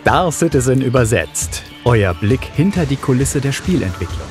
Star Citizen übersetzt. Euer Blick hinter die Kulisse der Spielentwicklung.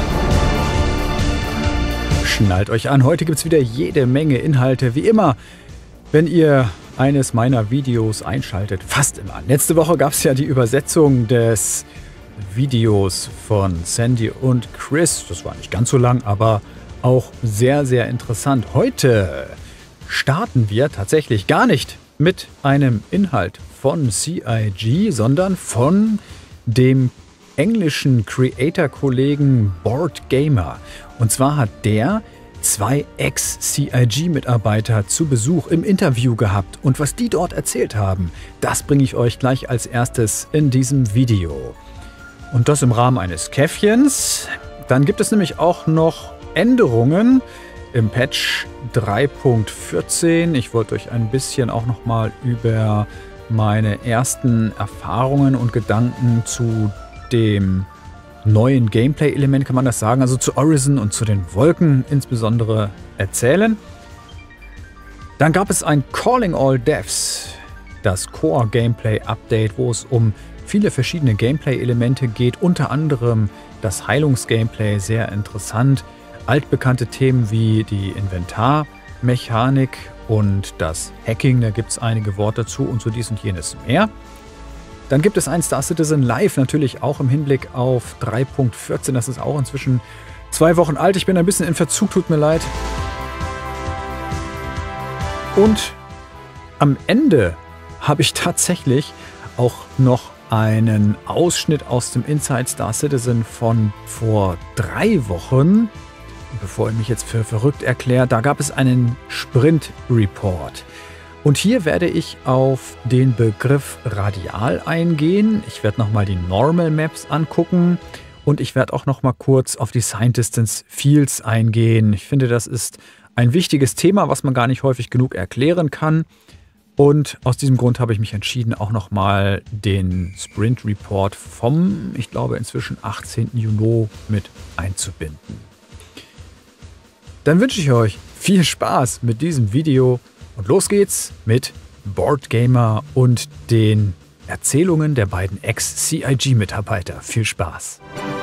Schnallt euch an, heute gibt es wieder jede Menge Inhalte. Wie immer, wenn ihr eines meiner Videos einschaltet, fast immer. Letzte Woche gab es ja die Übersetzung des Videos von Sandy und Chris. Das war nicht ganz so lang, aber auch sehr, sehr interessant. Heute starten wir tatsächlich gar nicht mit einem Inhalt von CIG, sondern von dem englischen Creator-Kollegen Boardgamer. Und zwar hat der 2 Ex-CIG-Mitarbeiter zu Besuch im Interview gehabt. Und was die dort erzählt haben, das bringe ich euch gleich als erstes in diesem Video. Und das im Rahmen eines Käffchens. Dann gibt es nämlich auch noch Änderungen im Patch 3.14. Ich wollte euch ein bisschen auch nochmal über meine ersten Erfahrungen und Gedanken zu dem neuen Gameplay-Element, kann man das sagen, also zu Horizon und zu den Wolken insbesondere erzählen. Dann gab es ein Calling All Devs, das Core-Gameplay-Update, wo es um viele verschiedene Gameplay-Elemente geht, unter anderem das Heilungs-Gameplay, sehr interessant. Altbekannte Themen wie die Inventarmechanik und das Hacking, da gibt es einige Worte zu und so dies und jenes mehr. Dann gibt es ein Star Citizen Live, natürlich auch im Hinblick auf 3.14. Das ist auch inzwischen 2 Wochen alt. Ich bin ein bisschen in Verzug, tut mir leid. Und am Ende habe ich tatsächlich auch noch einen Ausschnitt aus dem Inside Star Citizen von vor 3 Wochen. Bevor ich mich jetzt für verrückt erkläre, da gab es einen Sprint-Report. Und hier werde ich auf den Begriff Radial eingehen. Ich werde nochmal die Normal Maps angucken und ich werde auch nochmal kurz auf die Sign Distance Fields eingehen. Ich finde, das ist ein wichtiges Thema, was man gar nicht häufig genug erklären kann. Und aus diesem Grund habe ich mich entschieden, auch nochmal den Sprint Report vom, ich glaube, inzwischen 18. Juni mit einzubinden. Dann wünsche ich euch viel Spaß mit diesem Video und los geht's mit Boardgamer und den Erzählungen der beiden Ex-CIG-Mitarbeiter. Viel Spaß!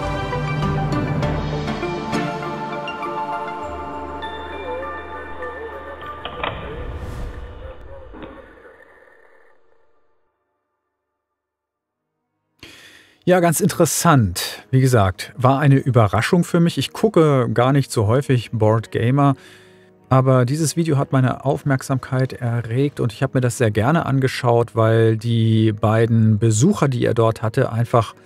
Ja, ganz interessant. Wie gesagt, war eine Überraschung für mich. Ich gucke gar nicht so häufig Boardgamer, aber dieses Video hat meine Aufmerksamkeit erregt und ich habe mir das sehr gerne angeschaut, weil die beiden Besucher, die er dort hatte, einfach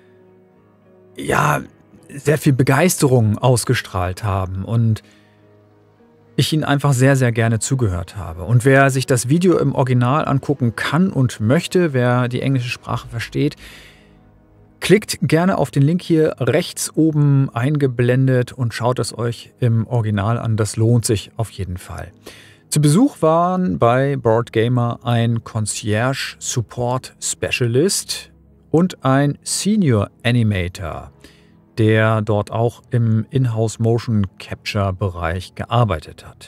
ja, sehr viel Begeisterung ausgestrahlt haben und ich ihnen einfach sehr, sehr gerne zugehört habe. Und wer sich das Video im Original angucken kann und möchte, wer die englische Sprache versteht, klickt gerne auf den Link hier rechts oben eingeblendet und schaut es euch im Original an. Das lohnt sich auf jeden Fall. Zu Besuch waren bei Boardgamer ein Concierge Support Specialist und ein Senior Animator, der dort auch im Inhouse Motion Capture Bereich gearbeitet hat.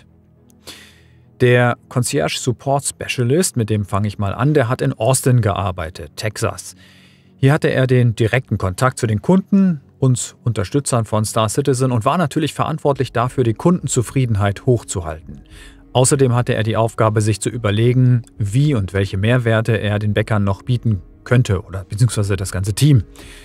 Der Concierge Support Specialist, mit dem fange ich mal an, der hat in Austin gearbeitet, Texas. Hier hatte er den direkten Kontakt zu den Kunden, uns Unterstützern von Star Citizen und war natürlich verantwortlich dafür, die Kundenzufriedenheit hochzuhalten. Außerdem hatte er die Aufgabe, sich zu überlegen, wie und welche Mehrwerte er den Bäckern noch bieten könnte oder beziehungsweise das ganze Team.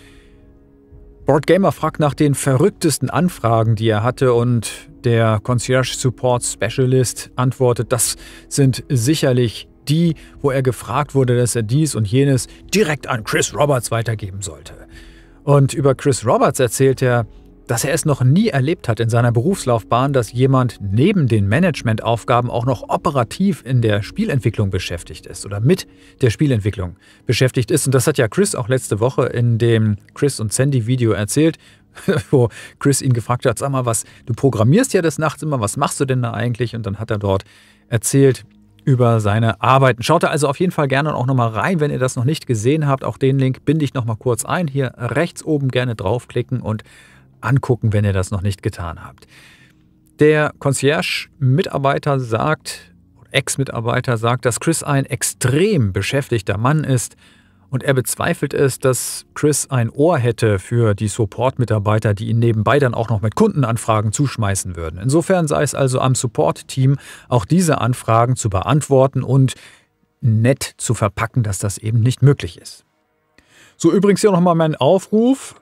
Boardgamer fragt nach den verrücktesten Anfragen, die er hatte und der Concierge Support Specialist antwortet, das sind sicherlich die, wo er gefragt wurde, dass er dies und jenes direkt an Chris Roberts weitergeben sollte. Und über Chris Roberts erzählt er, dass er es noch nie erlebt hat in seiner Berufslaufbahn, dass jemand neben den Managementaufgaben auch noch operativ in der Spielentwicklung beschäftigt ist oder mit der Spielentwicklung beschäftigt ist. Und das hat ja Chris auch letzte Woche in dem Chris und Sandy Video erzählt, wo Chris ihn gefragt hat, sag mal, du programmierst ja des Nachts immer, was machst du denn da eigentlich? Und dann hat er dort erzählt über seine Arbeiten. Schaut da also auf jeden Fall gerne auch nochmal rein, wenn ihr das noch nicht gesehen habt. Auch den Link binde ich nochmal kurz ein. Hier rechts oben gerne draufklicken und angucken, wenn ihr das noch nicht getan habt. Der Concierge-Mitarbeiter sagt, Ex-Mitarbeiter sagt, dass Chris ein extrem beschäftigter Mann ist und er bezweifelt es, dass Chris ein Ohr hätte für die Support-Mitarbeiter, die ihn nebenbei dann auch noch mit Kundenanfragen zuschmeißen würden. Insofern sei es also am Support-Team, auch diese Anfragen zu beantworten und nett zu verpacken, dass das eben nicht möglich ist. So, übrigens hier nochmal mein Aufruf.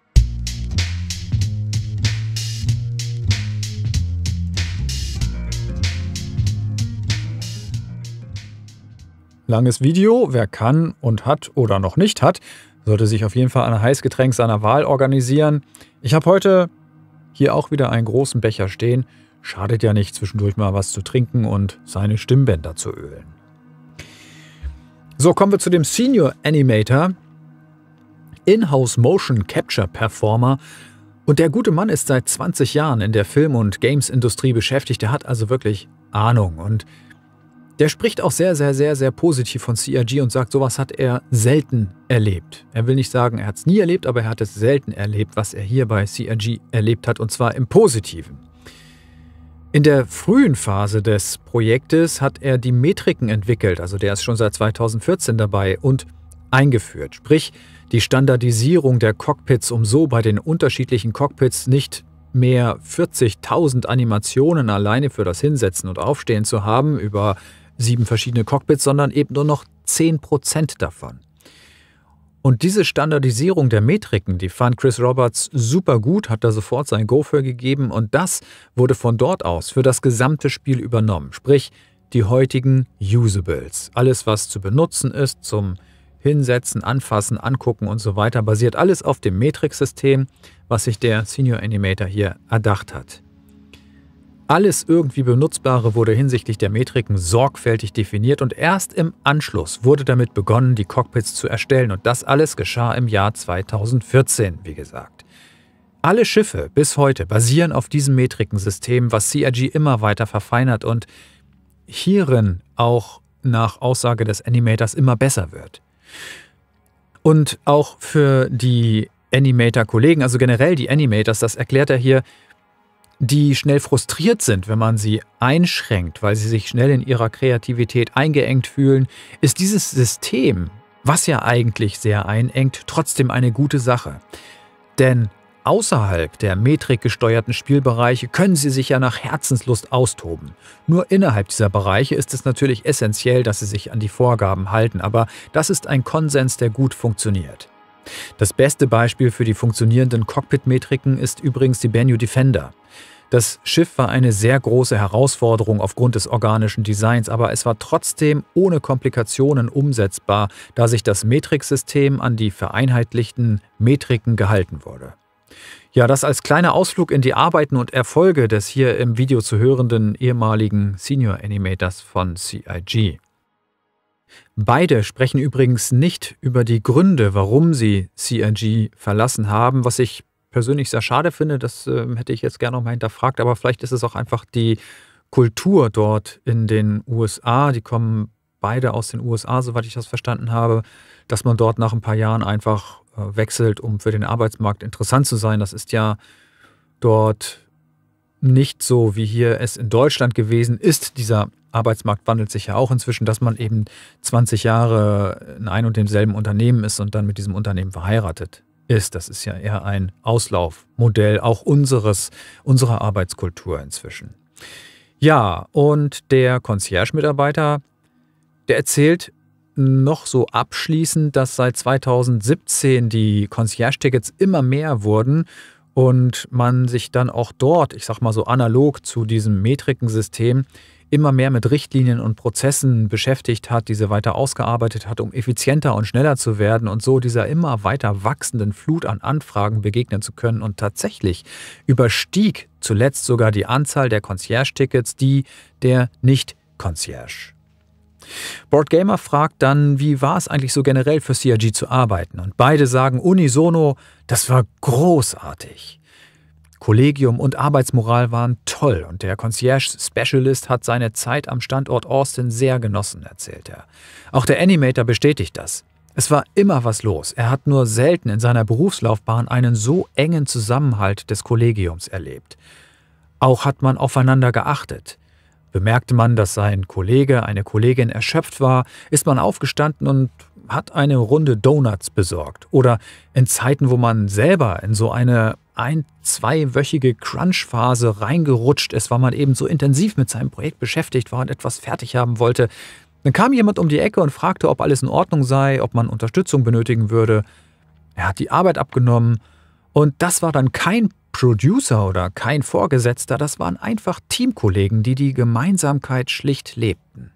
Langes Video, wer kann und hat oder noch nicht hat, sollte sich auf jeden Fall ein Heißgetränk seiner Wahl organisieren. Ich habe heute hier auch wieder einen großen Becher stehen. Schadet ja nicht, zwischendurch mal was zu trinken und seine Stimmbänder zu ölen. So, kommen wir zu dem Senior Animator, In-House Motion Capture Performer. Und der gute Mann ist seit 20 Jahren in der Film- und Games-Industrie beschäftigt. Der hat also wirklich Ahnung und der spricht auch sehr, sehr, sehr, sehr positiv von CRG und sagt, sowas hat er selten erlebt. Er will nicht sagen, er hat es nie erlebt, aber er hat es selten erlebt, was er hier bei CRG erlebt hat, und zwar im Positiven. In der frühen Phase des Projektes hat er die Metriken entwickelt, also der ist schon seit 2014 dabei und eingeführt. Sprich, die Standardisierung der Cockpits, um so bei den unterschiedlichen Cockpits nicht mehr 40.000 Animationen alleine für das Hinsetzen und Aufstehen zu haben über 7 verschiedene Cockpits, sondern eben nur noch 10% davon. Und diese Standardisierung der Metriken, die fand Chris Roberts super gut, hat da sofort sein Go für gegeben und das wurde von dort aus für das gesamte Spiel übernommen. Sprich, die heutigen Usables. Alles, was zu benutzen ist, zum Hinsetzen, Anfassen, Angucken und so weiter, basiert alles auf dem Metriksystem, was sich der Senior Animator hier erdacht hat. Alles irgendwie Benutzbare wurde hinsichtlich der Metriken sorgfältig definiert und erst im Anschluss wurde damit begonnen, die Cockpits zu erstellen und das alles geschah im Jahr 2014, wie gesagt. Alle Schiffe bis heute basieren auf diesem Metrikensystem, was CRG immer weiter verfeinert und hierin auch nach Aussage des Animators immer besser wird. Und auch für die Animator-Kollegen, also generell die Animators, das erklärt er hier, die schnell frustriert sind, wenn man sie einschränkt, weil sie sich schnell in ihrer Kreativität eingeengt fühlen, ist dieses System, was ja eigentlich sehr einengt, trotzdem eine gute Sache. Denn außerhalb der metrikgesteuerten Spielbereiche können sie sich ja nach Herzenslust austoben. Nur innerhalb dieser Bereiche ist es natürlich essentiell, dass sie sich an die Vorgaben halten, aber das ist ein Konsens, der gut funktioniert. Das beste Beispiel für die funktionierenden Cockpit-Metriken ist übrigens die Bennu Defender. Das Schiff war eine sehr große Herausforderung aufgrund des organischen Designs, aber es war trotzdem ohne Komplikationen umsetzbar, da sich das Metriksystem an die vereinheitlichten Metriken gehalten wurde. Ja, das als kleiner Ausflug in die Arbeiten und Erfolge des hier im Video zu hörenden ehemaligen Senior Animators von CIG. Beide sprechen übrigens nicht über die Gründe, warum sie CIG verlassen haben, was ich persönlich sehr schade finde. Das hätte ich jetzt gerne noch mal hinterfragt, aber vielleicht ist es auch einfach die Kultur dort in den USA. Die kommen beide aus den USA, soweit ich das verstanden habe, dass man dort nach ein paar Jahren einfach wechselt, um für den Arbeitsmarkt interessant zu sein. Das ist ja dort nicht so, wie hier es in Deutschland gewesen ist. Dieser Arbeitsmarkt wandelt sich ja auch inzwischen, dass man eben 20 Jahre in ein und demselben Unternehmen ist und dann mit diesem Unternehmen verheiratet ist. Das ist ja eher ein Auslaufmodell auch unserer Arbeitskultur inzwischen. Ja, und der Concierge-Mitarbeiter, der erzählt noch so abschließend, dass seit 2017 die Concierge-Tickets immer mehr wurden und man sich dann auch dort, ich sag mal so analog zu diesem Metrikensystem, immer mehr mit Richtlinien und Prozessen beschäftigt hat, diese weiter ausgearbeitet hat, um effizienter und schneller zu werden und so dieser immer weiter wachsenden Flut an Anfragen begegnen zu können. Und tatsächlich überstieg zuletzt sogar die Anzahl der Concierge-Tickets die der Nicht-Concierge. Boardgamer fragt dann, wie war es eigentlich so generell für CRG zu arbeiten? Und beide sagen unisono, das war großartig. Kollegium und Arbeitsmoral waren toll und der Concierge-Specialist hat seine Zeit am Standort Austin sehr genossen, erzählt er. Auch der Animator bestätigt das. Es war immer was los. Er hat nur selten in seiner Berufslaufbahn einen so engen Zusammenhalt des Kollegiums erlebt. Auch hat man aufeinander geachtet. Bemerkte man, dass sein Kollege, eine Kollegin erschöpft war, ist man aufgestanden und hat eine Runde Donuts besorgt. Oder in Zeiten, wo man selber in so eine 1-2-wöchige Crunch-Phase reingerutscht ist, weil man eben so intensiv mit seinem Projekt beschäftigt war und etwas fertig haben wollte. Dann kam jemand um die Ecke und fragte, ob alles in Ordnung sei, ob man Unterstützung benötigen würde. Er hat die Arbeit abgenommen und das war dann kein Producer oder kein Vorgesetzter, das waren einfach Teamkollegen, die die Gemeinsamkeit schlicht lebten.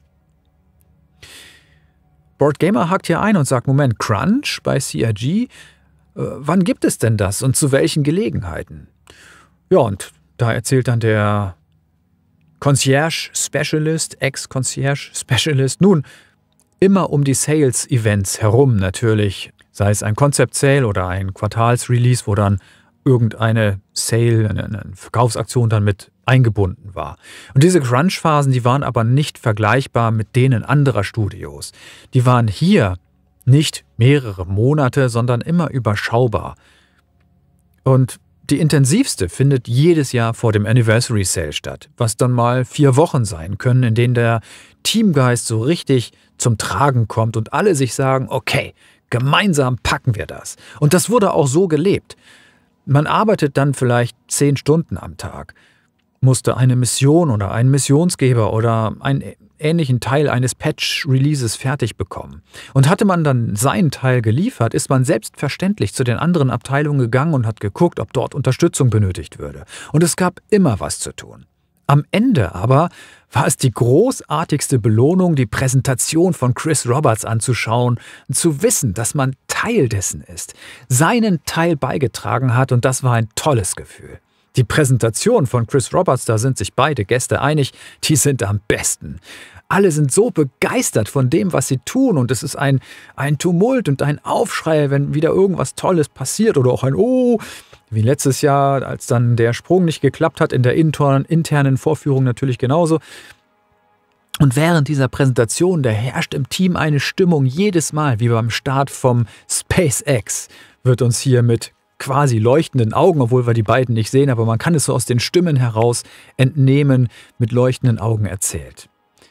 Boardgamer hakt hier ein und sagt, Moment, Crunch bei CRG? Wann gibt es denn das und zu welchen Gelegenheiten? Ja, und da erzählt dann der Concierge Specialist, Ex-Concierge Specialist, nun, immer um die Sales-Events herum natürlich, sei es ein Concept-Sale oder ein Quartals-Release, wo dann irgendeine Sale, eine Verkaufsaktion dann mit eingebunden war. Und diese Crunch-Phasen, die waren aber nicht vergleichbar mit denen anderer Studios. Die waren hier nicht mehrere Monate, sondern immer überschaubar. Und die intensivste findet jedes Jahr vor dem Anniversary Sale statt, was dann mal 4 Wochen sein können, in denen der Teamgeist so richtig zum Tragen kommt und alle sich sagen, okay, gemeinsam packen wir das. Und das wurde auch so gelebt. Man arbeitet dann vielleicht 10 Stunden am Tag, musste eine Mission oder einen Missionsgeber oder einen ähnlichen Teil eines Patch-Releases fertig bekommen. Und hatte man dann seinen Teil geliefert, ist man selbstverständlich zu den anderen Abteilungen gegangen und hat geguckt, ob dort Unterstützung benötigt würde. Und es gab immer was zu tun. Am Ende aber war es die großartigste Belohnung, die Präsentation von Chris Roberts anzuschauen und zu wissen, dass man Teil dessen ist, seinen Teil beigetragen hat und das war ein tolles Gefühl. Die Präsentation von Chris Roberts, da sind sich beide Gäste einig, die sind am besten. Alle sind so begeistert von dem, was sie tun und es ist ein Tumult und ein Aufschrei, wenn wieder irgendwas Tolles passiert oder auch ein Oh, wie letztes Jahr, als dann der Sprung nicht geklappt hat, in der internen Vorführung natürlich genauso. Und während dieser Präsentation, da herrscht im Team eine Stimmung jedes Mal, wie beim Start vom SpaceX, wird uns hier mit quasi leuchtenden Augen, obwohl wir die beiden nicht sehen, aber man kann es so aus den Stimmen heraus entnehmen, mit leuchtenden Augen erzählt.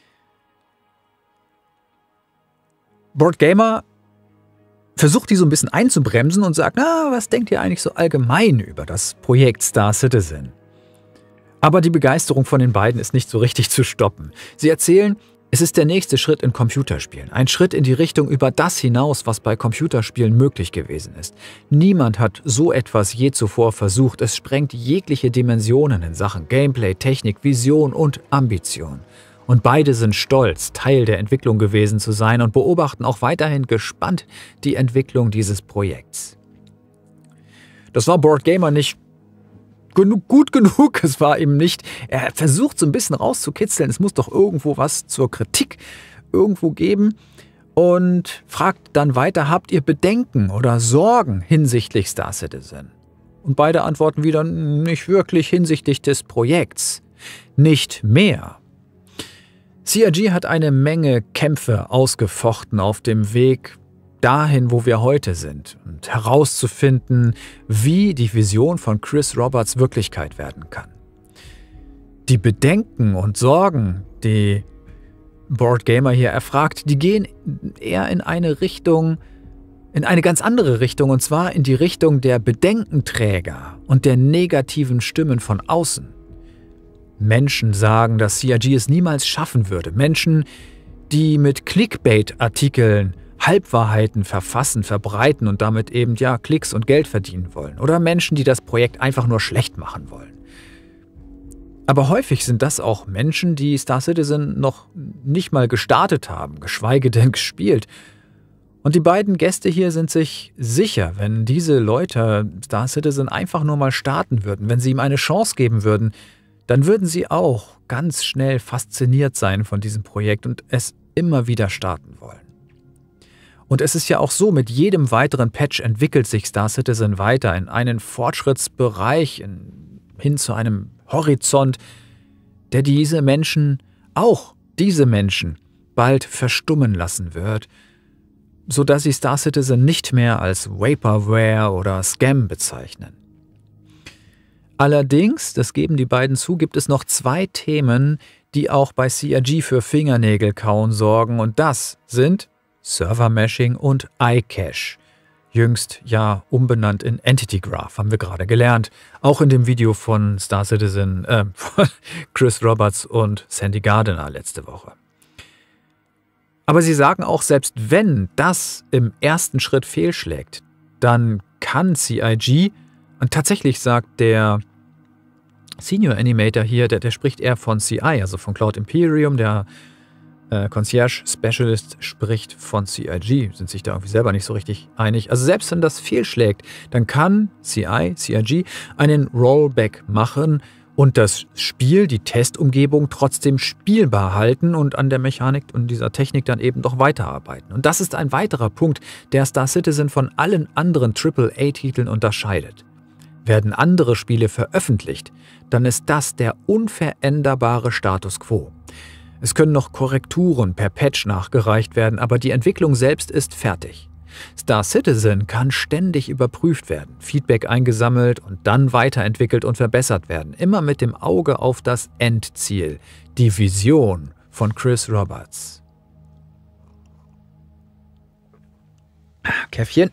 Boardgamer versucht die so ein bisschen einzubremsen und sagt, na, was denkt ihr eigentlich so allgemein über das Projekt Star Citizen? Aber die Begeisterung von den beiden ist nicht so richtig zu stoppen. Sie erzählen, es ist der nächste Schritt in Computerspielen. Ein Schritt in die Richtung über das hinaus, was bei Computerspielen möglich gewesen ist. Niemand hat so etwas je zuvor versucht. Es sprengt jegliche Dimensionen in Sachen Gameplay, Technik, Vision und Ambition. Und beide sind stolz, Teil der Entwicklung gewesen zu sein und beobachten auch weiterhin gespannt die Entwicklung dieses Projekts. Das war Boardgamer nicht gut genug, es war ihm nicht, er versucht so ein bisschen rauszukitzeln, es muss doch irgendwo was zur Kritik irgendwo geben und fragt dann weiter, habt ihr Bedenken oder Sorgen hinsichtlich Star Citizen? Und beide antworten wieder, nicht wirklich hinsichtlich des Projekts, nicht mehr. CRG hat eine Menge Kämpfe ausgefochten auf dem Weg dahin, wo wir heute sind und herauszufinden, wie die Vision von Chris Roberts Wirklichkeit werden kann. Die Bedenken und Sorgen, die Boardgamer hier erfragt, die gehen eher in eine Richtung, in eine ganz andere Richtung, und zwar in die Richtung der Bedenkenträger und der negativen Stimmen von außen. Menschen sagen, dass CRG es niemals schaffen würde. Menschen, die mit Clickbait-Artikeln Halbwahrheiten verfassen, verbreiten und damit eben Klicks und Geld verdienen wollen. Oder Menschen, die das Projekt einfach nur schlecht machen wollen. Aber häufig sind das auch Menschen, die Star Citizen noch nicht mal gestartet haben, geschweige denn gespielt. Und die beiden Gäste hier sind sich sicher, wenn diese Leute Star Citizen einfach nur mal starten würden, wenn sie ihm eine Chance geben würden, dann würden sie auch ganz schnell fasziniert sein von diesem Projekt und es immer wieder starten wollen. Und es ist ja auch so, mit jedem weiteren Patch entwickelt sich Star Citizen weiter in einen Fortschrittsbereich, hin zu einem Horizont, der diese Menschen bald verstummen lassen wird, sodass sie Star Citizen nicht mehr als Vaporware oder Scam bezeichnen. Allerdings, das geben die beiden zu, gibt es noch 2 Themen, die auch bei CRG für Fingernägelkauen sorgen, und das sind Server-Meshing und iCache. Jüngst ja umbenannt in Entity Graph, haben wir gerade gelernt. Auch in dem Video von Star Citizen, von Chris Roberts und Sandy Gardiner letzte Woche. Aber sie sagen auch, selbst wenn das im ersten Schritt fehlschlägt, dann kann CIG, und tatsächlich sagt der Senior Animator hier, der spricht eher von CI, also von Cloud Imperium, der Concierge Specialist spricht von CIG, sind sich da irgendwie selber nicht so richtig einig. Also selbst wenn das fehlschlägt, dann kann CIG einen Rollback machen und das Spiel, die Testumgebung trotzdem spielbar halten und an der Mechanik und dieser Technik dann eben doch weiterarbeiten. Und das ist ein weiterer Punkt, der Star Citizen von allen anderen AAA-Titeln unterscheidet. Werden andere Spiele veröffentlicht, dann ist das der unveränderbare Status quo. Es können noch Korrekturen per Patch nachgereicht werden, aber die Entwicklung selbst ist fertig. Star Citizen kann ständig überprüft werden, Feedback eingesammelt und dann weiterentwickelt und verbessert werden, immer mit dem Auge auf das Endziel, die Vision von Chris Roberts. Käffchen.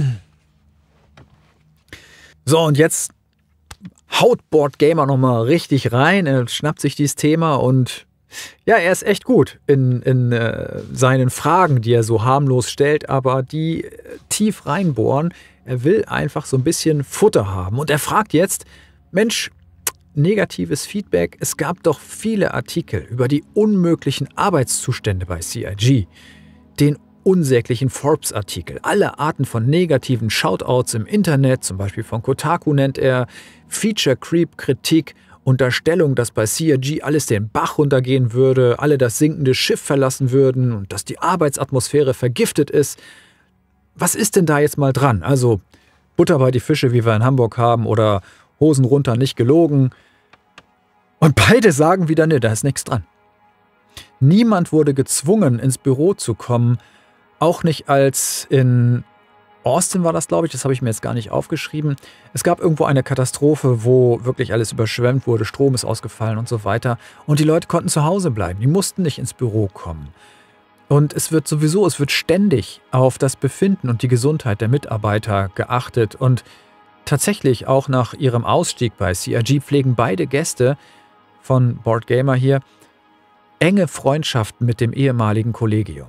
So, und jetzt haut Board Gamer nochmal richtig rein, er schnappt sich dieses Thema und ja, er ist echt gut in seinen Fragen, die er so harmlos stellt, aber die tief reinbohren. Er will einfach so ein bisschen Futter haben. Und er fragt jetzt, Mensch, negatives Feedback, es gab doch viele Artikel über die unmöglichen Arbeitszustände bei CIG, den unsäglichen Forbes-Artikel, alle Arten von negativen Shoutouts im Internet, zum Beispiel von Kotaku nennt er, Feature-Creep-Kritik, Unterstellung, dass bei CIG alles den Bach runtergehen würde, alle das sinkende Schiff verlassen würden und dass die Arbeitsatmosphäre vergiftet ist. Was ist denn da jetzt mal dran? Also Butter bei die Fische, wie wir in Hamburg haben, oder Hosen runter, nicht gelogen. Und beide sagen wieder, ne, da ist nichts dran. Niemand wurde gezwungen, ins Büro zu kommen, auch nicht als in Austin war das, glaube ich, das habe ich mir jetzt gar nicht aufgeschrieben. Es gab irgendwo eine Katastrophe, wo wirklich alles überschwemmt wurde, Strom ist ausgefallen und so weiter. Und die Leute konnten zu Hause bleiben, die mussten nicht ins Büro kommen. Und es wird ständig auf das Befinden und die Gesundheit der Mitarbeiter geachtet. Und tatsächlich auch nach ihrem Ausstieg bei CIG pflegen beide Gäste von Board Gamer hier enge Freundschaften mit dem ehemaligen Kollegium.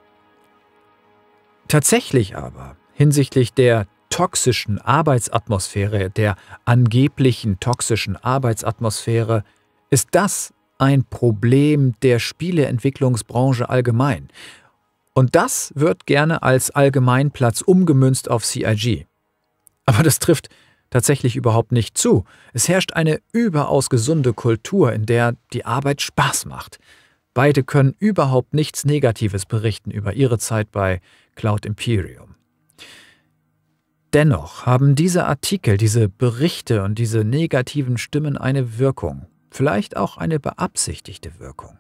Tatsächlich aber hinsichtlich der toxischen Arbeitsatmosphäre, der angeblichen toxischen Arbeitsatmosphäre, ist das ein Problem der Spieleentwicklungsbranche allgemein. Und das wird gerne als Allgemeinplatz umgemünzt auf CIG. Aber das trifft tatsächlich überhaupt nicht zu. Es herrscht eine überaus gesunde Kultur, in der die Arbeit Spaß macht. Beide können überhaupt nichts Negatives berichten über ihre Zeit bei Cloud Imperium. Dennoch haben diese Artikel, diese Berichte und diese negativen Stimmen eine Wirkung, vielleicht auch eine beabsichtigte Wirkung.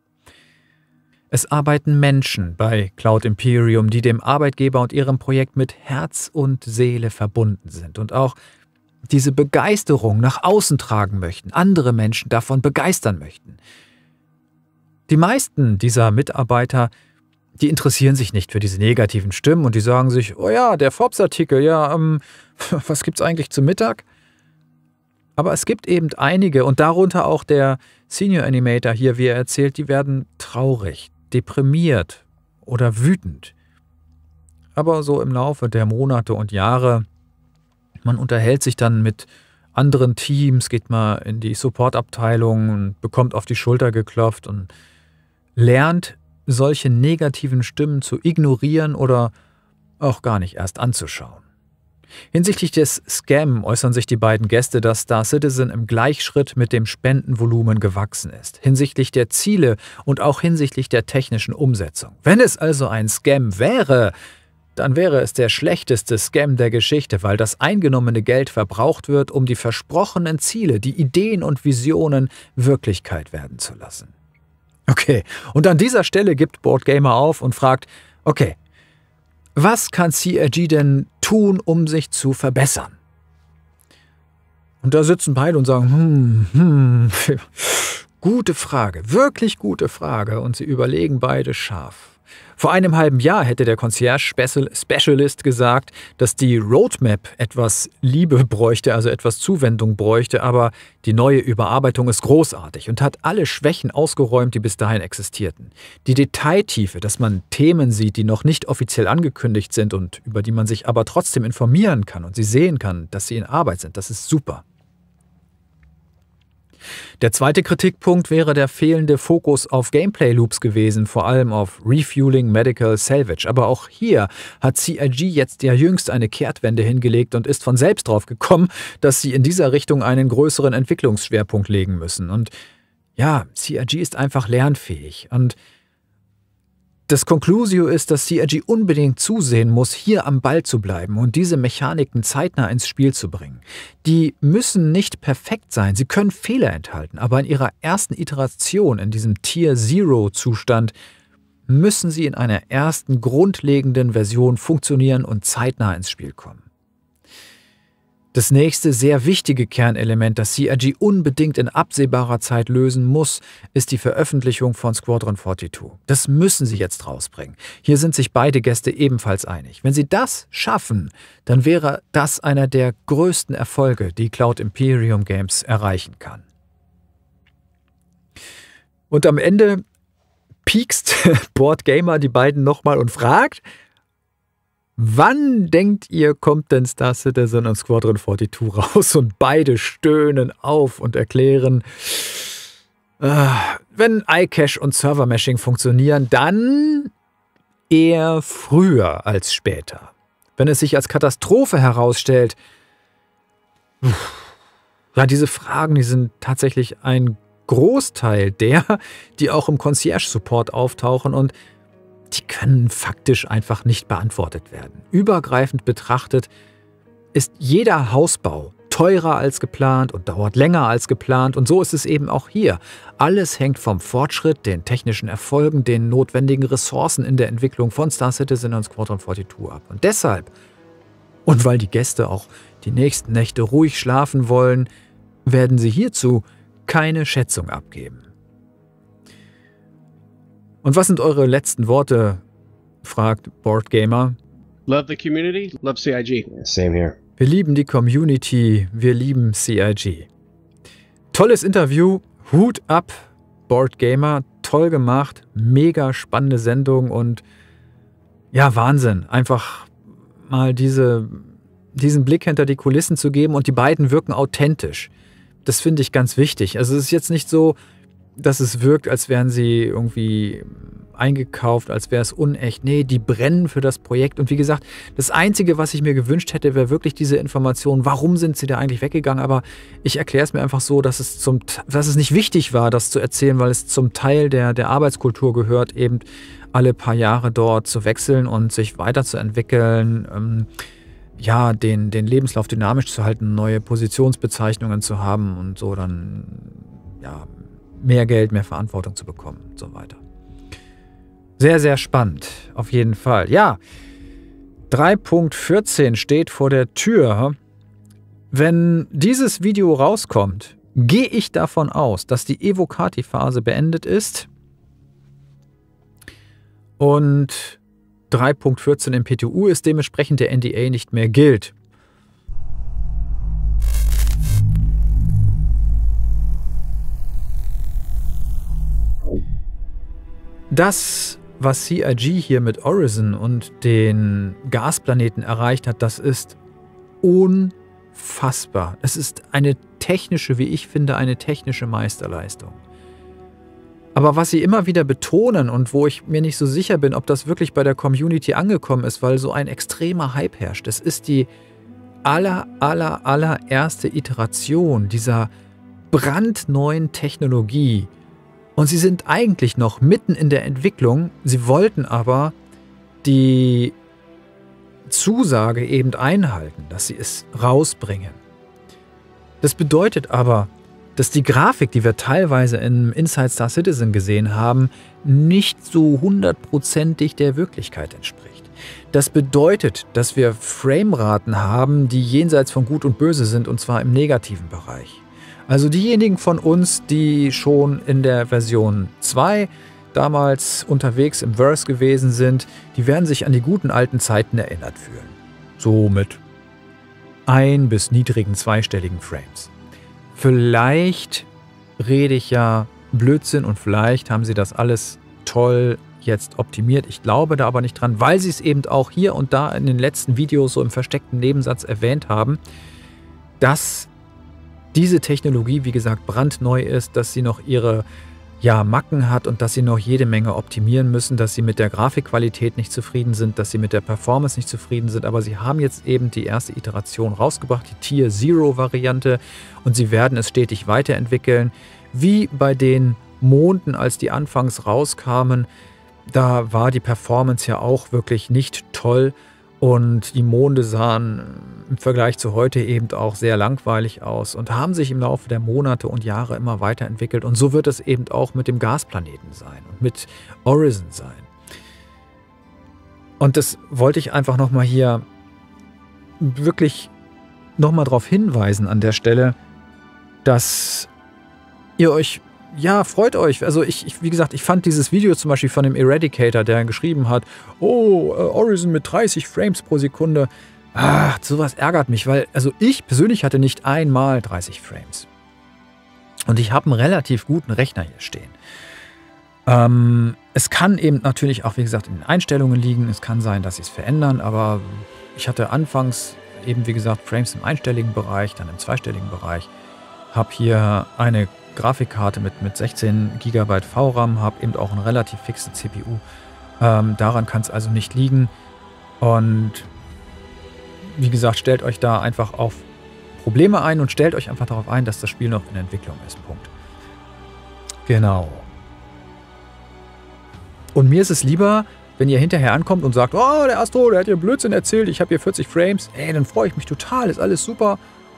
Es arbeiten Menschen bei Cloud Imperium, die dem Arbeitgeber und ihrem Projekt mit Herz und Seele verbunden sind und auch diese Begeisterung nach außen tragen möchten, andere Menschen davon begeistern möchten. Die meisten dieser Mitarbeiter, die interessieren sich nicht für diese negativen Stimmen und die sagen sich, oh ja, der Forbes-Artikel, ja, was gibt's eigentlich zum Mittag? Aber es gibt eben einige und darunter auch der Senior Animator hier, wie er erzählt, die werden traurig, deprimiert oder wütend. Aber so im Laufe der Monate und Jahre, man unterhält sich dann mit anderen Teams, geht mal in die Support-Abteilung und bekommt auf die Schulter geklopft und lernt, solche negativen Stimmen zu ignorieren oder auch gar nicht erst anzuschauen. Hinsichtlich des Scam äußern sich die beiden Gäste, dass Star Citizen im Gleichschritt mit dem Spendenvolumen gewachsen ist, hinsichtlich der Ziele und auch hinsichtlich der technischen Umsetzung. Wenn es also ein Scam wäre, dann wäre es der schlechteste Scam der Geschichte, weil das eingenommene Geld verbraucht wird, um die versprochenen Ziele, die Ideen und Visionen Wirklichkeit werden zu lassen. Okay, und an dieser Stelle gibt Board Gamer auf und fragt, okay, was kann CIG denn tun, um sich zu verbessern? Und da sitzen beide und sagen, gute Frage, wirklich gute Frage. Und sie überlegen beide scharf. Vor einem halben Jahr hätte der Concierge Specialist gesagt, dass die Roadmap etwas Liebe bräuchte, also etwas Zuwendung bräuchte, aber die neue Überarbeitung ist großartig und hat alle Schwächen ausgeräumt, die bis dahin existierten. Die Detailtiefe, dass man Themen sieht, die noch nicht offiziell angekündigt sind und über die man sich aber trotzdem informieren kann und sie sehen kann, dass sie in Arbeit sind, das ist super. Der zweite Kritikpunkt wäre der fehlende Fokus auf Gameplay-Loops gewesen, vor allem auf Refueling, Medical, Salvage. Aber auch hier hat CIG jetzt ja jüngst eine Kehrtwende hingelegt und ist von selbst drauf gekommen, dass sie in dieser Richtung einen größeren Entwicklungsschwerpunkt legen müssen. Und ja, CIG ist einfach lernfähig. Und das Conclusio ist, dass CIG unbedingt zusehen muss, hier am Ball zu bleiben und diese Mechaniken zeitnah ins Spiel zu bringen. Die müssen nicht perfekt sein, sie können Fehler enthalten, aber in ihrer ersten Iteration, in diesem Tier-Zero-Zustand, müssen sie in einer ersten grundlegenden Version funktionieren und zeitnah ins Spiel kommen. Das nächste sehr wichtige Kernelement, das CIG unbedingt in absehbarer Zeit lösen muss, ist die Veröffentlichung von Squadron 42. Das müssen sie jetzt rausbringen. Hier sind sich beide Gäste ebenfalls einig. Wenn sie das schaffen, dann wäre das einer der größten Erfolge, die Cloud Imperium Games erreichen kann. Und am Ende piekst Boardgamer die beiden nochmal und fragt: Wann denkt ihr, kommt denn Star Citizen und Squadron 42 raus? Und beide stöhnen auf und erklären, wenn iCache und Server-Meshing funktionieren, dann eher früher als später. Wenn es sich als Katastrophe herausstellt, ja, diese Fragen, die sind tatsächlich ein Großteil der, die auch im Concierge-Support auftauchen und die können faktisch einfach nicht beantwortet werden. Übergreifend betrachtet ist jeder Hausbau teurer als geplant und dauert länger als geplant und so ist es eben auch hier. Alles hängt vom Fortschritt, den technischen Erfolgen, den notwendigen Ressourcen in der Entwicklung von Star Citizen und Squadron 42 ab. Und deshalb, und weil die Gäste auch die nächsten Nächte ruhig schlafen wollen, werden sie hierzu keine Schätzung abgeben. Und was sind eure letzten Worte? Fragt Boardgamer. Love the community, love CIG. Same here. Wir lieben die Community, wir lieben CIG. Tolles Interview, Hut ab, Boardgamer, toll gemacht, mega spannende Sendung und ja, Wahnsinn. Einfach mal diesen Blick hinter die Kulissen zu geben und die beiden wirken authentisch. Das finde ich ganz wichtig. Also es ist jetzt nicht so, dass es wirkt, als wären sie irgendwie eingekauft, als wäre es unecht. Nee, die brennen für das Projekt. Und wie gesagt, das Einzige, was ich mir gewünscht hätte, wäre wirklich diese Information, warum sind sie da eigentlich weggegangen. Aber ich erkläre es mir einfach so, dass es nicht wichtig war, das zu erzählen, weil es zum Teil der Arbeitskultur gehört, eben alle paar Jahre dort zu wechseln und sich weiterzuentwickeln, ja, den Lebenslauf dynamisch zu halten, neue Positionsbezeichnungen zu haben und so dann, ja, mehr Geld, mehr Verantwortung zu bekommen und so weiter. Sehr, sehr spannend, auf jeden Fall. Ja, 3.14 steht vor der Tür. Wenn dieses Video rauskommt, gehe ich davon aus, dass die Evocati-Phase beendet ist und 3.14 im PTU ist, dementsprechend der NDA nicht mehr gilt. Das, was CIG hier mit Orison und den Gasplaneten erreicht hat, das ist unfassbar. Es ist eine technische, wie ich finde, eine technische Meisterleistung. Aber was sie immer wieder betonen und wo ich mir nicht so sicher bin, ob das wirklich bei der Community angekommen ist, weil so ein extremer Hype herrscht, das ist die allererste Iteration dieser brandneuen Technologie. Und sie sind eigentlich noch mitten in der Entwicklung, sie wollten aber die Zusage eben einhalten, dass sie es rausbringen. Das bedeutet aber, dass die Grafik, die wir teilweise in Inside Star Citizen gesehen haben, nicht so hundertprozentig der Wirklichkeit entspricht. Das bedeutet, dass wir Frameraten haben, die jenseits von Gut und Böse sind, und zwar im negativen Bereich. Also diejenigen von uns, die schon in der Version 2 damals unterwegs im Verse gewesen sind, die werden sich an die guten alten Zeiten erinnert fühlen. So mit bis niedrigen zweistelligen Frames. Vielleicht rede ich ja Blödsinn und vielleicht haben sie das alles toll jetzt optimiert. Ich glaube da aber nicht dran, weil sie es eben auch hier und da in den letzten Videos so im versteckten Nebensatz erwähnt haben, dass diese Technologie, wie gesagt, brandneu ist, dass sie noch ihre Macken hat und dass sie noch jede Menge optimieren müssen, dass sie mit der Grafikqualität nicht zufrieden sind, dass sie mit der Performance nicht zufrieden sind, aber sie haben jetzt eben die erste Iteration rausgebracht, die Tier Zero Variante, und sie werden es stetig weiterentwickeln, wie bei den Monden, als die anfangs rauskamen. Da war die Performance ja auch wirklich nicht toll und die Monde sahen im Vergleich zu heute eben auch sehr langweilig aus und haben sich im Laufe der Monate und Jahre immer weiterentwickelt. Und so wird es eben auch mit dem Gasplaneten sein und mit Orison sein. Und das wollte ich einfach nochmal hier wirklich nochmal darauf hinweisen an der Stelle, dass ihr euch, freut euch. Also wie gesagt, ich fand dieses Video zum Beispiel von dem Eradicator, der geschrieben hat, Orison mit 30 Frames pro Sekunde. Sowas ärgert mich, weil ich persönlich hatte nicht einmal 30 Frames. Und ich habe einen relativ guten Rechner hier stehen. Es kann eben natürlich auch, wie gesagt, in den Einstellungen liegen. Es kann sein, dass sie es verändern, aber ich hatte anfangs eben, wie gesagt, Frames im einstelligen Bereich, dann im zweistelligen Bereich. Habe hier eine Grafikkarte mit 16 GB VRAM, habe eben auch eine relativ fixe CPU. Daran kann es also nicht liegen. Und wie gesagt, stellt euch da einfach auf Probleme ein und stellt euch einfach darauf ein, dass das Spiel noch in Entwicklung ist. Punkt. Genau. Und mir ist es lieber, wenn ihr hinterher ankommt und sagt, der Astro, der hat hier Blödsinn erzählt, ich habe hier 40 Frames. Dann freue ich mich total, ist alles super.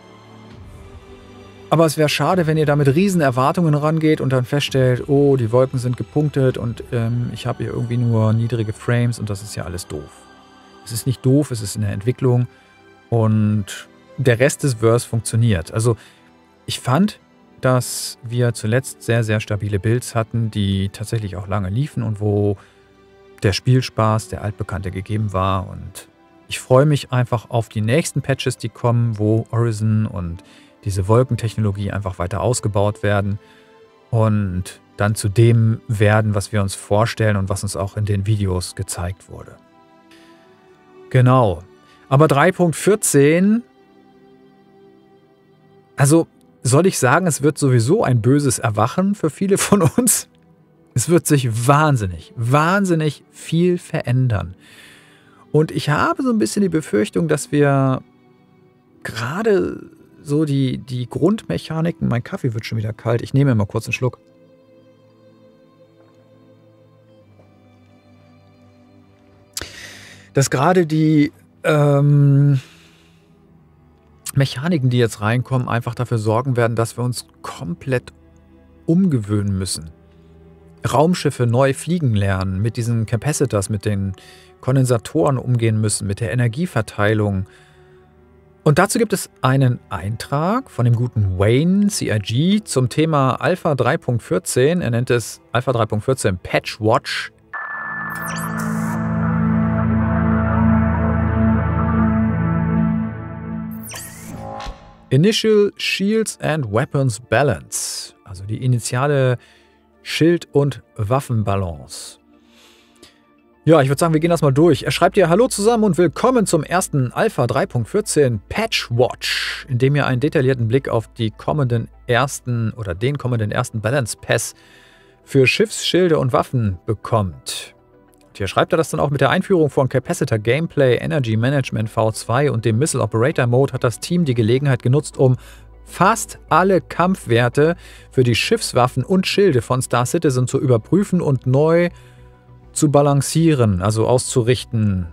Aber es wäre schade, wenn ihr da mit riesen Erwartungen rangeht und dann feststellt, die Wolken sind gepunktet und ich habe hier irgendwie nur niedrige Frames und das ist ja alles doof. Es ist nicht doof, es ist in der Entwicklung und der Rest des Verse funktioniert. Also ich fand, dass wir zuletzt sehr, sehr stabile Builds hatten, die tatsächlich auch lange liefen und wo der Spielspaß, der altbekannte, gegeben war. Und ich freue mich einfach auf die nächsten Patches, die kommen, wo Orison und diese Wolkentechnologie einfach weiter ausgebaut werden und dann zu dem werden, was wir uns vorstellen und was uns auch in den Videos gezeigt wurde. Genau. Aber 3.14, soll ich sagen, es wird sowieso ein böses Erwachen für viele von uns. Es wird sich wahnsinnig, wahnsinnig viel verändern. Und ich habe so ein bisschen die Befürchtung, dass wir gerade so die Grundmechaniken, mein Kaffee wird schon wieder kalt, ich nehme mal kurz einen Schluck. Dass gerade die Mechaniken, die jetzt reinkommen, einfach dafür sorgen werden, dass wir uns komplett umgewöhnen müssen. Raumschiffe neu fliegen lernen, mit diesen Capacitors, mit den Kondensatoren umgehen müssen, mit der Energieverteilung. Und dazu gibt es einen Eintrag von dem guten Wayne CIG zum Thema Alpha 3.14. Er nennt es Alpha 3.14 Patch Watch. Initial Shields and Weapons Balance, also die initiale Schild- und Waffenbalance. Ja, ich würde sagen, wir gehen das mal durch. Er schreibt hier: Hallo zusammen und willkommen zum ersten Alpha 3.14 Patch Watch, in dem ihr einen detaillierten Blick auf den kommenden ersten Balance Pass für Schiffsschilde und Waffen bekommt. Und hier schreibt er das dann auch: Mit der Einführung von Capacitor Gameplay, Energy Management V2 und dem Missile Operator Mode hat das Team die Gelegenheit genutzt, um fast alle Kampfwerte für die Schiffswaffen und Schilde von Star Citizen zu überprüfen und neu zu balancieren, also auszurichten,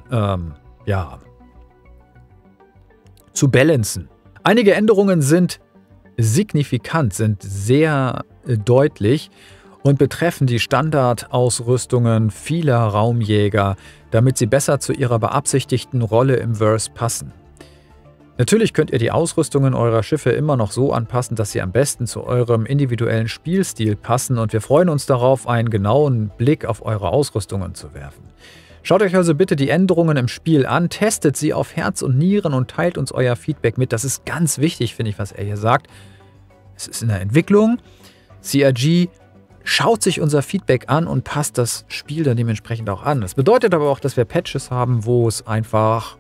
zu balancen. Einige Änderungen sind signifikant, sind sehr deutlich und betreffen die Standardausrüstungen vieler Raumjäger, damit sie besser zu ihrer beabsichtigten Rolle im Verse passen. Natürlich könnt ihr die Ausrüstungen eurer Schiffe immer noch so anpassen, dass sie am besten zu eurem individuellen Spielstil passen und wir freuen uns darauf, einen genauen Blick auf eure Ausrüstungen zu werfen. Schaut euch also bitte die Änderungen im Spiel an, testet sie auf Herz und Nieren und teilt uns euer Feedback mit. Das ist ganz wichtig, finde ich, was er hier sagt. Es ist in der Entwicklung. CRG schaut sich unser Feedback an und passt das Spiel dann dementsprechend auch an. Das bedeutet aber auch, dass wir Patches haben, wo es einfach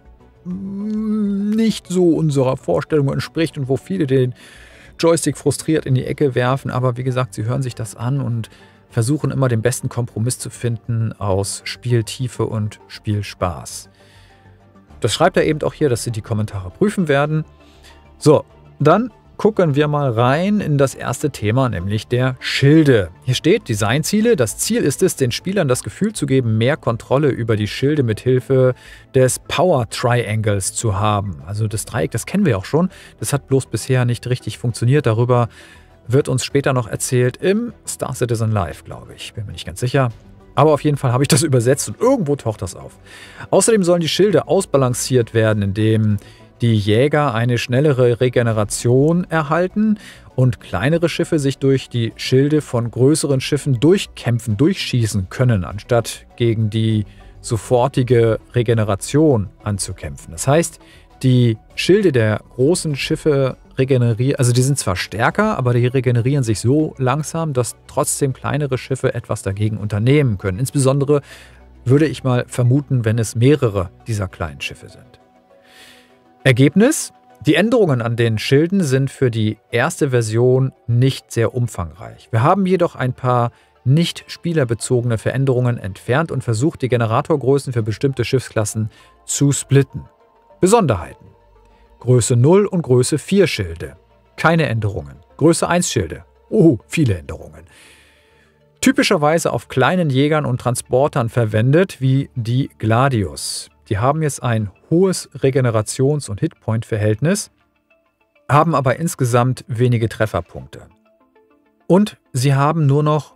nicht so unserer Vorstellung entspricht und wo viele den Joystick frustriert in die Ecke werfen. Aber wie gesagt, sie hören sich das an und versuchen immer den besten Kompromiss zu finden aus Spieltiefe und Spielspaß. Das schreibt er eben auch hier, dass sie die Kommentare prüfen werden. So, dann gucken wir mal rein in das erste Thema, nämlich der Schilde. Hier steht Designziele. Das Ziel ist es, den Spielern das Gefühl zu geben, mehr Kontrolle über die Schilde mit Hilfe des Power Triangles zu haben. Also das Dreieck, das kennen wir auch schon. Das hat bloß bisher nicht richtig funktioniert. Darüber wird uns später noch erzählt im Star Citizen Live, glaube ich. Bin mir nicht ganz sicher. Aber auf jeden Fall habe ich das übersetzt und irgendwo taucht das auf. Außerdem sollen die Schilde ausbalanciert werden, indem die Jäger eine schnellere Regeneration erhalten und kleinere Schiffe sich durch die Schilde von größeren Schiffen durchkämpfen, durchschießen können, anstatt gegen die sofortige Regeneration anzukämpfen. Das heißt, die Schilde der großen Schiffe regenerieren, also die sind zwar stärker, aber die regenerieren sich so langsam, dass trotzdem kleinere Schiffe etwas dagegen unternehmen können. Insbesondere würde ich mal vermuten, wenn es mehrere dieser kleinen Schiffe sind. Ergebnis: Die Änderungen an den Schilden sind für die erste Version nicht sehr umfangreich. Wir haben jedoch ein paar nicht spielerbezogene Veränderungen entfernt und versucht, die Generatorgrößen für bestimmte Schiffsklassen zu splitten. Besonderheiten: Größe 0 und Größe 4 Schilde. Keine Änderungen. Größe 1 Schilde. Oh, viele Änderungen. Typischerweise auf kleinen Jägern und Transportern verwendet, wie die Gladius. Die haben jetzt ein hohes Regenerations- und Hitpoint-Verhältnis, haben aber insgesamt wenige Trefferpunkte. Und sie haben nur noch,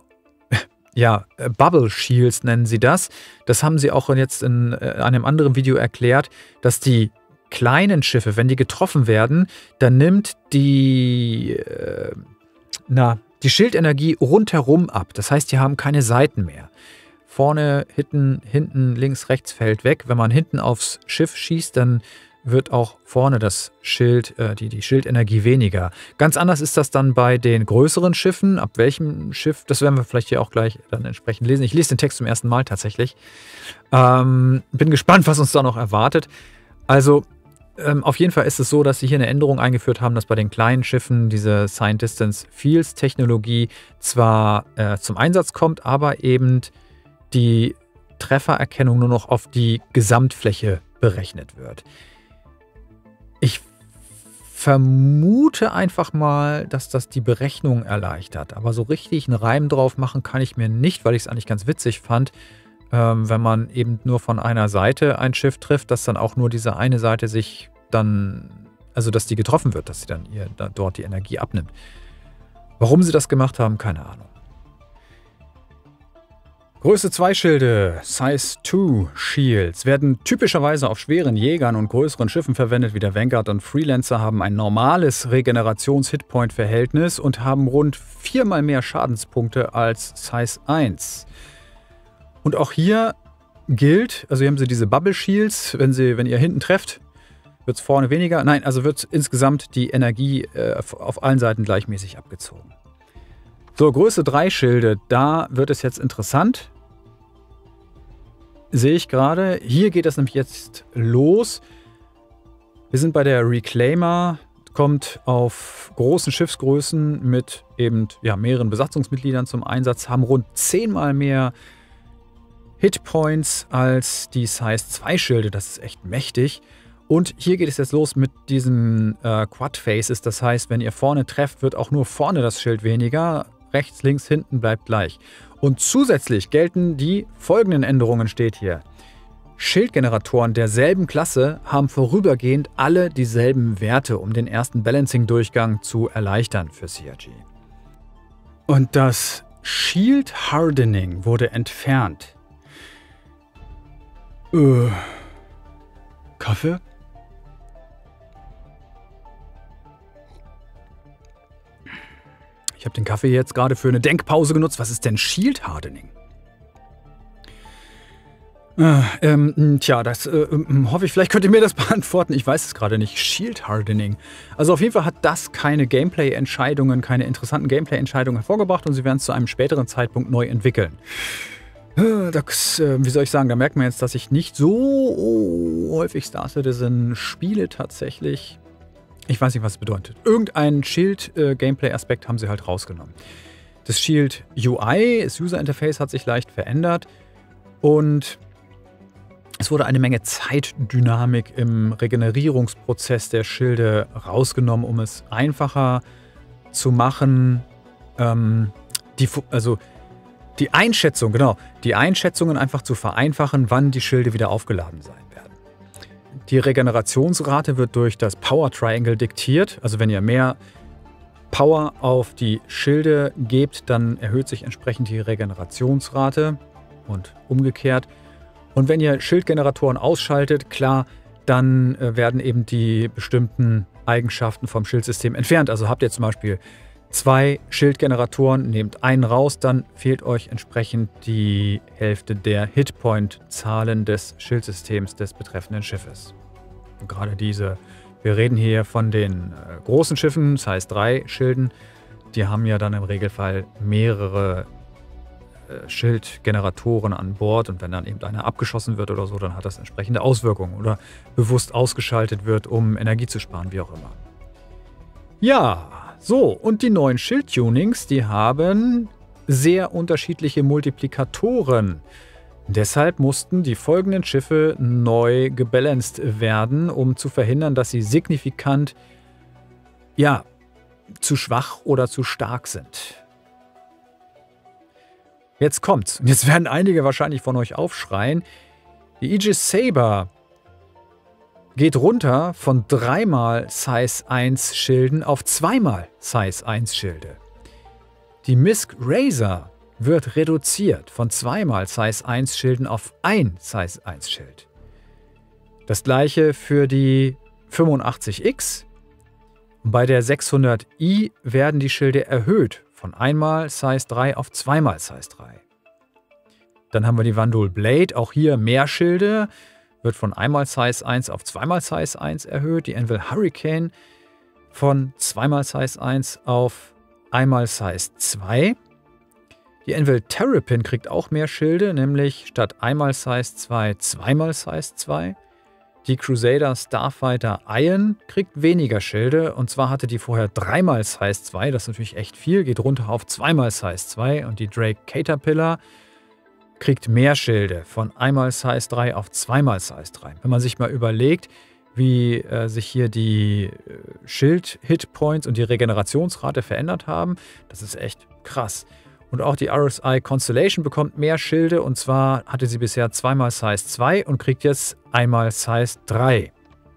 Bubble Shields nennen sie das. Das haben sie auch jetzt in einem anderen Video erklärt, dass die kleinen Schiffe, wenn die getroffen werden, dann nimmt die Schildenergie rundherum ab. Das heißt, die haben keine Seiten mehr. Vorne, hinten, links, rechts fällt weg. Wenn man hinten aufs Schiff schießt, dann wird auch vorne das Schild, die Schildenergie weniger. Ganz anders ist das dann bei den größeren Schiffen. Ab welchem Schiff, das werden wir vielleicht hier auch gleich dann entsprechend lesen. Ich lese den Text zum ersten Mal tatsächlich. Bin gespannt, was uns da noch erwartet. Also auf jeden Fall ist es so, dass sie hier eine Änderung eingeführt haben, dass bei den kleinen Schiffen diese Signed Distance Fields Technologie zwar zum Einsatz kommt, aber eben die Treffererkennung nur noch auf die Gesamtfläche berechnet wird. Ich vermute einfach mal, dass das die Berechnung erleichtert. Aber so richtig einen Reim drauf machen kann ich mir nicht, weil ich es eigentlich ganz witzig fand, wenn man eben nur von einer Seite ein Schiff trifft, dass dann auch nur diese eine Seite sich dann, also dass die getroffen wird, dass sie dann dort die Energie abnimmt. Warum sie das gemacht haben, keine Ahnung. Größe 2 Schilde, Size 2 Shields, werden typischerweise auf schweren Jägern und größeren Schiffen verwendet, wie der Vanguard und Freelancer, haben ein normales Regenerations-Hitpoint-Verhältnis und haben rund 4-mal mehr Schadenspunkte als Size 1. Und auch hier gilt, also hier haben sie diese Bubble Shields, wenn ihr hinten trefft, wird es vorne weniger. Nein, also wird insgesamt die Energie auf allen Seiten gleichmäßig abgezogen. So, Größe 3 Schilde, da wird es jetzt interessant. Sehe ich gerade. Hier geht das nämlich jetzt los. Wir sind bei der Reclaimer, kommt auf großen Schiffsgrößen mit eben mehreren Besatzungsmitgliedern zum Einsatz, haben rund 10-mal mehr Hitpoints als die Size 2 Schilde. Das ist echt mächtig. Und hier geht es jetzt los mit diesen Quad Faces. Das heißt, wenn ihr vorne trefft, wird auch nur vorne das Schild weniger. Rechts, links, hinten bleibt gleich. Und zusätzlich gelten die folgenden Änderungen, steht hier. Schildgeneratoren derselben Klasse haben vorübergehend alle dieselben Werte, um den ersten Balancing-Durchgang zu erleichtern für CRG. Und das Shield Hardening wurde entfernt. Kaffee? Ich habe den Kaffee jetzt gerade für eine Denkpause genutzt. Was ist denn Shield Hardening? Das hoffe ich, vielleicht könnt ihr mir das beantworten. Ich weiß es gerade nicht. Shield Hardening. Also auf jeden Fall hat das keine Gameplay-Entscheidungen, keine interessanten Gameplay-Entscheidungen hervorgebracht und sie werden es zu einem späteren Zeitpunkt neu entwickeln. Wie soll ich sagen, da merkt man jetzt, dass ich nicht so häufig Star Citizen spiele tatsächlich. Ich weiß nicht, was es bedeutet. Irgendeinen Shield-Gameplay-Aspekt haben sie halt rausgenommen. Das Shield UI, das User-Interface hat sich leicht verändert und es wurde eine Menge Zeitdynamik im Regenerierungsprozess der Schilde rausgenommen, um es einfacher zu machen. Die Einschätzungen einfach zu vereinfachen, wann die Schilde wieder aufgeladen sein werden. Die Regenerationsrate wird durch das Power Triangle diktiert. Also wenn ihr mehr Power auf die Schilde gebt, dann erhöht sich entsprechend die Regenerationsrate und umgekehrt. Und wenn ihr Schildgeneratoren ausschaltet, klar, dann werden eben die bestimmten Eigenschaften vom Schildsystem entfernt. Also habt ihr zum Beispiel 2 Schildgeneratoren, nehmt einen raus, dann fehlt euch entsprechend die Hälfte der Hitpoint-Zahlen des Schildsystems des betreffenden Schiffes. Und gerade wir reden hier von den großen Schiffen, das heißt 3 Schilden, die haben ja dann im Regelfall mehrere Schildgeneratoren an Bord und wenn dann eben einer abgeschossen wird oder so, dann hat das entsprechende Auswirkungen oder bewusst ausgeschaltet wird, um Energie zu sparen, wie auch immer. Ja, so, und die neuen Schildtunings, die haben sehr unterschiedliche Multiplikatoren. Deshalb mussten die folgenden Schiffe neu gebalanced werden, um zu verhindern, dass sie signifikant, zu schwach oder zu stark sind. Jetzt kommt's. Und jetzt werden einige wahrscheinlich von euch aufschreien. Die Aegis Saber geht runter von 3x Size 1 Schilden auf 2x Size 1 Schilde. Die Misk Razor wird reduziert von 2x Size 1 Schilden auf 1 Size 1 Schild. Das gleiche für die 85X. Bei der 600i werden die Schilde erhöht von 1x Size 3 auf 2x Size 3. Dann haben wir die Vandal Blade, auch hier mehr Schilde, wird von 1x Size 1 auf 2x Size 1 erhöht. Die Anvil Hurricane von 2x Size 1 auf 1x Size 2. Die Anvil Terrapin kriegt auch mehr Schilde, nämlich statt 1x Size 2 2x Size 2. Die Crusader Starfighter Iron kriegt weniger Schilde und zwar hatte die vorher 3x Size 2, das ist natürlich echt viel, geht runter auf 2x Size 2 und die Drake Caterpillar kriegt mehr Schilde von 1x Size 3 auf 2x Size 3. Wenn man sich mal überlegt, wie sich hier die Schild-Hitpoints und die Regenerationsrate verändert haben, das ist echt krass. Und auch die RSI Constellation bekommt mehr Schilde und zwar hatte sie bisher 2x Size 2 und kriegt jetzt 1x Size 3.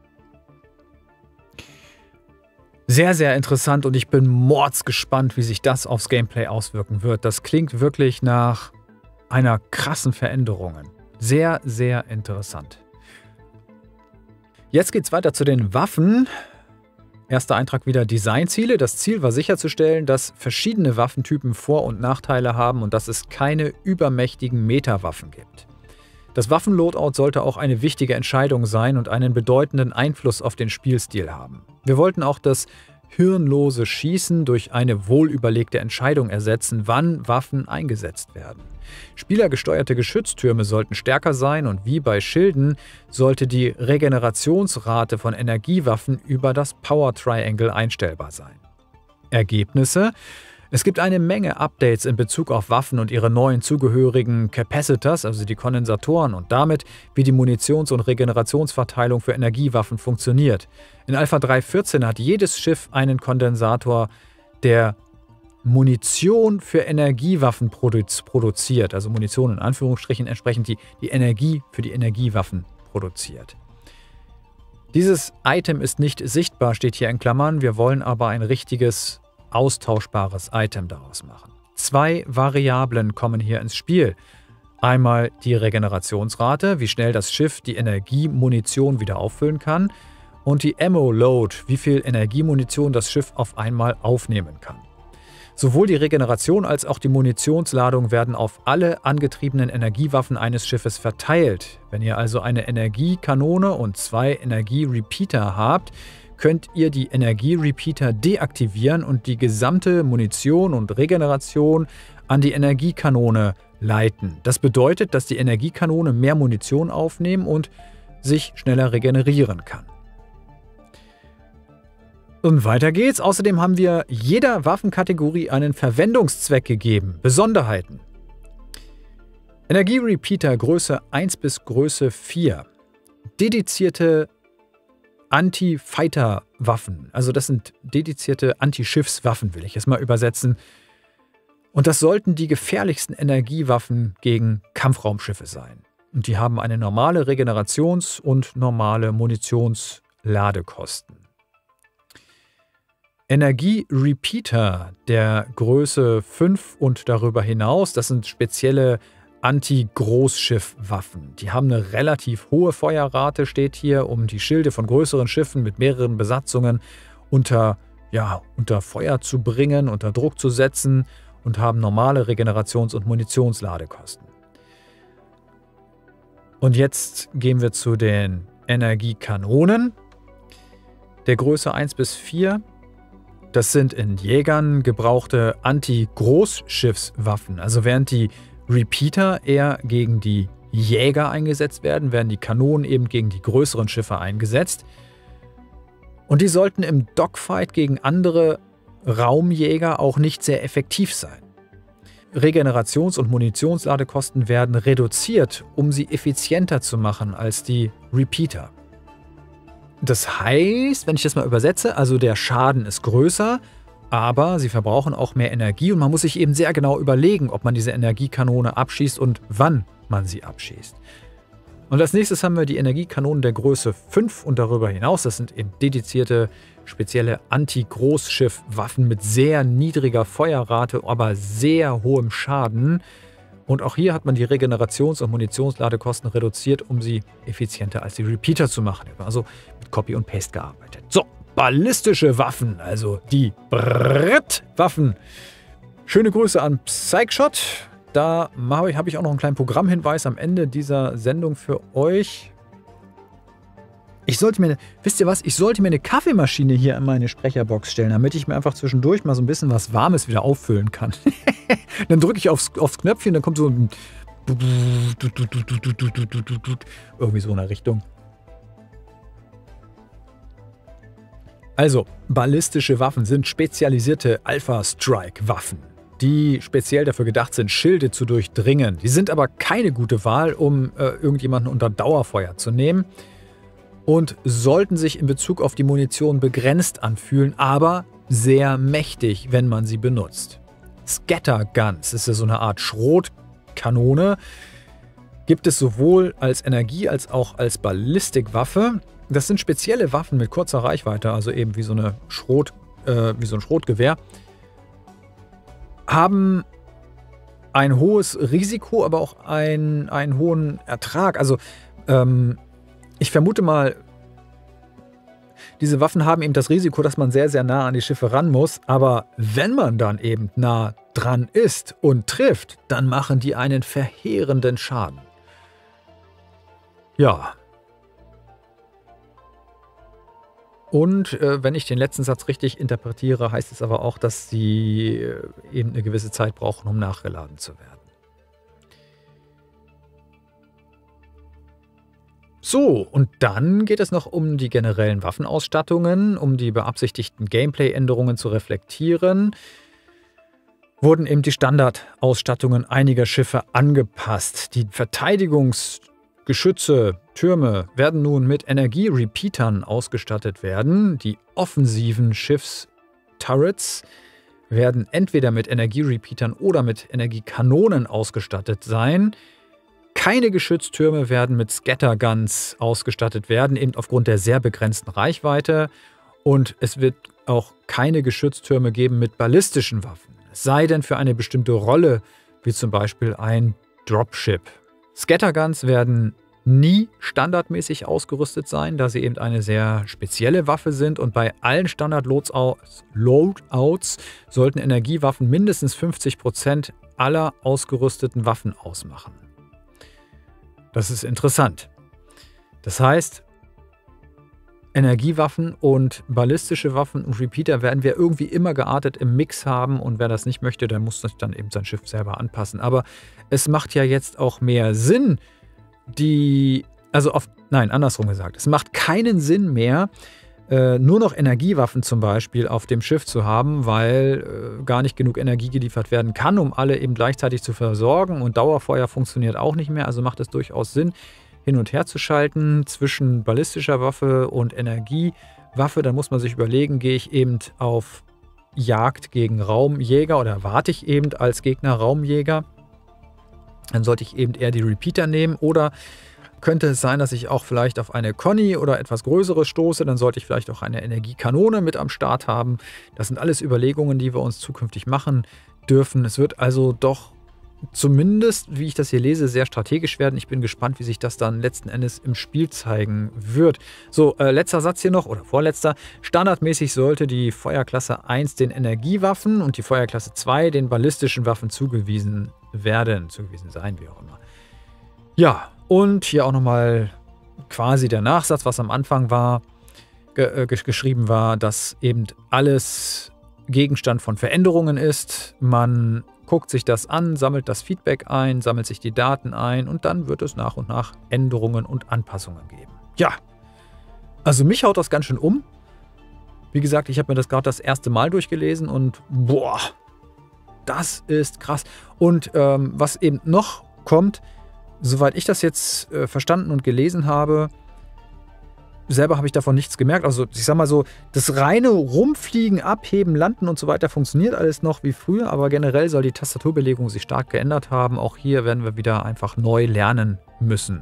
Sehr, sehr interessant und ich bin mordsgespannt, wie sich das aufs Gameplay auswirken wird. Das klingt wirklich nach einer krassen Veränderung. Sehr, sehr interessant. Jetzt geht es weiter zu den Waffen. Erster Eintrag wieder Designziele. Das Ziel war sicherzustellen, dass verschiedene Waffentypen Vor- und Nachteile haben und dass es keine übermächtigen Meta-Waffen gibt. Das Waffenloadout sollte auch eine wichtige Entscheidung sein und einen bedeutenden Einfluss auf den Spielstil haben. Wir wollten auch das hirnlose Schießen durch eine wohlüberlegte Entscheidung ersetzen, wann Waffen eingesetzt werden. Spielergesteuerte Geschütztürme sollten stärker sein und wie bei Schilden sollte die Regenerationsrate von Energiewaffen über das Power Triangle einstellbar sein. Ergebnisse: Es gibt eine Menge Updates in Bezug auf Waffen und ihre neuen zugehörigen Capacitors, also die Kondensatoren, und damit, wie die Munitions- und Regenerationsverteilung für Energiewaffen funktioniert. In Alpha 3.14 hat jedes Schiff einen Kondensator, der Munition für Energiewaffen produziert, also Munition in Anführungsstrichen, entsprechend die Energie für die Energiewaffen produziert. Dieses Item ist nicht sichtbar, steht hier in Klammern, wir wollen aber ein richtiges, austauschbares Item daraus machen. 2 Variablen kommen hier ins Spiel. Einmal die Regenerationsrate, wie schnell das Schiff die Energiemunition wieder auffüllen kann, und die Ammo Load, wie viel Energiemunition das Schiff auf einmal aufnehmen kann. Sowohl die Regeneration als auch die Munitionsladung werden auf alle angetriebenen Energiewaffen eines Schiffes verteilt. Wenn ihr also eine Energiekanone und 2 Energierepeater habt, könnt ihr die Energierepeater deaktivieren und die gesamte Munition und Regeneration an die Energiekanone leiten. Das bedeutet, dass die Energiekanone mehr Munition aufnehmen und sich schneller regenerieren kann. Und weiter geht's. Außerdem haben wir jeder Waffenkategorie einen Verwendungszweck gegeben. Besonderheiten. Energierepeater Größe 1 bis Größe 4. Dedizierte Anti-Fighter-Waffen. Also das sind dedizierte Anti-Schiffswaffen, will ich jetzt mal übersetzen. Und das sollten die gefährlichsten Energiewaffen gegen Kampfraumschiffe sein. Und die haben eine normale Regenerations- und normale Munitionsladekosten. Energierepeater der Größe 5 und darüber hinaus, das sind spezielle Anti-Großschiffwaffen. Die haben eine relativ hohe Feuerrate, steht hier, um die Schilde von größeren Schiffen mit mehreren Besatzungen unter Feuer zu bringen, unter Druck zu setzen und haben normale Regenerations- und Munitionsladekosten. Und jetzt gehen wir zu den Energiekanonen der Größe 1 bis 4. Das sind in Jägern gebrauchte Anti-Großschiffswaffen. Also während die Repeater eher gegen die Jäger eingesetzt werden, werden die Kanonen eben gegen die größeren Schiffe eingesetzt. Und die sollten im Dogfight gegen andere Raumjäger auch nicht sehr effektiv sein. Regenerations- und Munitionsladekosten werden reduziert, um sie effizienter zu machen als die Repeater. Das heißt, wenn ich das mal übersetze, also der Schaden ist größer, aber sie verbrauchen auch mehr Energie und man muss sich eben sehr genau überlegen, ob man diese Energiekanone abschießt und wann man sie abschießt. Und als nächstes haben wir die Energiekanonen der Größe 5 und darüber hinaus. Das sind eben dedizierte, spezielle Anti-Großschiff-Waffen mit sehr niedriger Feuerrate, aber sehr hohem Schaden. Und auch hier hat man die Regenerations- und Munitionsladekosten reduziert, um sie effizienter als die Repeater zu machen. Also mit Copy und Paste gearbeitet. So, ballistische Waffen, also die Brett-Waffen. Schöne Grüße an Psychshot. Da habe ich auch noch einen kleinen Programmhinweis am Ende dieser Sendung für euch. Wisst ihr was? Ich sollte mir eine Kaffeemaschine hier in meine Sprecherbox stellen, damit ich mir einfach zwischendurch mal so ein bisschen was Warmes wieder auffüllen kann. Dann drücke ich aufs Knöpfchen, dann kommt so ein irgendwie so in der Richtung. Also, ballistische Waffen sind spezialisierte Alpha-Strike-Waffen, die speziell dafür gedacht sind, Schilde zu durchdringen. Die sind aber keine gute Wahl, um irgendjemanden unter Dauerfeuer zu nehmen und sollten sich in Bezug auf die Munition begrenzt anfühlen, aber sehr mächtig, wenn man sie benutzt. Scatterguns ist ja so eine Art Schrotkanone, gibt es sowohl als Energie- als auch als Ballistikwaffe. Das sind spezielle Waffen mit kurzer Reichweite, also eben wie so ein Schrotgewehr, haben ein hohes Risiko, aber auch einen hohen Ertrag. Also ich vermute mal, diese Waffen haben eben das Risiko, dass man sehr, sehr nah an die Schiffe ran muss. Aber wenn man dann eben nah dran ist und trifft, dann machen die einen verheerenden Schaden. Ja. Und wenn ich den letzten Satz richtig interpretiere, heißt es aber auch, dass sie eben eine gewisse Zeit brauchen, um nachgeladen zu werden. So, und dann geht es noch um die generellen Waffenausstattungen, um die beabsichtigten Gameplay-Änderungen zu reflektieren. Wurden eben die Standardausstattungen einiger Schiffe angepasst. Die Verteidigungsgeschütze, Türme werden nun mit Energierepeatern ausgestattet werden. Die offensiven Schiffsturrets werden entweder mit Energierepeatern oder mit Energiekanonen ausgestattet sein. Keine Geschütztürme werden mit Scatterguns ausgestattet werden, eben aufgrund der sehr begrenzten Reichweite. Und es wird auch keine Geschütztürme geben mit ballistischen Waffen. Es sei denn für eine bestimmte Rolle, wie zum Beispiel ein Dropship. Scatterguns werden nie standardmäßig ausgerüstet sein, da sie eben eine sehr spezielle Waffe sind. Und bei allen Standard-Loadouts sollten Energiewaffen mindestens 50% aller ausgerüsteten Waffen ausmachen. Das ist interessant. Das heißt, Energiewaffen und ballistische Waffen und Repeater werden wir irgendwie immer geartet im Mix haben, und wer das nicht möchte, der muss dann eben sein Schiff selber anpassen. Aber es macht ja jetzt auch mehr Sinn, andersrum gesagt, es macht keinen Sinn mehr, nur noch Energiewaffen zum Beispiel auf dem Schiff zu haben, weil gar nicht genug Energie geliefert werden kann, um alle eben gleichzeitig zu versorgen, und Dauerfeuer funktioniert auch nicht mehr. Also macht es durchaus Sinn, hin und her zu schalten zwischen ballistischer Waffe und Energiewaffe. Dann muss man sich überlegen, gehe ich eben auf Jagd gegen Raumjäger oder warte ich eben als Gegner Raumjäger? Dann sollte ich eben eher die Repeater nehmen, oder könnte es sein, dass ich auch vielleicht auf eine Conny oder etwas Größeres stoße, dann sollte ich vielleicht auch eine Energiekanone mit am Start haben. Das sind alles Überlegungen, die wir uns zukünftig machen dürfen. Es wird also doch zumindest, wie ich das hier lese, sehr strategisch werden. Ich bin gespannt, wie sich das dann letzten Endes im Spiel zeigen wird. So, letzter Satz hier noch, oder vorletzter. Standardmäßig sollte die Feuerklasse 1 den Energiewaffen und die Feuerklasse 2 den ballistischen Waffen zugewiesen sein, wie auch immer. Ja, und hier auch nochmal quasi der Nachsatz, was am Anfang war, geschrieben war, dass eben alles Gegenstand von Veränderungen ist. Man guckt sich das an, sammelt das Feedback ein, sammelt sich die Daten ein, und dann wird es nach und nach Änderungen und Anpassungen geben. Ja, also mich haut das ganz schön um. Wie gesagt, ich habe mir das gerade das erste Mal durchgelesen, und boah, das ist krass. Und was eben noch kommt, soweit ich das jetzt verstanden und gelesen habe, selber habe ich davon nichts gemerkt. Also ich sag mal so, das reine Rumfliegen, Abheben, Landen und so weiter funktioniert alles noch wie früher, aber generell soll die Tastaturbelegung sich stark geändert haben. Auch hier werden wir wieder einfach neu lernen müssen.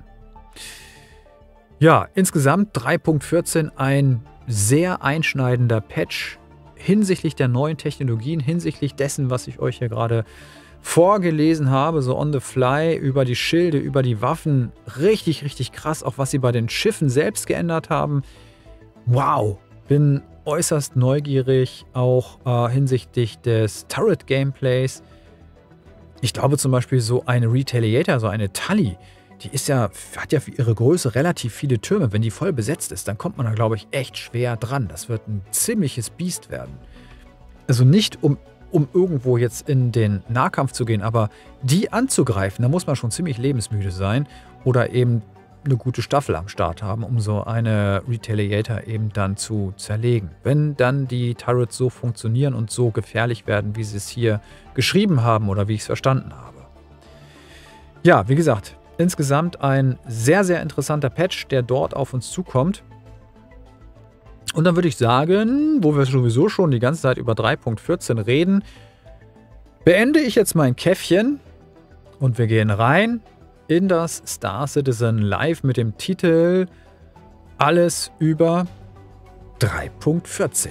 Ja, insgesamt 3.14 ein sehr einschneidender Patch hinsichtlich der neuen Technologien, hinsichtlich dessen, was ich euch hier gerade vorgelesen habe, so on the fly, über die Schilde, über die Waffen. Richtig, richtig krass, auch was sie bei den Schiffen selbst geändert haben. Wow, bin äußerst neugierig, auch hinsichtlich des Turret-Gameplays. Ich glaube zum Beispiel, so eine Retaliator, so eine Tully, die hat ja für ihre Größe relativ viele Türme. Wenn die voll besetzt ist, dann kommt man da, glaube ich, echt schwer dran. Das wird ein ziemliches Biest werden. Also nicht um irgendwo jetzt in den Nahkampf zu gehen, aber die anzugreifen, da muss man schon ziemlich lebensmüde sein oder eben eine gute Staffel am Start haben, um so eine Retaliator eben dann zu zerlegen. Wenn dann die Turrets so funktionieren und so gefährlich werden, wie sie es hier geschrieben haben oder wie ich es verstanden habe. Ja, wie gesagt, insgesamt ein sehr, sehr interessanter Patch, der dort auf uns zukommt. Und dann würde ich sagen, wo wir sowieso schon die ganze Zeit über 3.14 reden, beende ich jetzt mein Käffchen und wir gehen rein in das Star Citizen Live mit dem Titel Alles über 3.14.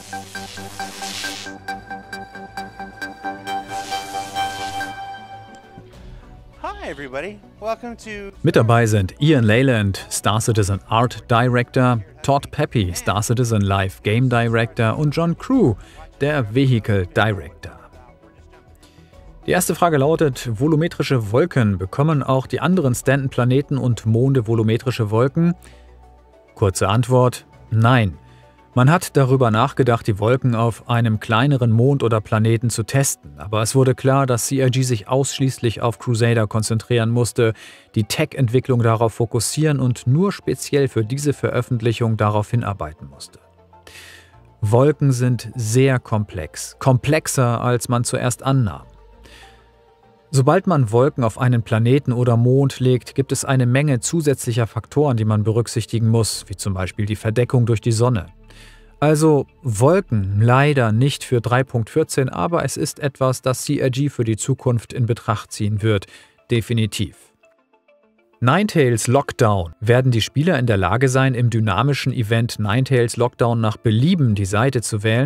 Mit dabei sind Ian Leyland, Star Citizen Art Director, Todd Peppy, Star Citizen Live Game Director und John Crew, der Vehicle Director. Die erste Frage lautet: Volumetrische Wolken, bekommen auch die anderen Stanton-Planeten und Monde volumetrische Wolken? Kurze Antwort: Nein. Man hat darüber nachgedacht, die Wolken auf einem kleineren Mond oder Planeten zu testen, aber es wurde klar, dass CIG sich ausschließlich auf Crusader konzentrieren musste, die Tech-Entwicklung darauf fokussieren und nur speziell für diese Veröffentlichung darauf hinarbeiten musste. Wolken sind sehr komplex, komplexer als man zuerst annahm. Sobald man Wolken auf einen Planeten oder Mond legt, gibt es eine Menge zusätzlicher Faktoren, die man berücksichtigen muss, wie zum Beispiel die Verdeckung durch die Sonne. Also Wolken leider nicht für 3.14, aber es ist etwas, das CIG für die Zukunft in Betracht ziehen wird. Definitiv. Ninetales Lockdown. Werden die Spieler in der Lage sein, im dynamischen Event Ninetales Lockdown nach Belieben die Seite zu wählen?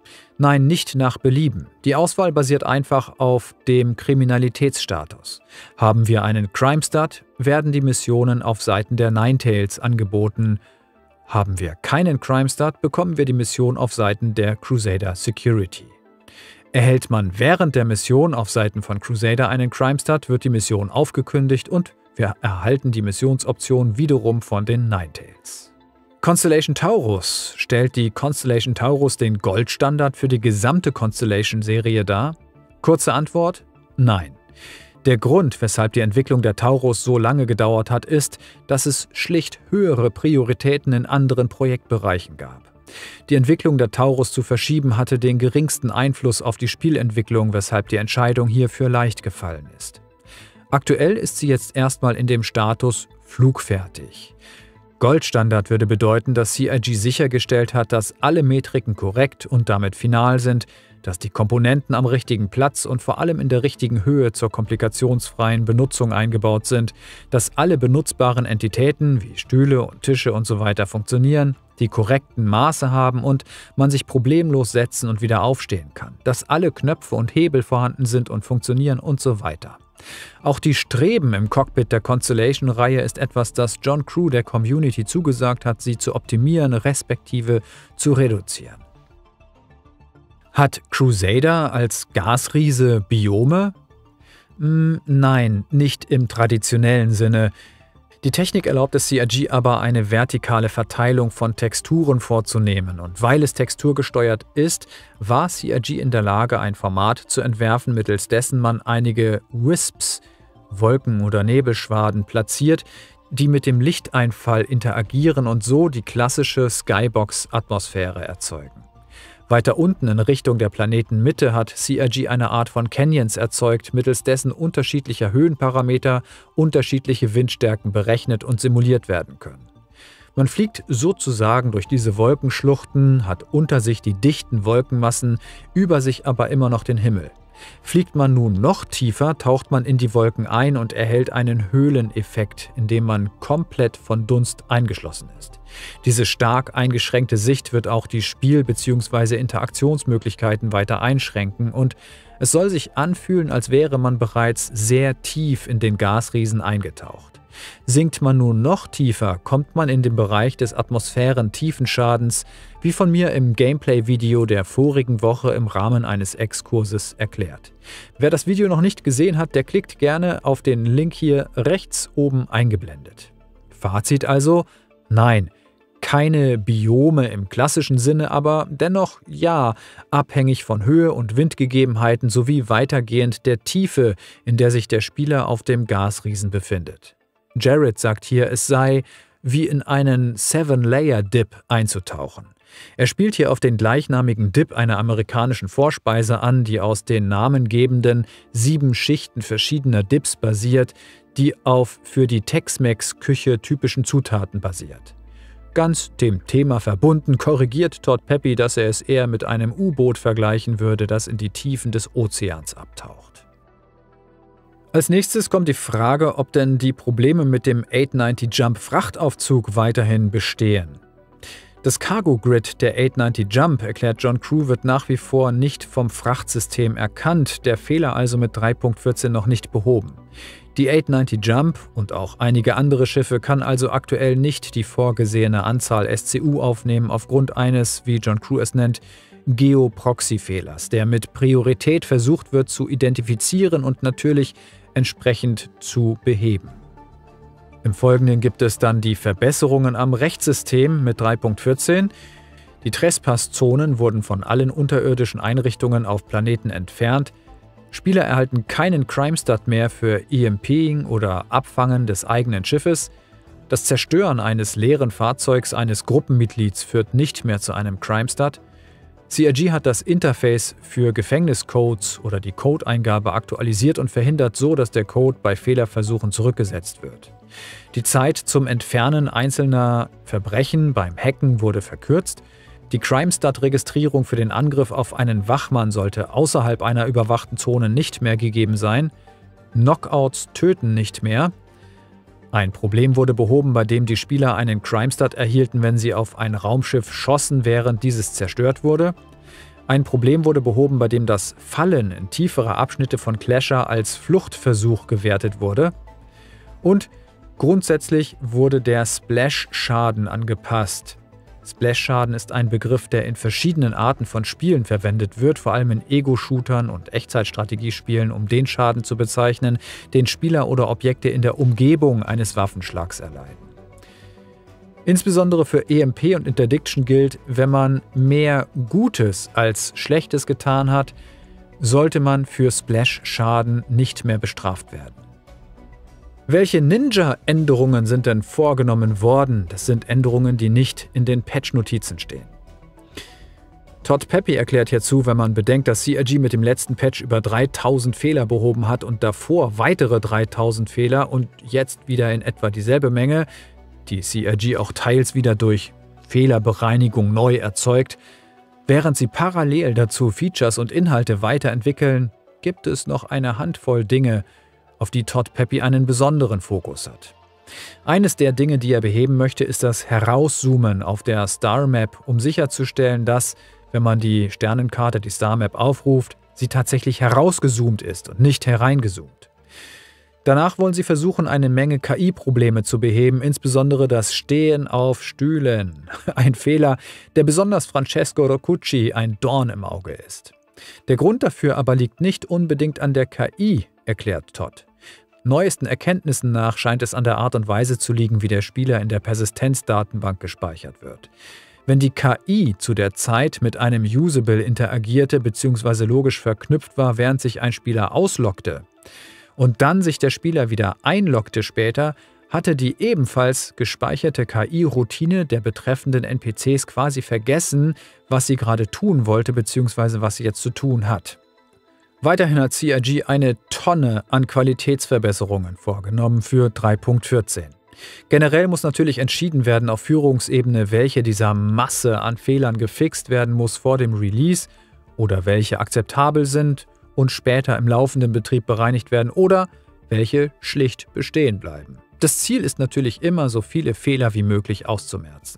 Nein, nicht nach Belieben. Die Auswahl basiert einfach auf dem Kriminalitätsstatus. Haben wir einen Crime-Stat, werden die Missionen auf Seiten der Ninetales angeboten. Haben wir keinen Crime-Stat, bekommen wir die Mission auf Seiten der Crusader Security. Erhält man während der Mission auf Seiten von Crusader einen Crime-Stat, wird die Mission aufgekündigt und wir erhalten die Missionsoption wiederum von den Ninetales. Constellation Taurus. Stellt die Constellation Taurus den Goldstandard für die gesamte Constellation-Serie dar? Kurze Antwort: Nein. Der Grund, weshalb die Entwicklung der Taurus so lange gedauert hat, ist, dass es schlicht höhere Prioritäten in anderen Projektbereichen gab. Die Entwicklung der Taurus zu verschieben hatte den geringsten Einfluss auf die Spielentwicklung, weshalb die Entscheidung hierfür leicht gefallen ist. Aktuell ist sie jetzt erstmal in dem Status flugfertig. Goldstandard würde bedeuten, dass CIG sichergestellt hat, dass alle Metriken korrekt und damit final sind, dass die Komponenten am richtigen Platz und vor allem in der richtigen Höhe zur komplikationsfreien Benutzung eingebaut sind, dass alle benutzbaren Entitäten wie Stühle und Tische usw. funktionieren, die korrekten Maße haben und man sich problemlos setzen und wieder aufstehen kann, dass alle Knöpfe und Hebel vorhanden sind und funktionieren und so weiter. Auch die Streben im Cockpit der Constellation-Reihe ist etwas, das John Crew der Community zugesagt hat, sie zu optimieren respektive zu reduzieren. Hat Crusader als Gasriese Biome? Nein, nicht im traditionellen Sinne. Die Technik erlaubt es CIG aber, eine vertikale Verteilung von Texturen vorzunehmen, und weil es texturgesteuert ist, war CIG in der Lage, ein Format zu entwerfen, mittels dessen man einige Wisps, Wolken- oder Nebelschwaden, platziert, die mit dem Lichteinfall interagieren und so die klassische Skybox-Atmosphäre erzeugen. Weiter unten in Richtung der Planetenmitte hat CIG eine Art von Canyons erzeugt, mittels dessen unterschiedlicher Höhenparameter unterschiedliche Windstärken berechnet und simuliert werden können. Man fliegt sozusagen durch diese Wolkenschluchten, hat unter sich die dichten Wolkenmassen, über sich aber immer noch den Himmel. Fliegt man nun noch tiefer, taucht man in die Wolken ein und erhält einen Höhleneffekt, in dem man komplett von Dunst eingeschlossen ist. Diese stark eingeschränkte Sicht wird auch die Spiel- bzw. Interaktionsmöglichkeiten weiter einschränken und es soll sich anfühlen, als wäre man bereits sehr tief in den Gasriesen eingetaucht. Sinkt man nun noch tiefer, kommt man in den Bereich des Atmosphären-Tiefenschadens, wie von mir im Gameplay-Video der vorigen Woche im Rahmen eines Exkurses erklärt. Wer das Video noch nicht gesehen hat, der klickt gerne auf den Link hier rechts oben eingeblendet. Fazit also: Nein, keine Biome im klassischen Sinne, aber dennoch ja, abhängig von Höhe und Windgegebenheiten sowie weitergehend der Tiefe, in der sich der Spieler auf dem Gasriesen befindet. Jared sagt hier, es sei wie in einen 7-Layer-Dip einzutauchen. Er spielt hier auf den gleichnamigen Dip einer amerikanischen Vorspeise an, die aus den namengebenden 7 Schichten verschiedener Dips basiert, die auf für die Tex-Mex-Küche typischen Zutaten basiert. Ganz dem Thema verbunden korrigiert Todd Peppy, dass er es eher mit einem U-Boot vergleichen würde, das in die Tiefen des Ozeans abtaucht. Als nächstes kommt die Frage, ob denn die Probleme mit dem 890 Jump Frachtaufzug weiterhin bestehen. Das Cargo Grid der 890 Jump, erklärt John Crew, wird nach wie vor nicht vom Frachtsystem erkannt, der Fehler also mit 3.14 noch nicht behoben. Die 890 Jump und auch einige andere Schiffe kann also aktuell nicht die vorgesehene Anzahl SCU aufnehmen aufgrund eines, wie John Crew es nennt, Geo-Proxy-Fehlers, der mit Priorität versucht wird zu identifizieren und natürlich entsprechend zu beheben. Im Folgenden gibt es dann die Verbesserungen am Rechtssystem mit 3.14. Die Trespasszonen wurden von allen unterirdischen Einrichtungen auf Planeten entfernt. Spieler erhalten keinen Crime-Stat mehr für EMPing oder Abfangen des eigenen Schiffes. Das Zerstören eines leeren Fahrzeugs eines Gruppenmitglieds führt nicht mehr zu einem Crime-Stat. CIG hat das Interface für Gefängniscodes oder die Codeingabe aktualisiert und verhindert so, dass der Code bei Fehlerversuchen zurückgesetzt wird. Die Zeit zum Entfernen einzelner Verbrechen beim Hacken wurde verkürzt. Die Crime-Stat-Registrierung für den Angriff auf einen Wachmann sollte außerhalb einer überwachten Zone nicht mehr gegeben sein. Knockouts töten nicht mehr. Ein Problem wurde behoben, bei dem die Spieler einen Crime-Stat erhielten, wenn sie auf ein Raumschiff schossen, während dieses zerstört wurde. Ein Problem wurde behoben, bei dem das Fallen in tiefere Abschnitte von Clasher als Fluchtversuch gewertet wurde. Und grundsätzlich wurde der Splash-Schaden angepasst. Splash-Schaden ist ein Begriff, der in verschiedenen Arten von Spielen verwendet wird, vor allem in Ego-Shootern und Echtzeitstrategiespielen, um den Schaden zu bezeichnen, den Spieler oder Objekte in der Umgebung eines Waffenschlags erleiden. Insbesondere für EMP und Interdiction gilt, wenn man mehr Gutes als Schlechtes getan hat, sollte man für Splash-Schaden nicht mehr bestraft werden. Welche Ninja-Änderungen sind denn vorgenommen worden? Das sind Änderungen, die nicht in den Patch-Notizen stehen. Todd Peppy erklärt hierzu, wenn man bedenkt, dass CIG mit dem letzten Patch über 3000 Fehler behoben hat und davor weitere 3000 Fehler und jetzt wieder in etwa dieselbe Menge, die CIG auch teils wieder durch Fehlerbereinigung neu erzeugt, während sie parallel dazu Features und Inhalte weiterentwickeln, gibt es noch eine Handvoll Dinge, auf die Todd Peppy einen besonderen Fokus hat. Eines der Dinge, die er beheben möchte, ist das Herauszoomen auf der Star Map, um sicherzustellen, dass, wenn man die Sternenkarte, die Star Map aufruft, sie tatsächlich herausgezoomt ist und nicht hereingezoomt. Danach wollen sie versuchen, eine Menge KI-Probleme zu beheben, insbesondere das Stehen auf Stühlen. Ein Fehler, der besonders Francesco Roccucci ein Dorn im Auge ist. Der Grund dafür aber liegt nicht unbedingt an der KI, erklärt Todd. Neuesten Erkenntnissen nach scheint es an der Art und Weise zu liegen, wie der Spieler in der Persistenzdatenbank gespeichert wird. Wenn die KI zu der Zeit mit einem Usable interagierte bzw. logisch verknüpft war, während sich ein Spieler ausloggte und dann sich der Spieler wieder einloggte später, hatte die ebenfalls gespeicherte KI-Routine der betreffenden NPCs quasi vergessen, was sie gerade tun wollte bzw. was sie jetzt zu tun hat. Weiterhin hat CIG eine Tonne an Qualitätsverbesserungen vorgenommen für 3.14. Generell muss natürlich entschieden werden auf Führungsebene, welche dieser Masse an Fehlern gefixt werden muss vor dem Release oder welche akzeptabel sind und später im laufenden Betrieb bereinigt werden oder welche schlicht bestehen bleiben. Das Ziel ist natürlich immer, so viele Fehler wie möglich auszumerzen.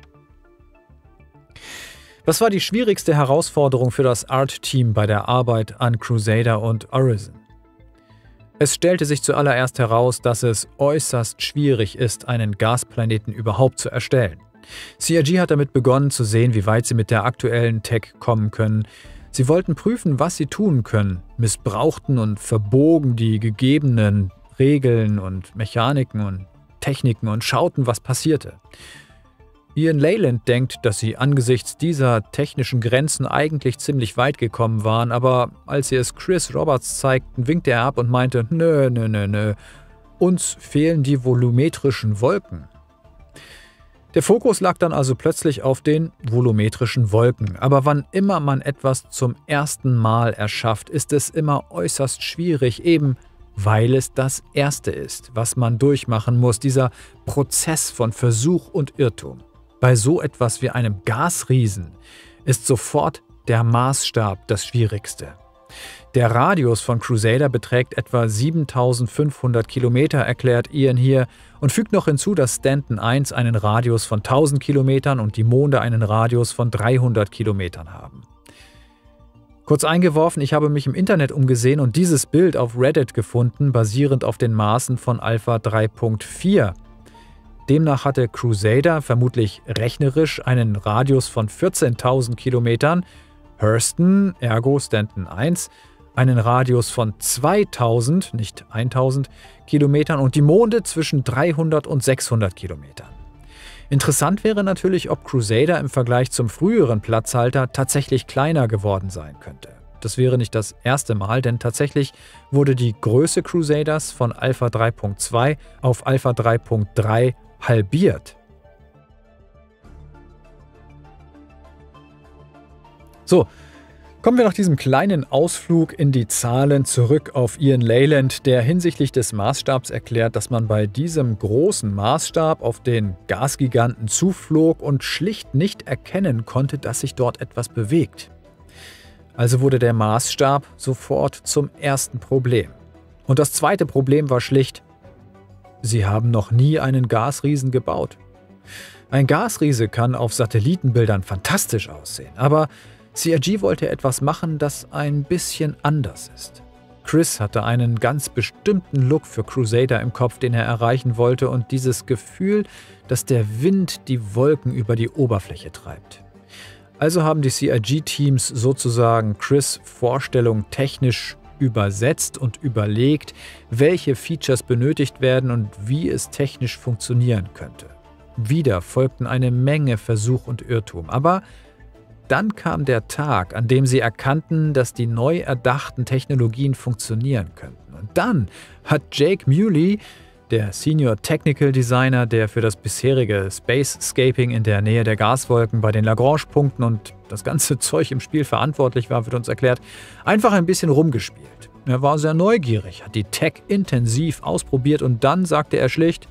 Was war die schwierigste Herausforderung für das Art-Team bei der Arbeit an Crusader und Orison? Es stellte sich zuallererst heraus, dass es äußerst schwierig ist, einen Gasplaneten überhaupt zu erstellen. CIG hat damit begonnen zu sehen, wie weit sie mit der aktuellen Tech kommen können. Sie wollten prüfen, was sie tun können, missbrauchten und verbogen die gegebenen Regeln und Mechaniken und Techniken und schauten, was passierte. Ian Leyland denkt, dass sie angesichts dieser technischen Grenzen eigentlich ziemlich weit gekommen waren, aber als sie es Chris Roberts zeigten, winkte er ab und meinte, nö, uns fehlen die volumetrischen Wolken. Der Fokus lag dann also plötzlich auf den volumetrischen Wolken, aber wann immer man etwas zum ersten Mal erschafft, ist es immer äußerst schwierig, eben weil es das Erste ist, was man durchmachen muss, dieser Prozess von Versuch und Irrtum. Bei so etwas wie einem Gasriesen ist sofort der Maßstab das Schwierigste. Der Radius von Crusader beträgt etwa 7500 Kilometer, erklärt Ian hier, und fügt noch hinzu, dass Stanton 1 einen Radius von 1000 Kilometern und die Monde einen Radius von 300 Kilometern haben. Kurz eingeworfen, ich habe mich im Internet umgesehen und dieses Bild auf Reddit gefunden, basierend auf den Maßen von Alpha 3.4. Demnach hatte Crusader vermutlich rechnerisch einen Radius von 14.000 Kilometern, Hurston, ergo Stanton 1, einen Radius von 2000, nicht 1000 Kilometern und die Monde zwischen 300 und 600 Kilometern. Interessant wäre natürlich, ob Crusader im Vergleich zum früheren Platzhalter tatsächlich kleiner geworden sein könnte. Das wäre nicht das erste Mal, denn tatsächlich wurde die Größe Crusaders von Alpha 3.2 auf Alpha 3.3 halbiert. So, kommen wir nach diesem kleinen Ausflug in die Zahlen zurück auf Ian Leyland, der hinsichtlich des Maßstabs erklärt, dass man bei diesem großen Maßstab auf den Gasgiganten zuflog und schlicht nicht erkennen konnte, dass sich dort etwas bewegt. Also wurde der Maßstab sofort zum ersten Problem. Und das zweite Problem war schlicht: Sie haben noch nie einen Gasriesen gebaut. Ein Gasriese kann auf Satellitenbildern fantastisch aussehen, aber CIG wollte etwas machen, das ein bisschen anders ist. Chris hatte einen ganz bestimmten Look für Crusader im Kopf, den er erreichen wollte, und dieses Gefühl, dass der Wind die Wolken über die Oberfläche treibt. Also haben die CIG-Teams sozusagen Chris' Vorstellung technisch übersetzt und überlegt, welche Features benötigt werden und wie es technisch funktionieren könnte. Wieder folgten eine Menge Versuch und Irrtum, aber dann kam der Tag, an dem sie erkannten, dass die neu erdachten Technologien funktionieren könnten. Und dann hat Jake Muley, der Senior Technical Designer, der für das bisherige Spacescaping in der Nähe der Gaswolken bei den Lagrange-Punkten und das ganze Zeug im Spiel verantwortlich war, wird uns erklärt, einfach ein bisschen rumgespielt. Er war sehr neugierig, hat die Tech intensiv ausprobiert und dann sagte er schlicht,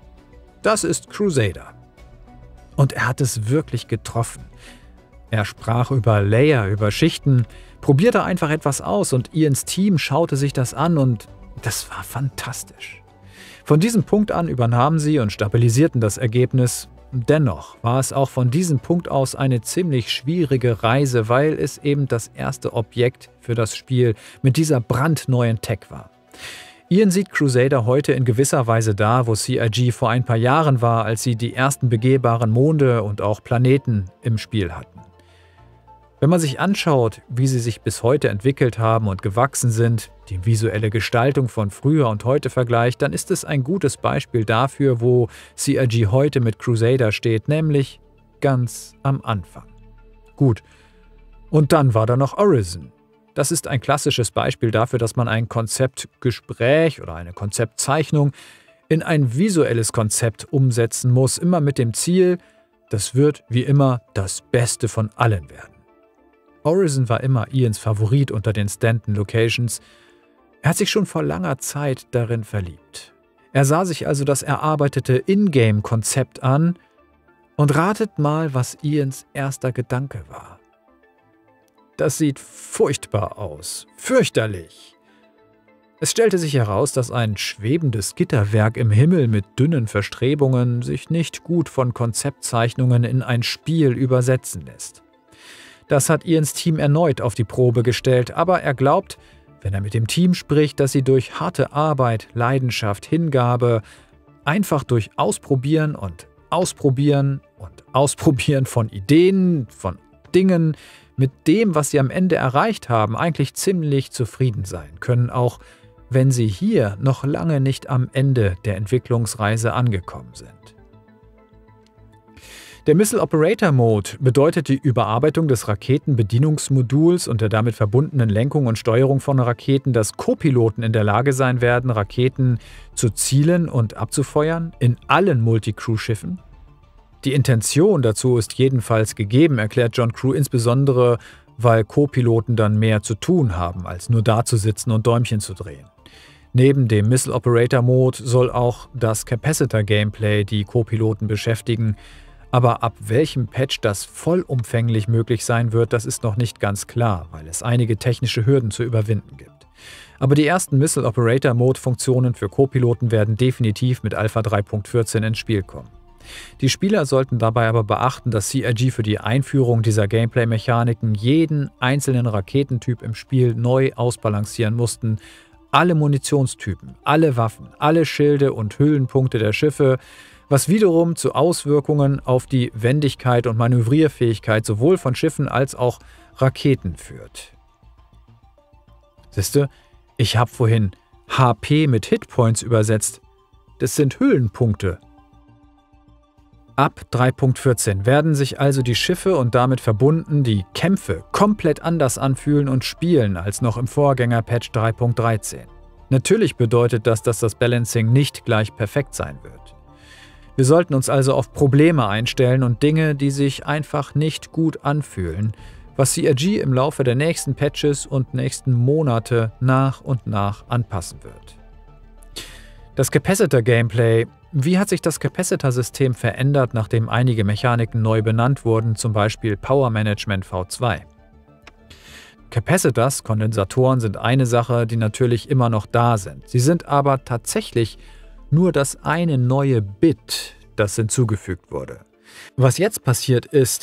das ist Crusader. Und er hat es wirklich getroffen. Er sprach über Layer, über Schichten, probierte einfach etwas aus und Ians Team schaute sich das an und das war fantastisch. Von diesem Punkt an übernahmen sie und stabilisierten das Ergebnis. Dennoch war es auch von diesem Punkt aus eine ziemlich schwierige Reise, weil es eben das erste Objekt für das Spiel mit dieser brandneuen Tech war. Ian sieht Crusader heute in gewisser Weise da, wo CIG vor ein paar Jahren war, als sie die ersten begehbaren Monde und auch Planeten im Spiel hatten. Wenn man sich anschaut, wie sie sich bis heute entwickelt haben und gewachsen sind, die visuelle Gestaltung von früher und heute vergleicht, dann ist es ein gutes Beispiel dafür, wo CIG heute mit Crusader steht, nämlich ganz am Anfang. Gut, und dann war da noch Horizon. Das ist ein klassisches Beispiel dafür, dass man ein Konzeptgespräch oder eine Konzeptzeichnung in ein visuelles Konzept umsetzen muss, immer mit dem Ziel, das wird wie immer das Beste von allen werden. Horizon war immer Ians Favorit unter den Stanton-Locations. Er hat sich schon vor langer Zeit darin verliebt. Er sah sich also das erarbeitete Ingame-Konzept an und ratet mal, was Ians erster Gedanke war. Das sieht furchtbar aus. Fürchterlich. Es stellte sich heraus, dass ein schwebendes Gitterwerk im Himmel mit dünnen Verstrebungen sich nicht gut von Konzeptzeichnungen in ein Spiel übersetzen lässt. Das hat Ians Team erneut auf die Probe gestellt, aber er glaubt, wenn er mit dem Team spricht, dass sie durch harte Arbeit, Leidenschaft, Hingabe, einfach durch Ausprobieren und Ausprobieren und Ausprobieren von Ideen, von Dingen, mit dem, was sie am Ende erreicht haben, eigentlich ziemlich zufrieden sein können, auch wenn sie hier noch lange nicht am Ende der Entwicklungsreise angekommen sind. Der Missile Operator Mode bedeutet die Überarbeitung des Raketenbedienungsmoduls und der damit verbundenen Lenkung und Steuerung von Raketen, dass Co-Piloten in der Lage sein werden, Raketen zu zielen und abzufeuern, in allen Multicrew-Schiffen. Die Intention dazu ist jedenfalls gegeben, erklärt John Crew, insbesondere weil Co-Piloten dann mehr zu tun haben, als nur dazusitzen und Däumchen zu drehen. Neben dem Missile Operator Mode soll auch das Capacitor-Gameplay die Co-Piloten beschäftigen. Aber ab welchem Patch das vollumfänglich möglich sein wird, das ist noch nicht ganz klar, weil es einige technische Hürden zu überwinden gibt. Aber die ersten Missile Operator Mode Funktionen für Co-Piloten werden definitiv mit Alpha 3.14 ins Spiel kommen. Die Spieler sollten dabei aber beachten, dass CIG für die Einführung dieser Gameplay-Mechaniken jeden einzelnen Raketentyp im Spiel neu ausbalancieren mussten. Alle Munitionstypen, alle Waffen, alle Schilde und Hüllenpunkte der Schiffe, was wiederum zu Auswirkungen auf die Wendigkeit und Manövrierfähigkeit sowohl von Schiffen als auch Raketen führt. Siehste, ich habe vorhin HP mit Hitpoints übersetzt. Das sind Hüllenpunkte. Ab 3.14 werden sich also die Schiffe und damit verbunden die Kämpfe komplett anders anfühlen und spielen als noch im Vorgänger-Patch 3.13. Natürlich bedeutet das, dass das Balancing nicht gleich perfekt sein wird. Wir sollten uns also auf Probleme einstellen und Dinge, die sich einfach nicht gut anfühlen, was CIG im Laufe der nächsten Patches und nächsten Monate nach und nach anpassen wird. Das Capacitor-Gameplay. Wie hat sich das Capacitor-System verändert, nachdem einige Mechaniken neu benannt wurden, zum Beispiel Power Management V2? Capacitors, Kondensatoren, sind eine Sache, die natürlich immer noch da sind. Sie sind aber tatsächlich nur das eine neue Bit, das hinzugefügt wurde. Was jetzt passiert ist,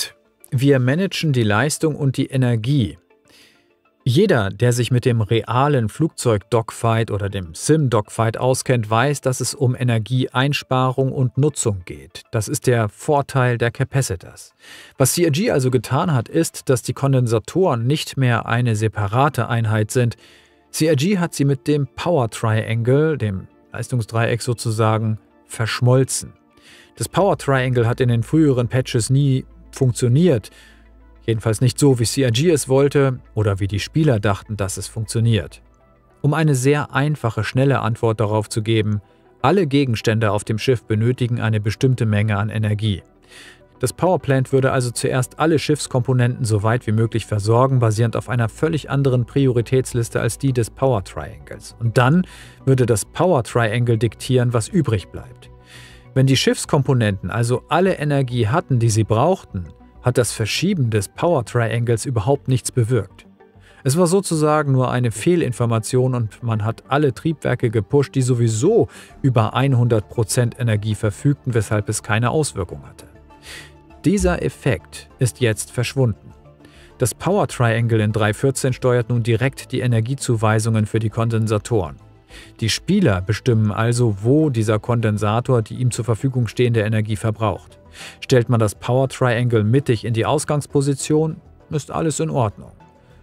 Wir managen die Leistung und die Energie. Jeder, der sich mit dem realen Flugzeug-Dogfight oder dem Sim-Dogfight auskennt, weiß, dass es um Energieeinsparung und Nutzung geht. Das ist der Vorteil der Capacitors. Was CIG also getan hat, ist, dass die Kondensatoren nicht mehr eine separate Einheit sind. CIG hat sie mit dem Power Triangle, dem Leistungsdreieck sozusagen, verschmolzen. Das Power Triangle hat in den früheren Patches nie funktioniert. Jedenfalls nicht so, wie CIG es wollte oder wie die Spieler dachten, dass es funktioniert. Um eine sehr einfache, schnelle Antwort darauf zu geben, alle Gegenstände auf dem Schiff benötigen eine bestimmte Menge an Energie. Das Powerplant würde also zuerst alle Schiffskomponenten so weit wie möglich versorgen, basierend auf einer völlig anderen Prioritätsliste als die des Power Triangles. Und dann würde das Power Triangle diktieren, was übrig bleibt. Wenn die Schiffskomponenten also alle Energie hatten, die sie brauchten, hat das Verschieben des Power Triangles überhaupt nichts bewirkt. Es war sozusagen nur eine Fehlinformation und man hat alle Triebwerke gepusht, die sowieso über 100% Energie verfügten, weshalb es keine Auswirkung hatte. Dieser Effekt ist jetzt verschwunden. Das Power Triangle in 3.14 steuert nun direkt die Energiezuweisungen für die Kondensatoren. Die Spieler bestimmen also, wo dieser Kondensator die ihm zur Verfügung stehende Energie verbraucht. Stellt man das Power Triangle mittig in die Ausgangsposition, ist alles in Ordnung.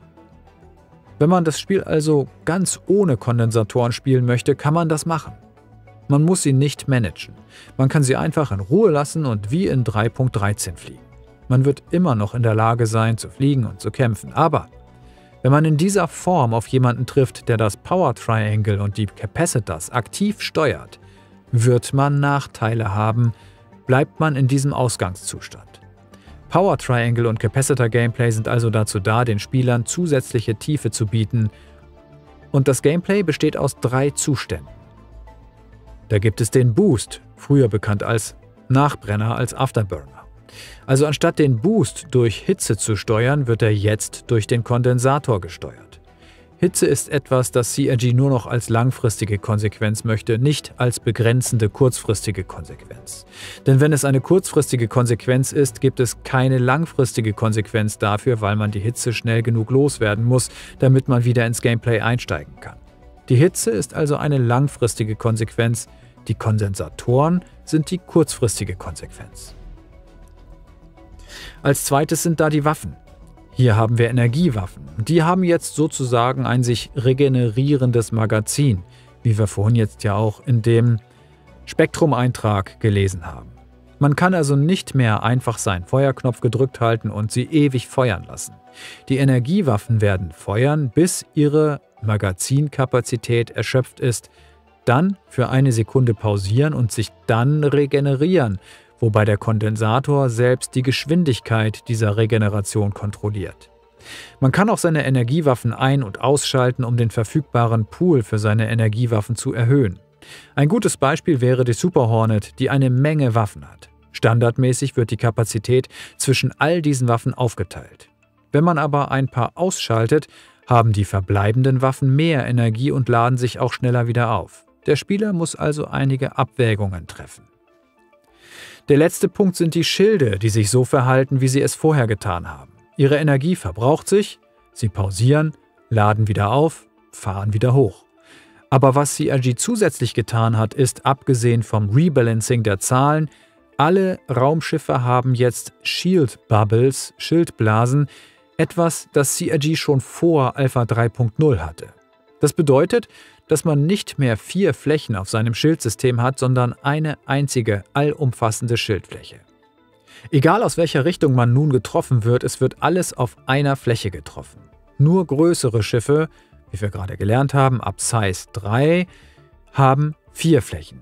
Wenn man das Spiel also ganz ohne Kondensatoren spielen möchte, kann man das machen. Man muss sie nicht managen. Man kann sie einfach in Ruhe lassen und wie in 3.13 fliegen. Man wird immer noch in der Lage sein, zu fliegen und zu kämpfen, aber wenn man in dieser Form auf jemanden trifft, der das Power Triangle und die Capacitors aktiv steuert, wird man Nachteile haben, bleibt man in diesem Ausgangszustand. Power Triangle und Capacitor Gameplay sind also dazu da, den Spielern zusätzliche Tiefe zu bieten. Und das Gameplay besteht aus 3 Zuständen. Da gibt es den Boost, früher bekannt als Nachbrenner, als Afterburner. Also anstatt den Boost durch Hitze zu steuern, wird er jetzt durch den Kondensator gesteuert. Hitze ist etwas, das CIG nur noch als langfristige Konsequenz möchte, nicht als begrenzende kurzfristige Konsequenz. Denn wenn es eine kurzfristige Konsequenz ist, gibt es keine langfristige Konsequenz dafür, weil man die Hitze schnell genug loswerden muss, damit man wieder ins Gameplay einsteigen kann. Die Hitze ist also eine langfristige Konsequenz, die Kondensatoren sind die kurzfristige Konsequenz. Als zweites sind da die Waffen. Hier haben wir Energiewaffen. Die haben jetzt sozusagen ein sich regenerierendes Magazin, wie wir vorhin jetzt ja auch in dem Spektrum-Eintrag gelesen haben. Man kann also nicht mehr einfach seinen Feuerknopf gedrückt halten und sie ewig feuern lassen. Die Energiewaffen werden feuern, bis ihre Magazinkapazität erschöpft ist, dann für eine Sekunde pausieren und sich dann regenerieren, wobei der Kondensator selbst die Geschwindigkeit dieser Regeneration kontrolliert. Man kann auch seine Energiewaffen ein- und ausschalten, um den verfügbaren Pool für seine Energiewaffen zu erhöhen. Ein gutes Beispiel wäre die Super Hornet, die eine Menge Waffen hat. Standardmäßig wird die Kapazität zwischen all diesen Waffen aufgeteilt. Wenn man aber ein paar ausschaltet, haben die verbleibenden Waffen mehr Energie und laden sich auch schneller wieder auf. Der Spieler muss also einige Abwägungen treffen. Der letzte Punkt sind die Schilde, die sich so verhalten, wie sie es vorher getan haben. Ihre Energie verbraucht sich, sie pausieren, laden wieder auf, fahren wieder hoch. Aber was CIG zusätzlich getan hat, ist, abgesehen vom Rebalancing der Zahlen, alle Raumschiffe haben jetzt Shield Bubbles, Schildblasen, etwas, das CIG schon vor Alpha 3.0 hatte. Das bedeutet, dass man nicht mehr 4 Flächen auf seinem Schildsystem hat, sondern eine einzige, allumfassende Schildfläche. Egal aus welcher Richtung man nun getroffen wird, es wird alles auf einer Fläche getroffen. Nur größere Schiffe, wie wir gerade gelernt haben, ab Size 3, haben 4 Flächen.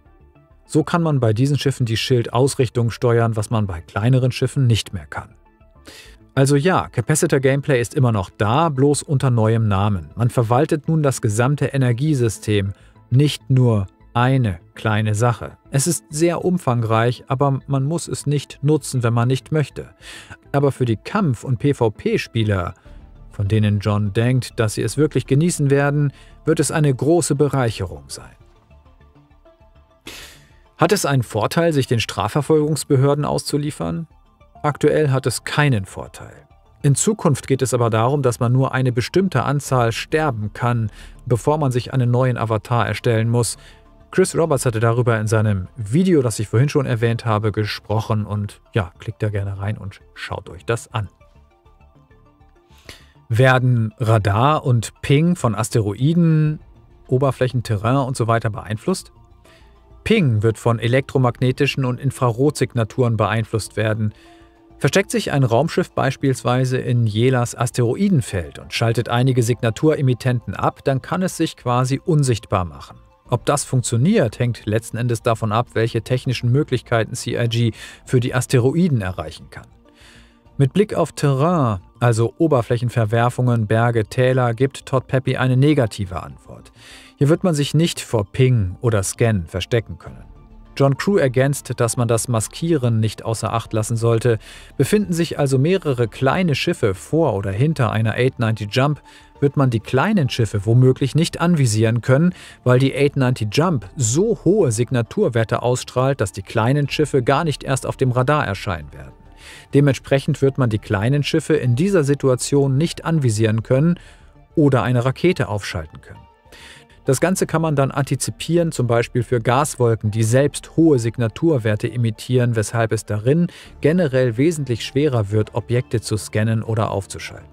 So kann man bei diesen Schiffen die Schildausrichtung steuern, was man bei kleineren Schiffen nicht mehr kann. Also ja, Capacitor Gameplay ist immer noch da, bloß unter neuem Namen. Man verwaltet nun das gesamte Energiesystem, nicht nur eine kleine Sache. Es ist sehr umfangreich, aber man muss es nicht nutzen, wenn man nicht möchte. Aber für die Kampf- und PvP-Spieler, von denen John denkt, dass sie es wirklich genießen werden, wird es eine große Bereicherung sein. Hat es einen Vorteil, sich den Strafverfolgungsbehörden auszuliefern? Aktuell hat es keinen Vorteil. In Zukunft geht es aber darum, dass man nur eine bestimmte Anzahl sterben kann, bevor man sich einen neuen Avatar erstellen muss. Chris Roberts hatte darüber in seinem Video, das ich vorhin schon erwähnt habe, gesprochen und ja, klickt da gerne rein und schaut euch das an. Werden Radar und Ping von Asteroiden, Oberflächen, Terrain und so weiter beeinflusst? Ping wird von elektromagnetischen und Infrarotsignaturen beeinflusst werden. Versteckt sich ein Raumschiff beispielsweise in Jelas Asteroidenfeld und schaltet einige Signaturemittenten ab, dann kann es sich quasi unsichtbar machen. Ob das funktioniert, hängt letzten Endes davon ab, welche technischen Möglichkeiten CIG für die Asteroiden erreichen kann. Mit Blick auf Terrain, also Oberflächenverwerfungen, Berge, Täler, gibt Todd Peppy eine negative Antwort. Hier wird man sich nicht vor Ping oder Scan verstecken können. John Crew ergänzt, dass man das Maskieren nicht außer Acht lassen sollte. Befinden sich also mehrere kleine Schiffe vor oder hinter einer 890 Jump, wird man die kleinen Schiffe womöglich nicht anvisieren können, weil die 890 Jump so hohe Signaturwerte ausstrahlt, dass die kleinen Schiffe gar nicht erst auf dem Radar erscheinen werden. Dementsprechend wird man die kleinen Schiffe in dieser Situation nicht anvisieren können oder eine Rakete aufschalten können. Das Ganze kann man dann antizipieren, zum Beispiel für Gaswolken, die selbst hohe Signaturwerte emittieren, weshalb es darin generell wesentlich schwerer wird, Objekte zu scannen oder aufzuschalten.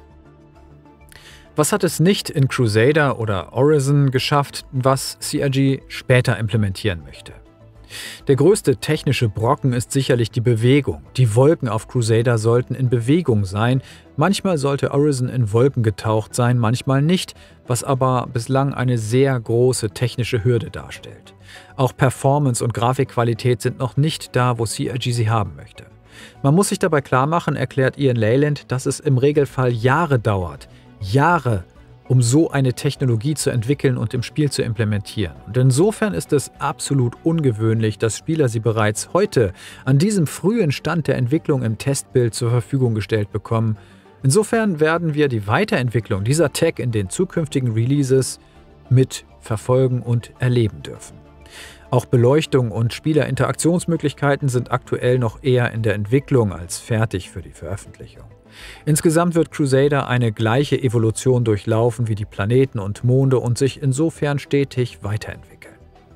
Was hat es nicht in Crusader oder Horizon geschafft, was CIG später implementieren möchte? Der größte technische Brocken ist sicherlich die Bewegung. Die Wolken auf Crusader sollten in Bewegung sein. Manchmal sollte Horizon in Wolken getaucht sein, manchmal nicht, was aber bislang eine sehr große technische Hürde darstellt. Auch Performance und Grafikqualität sind noch nicht da, wo CIG sie haben möchte. Man muss sich dabei klar machen, erklärt Ian Leyland, dass es im Regelfall Jahre dauert. Jahre, um so eine Technologie zu entwickeln und im Spiel zu implementieren. Und insofern ist es absolut ungewöhnlich, dass Spieler sie bereits heute an diesem frühen Stand der Entwicklung im Testbild zur Verfügung gestellt bekommen. Insofern werden wir die Weiterentwicklung dieser Tech in den zukünftigen Releases mit verfolgen und erleben dürfen. Auch Beleuchtung und Spielerinteraktionsmöglichkeiten sind aktuell noch eher in der Entwicklung als fertig für die Veröffentlichung. Insgesamt wird Crusader eine gleiche Evolution durchlaufen wie die Planeten und Monde und sich insofern stetig weiterentwickeln.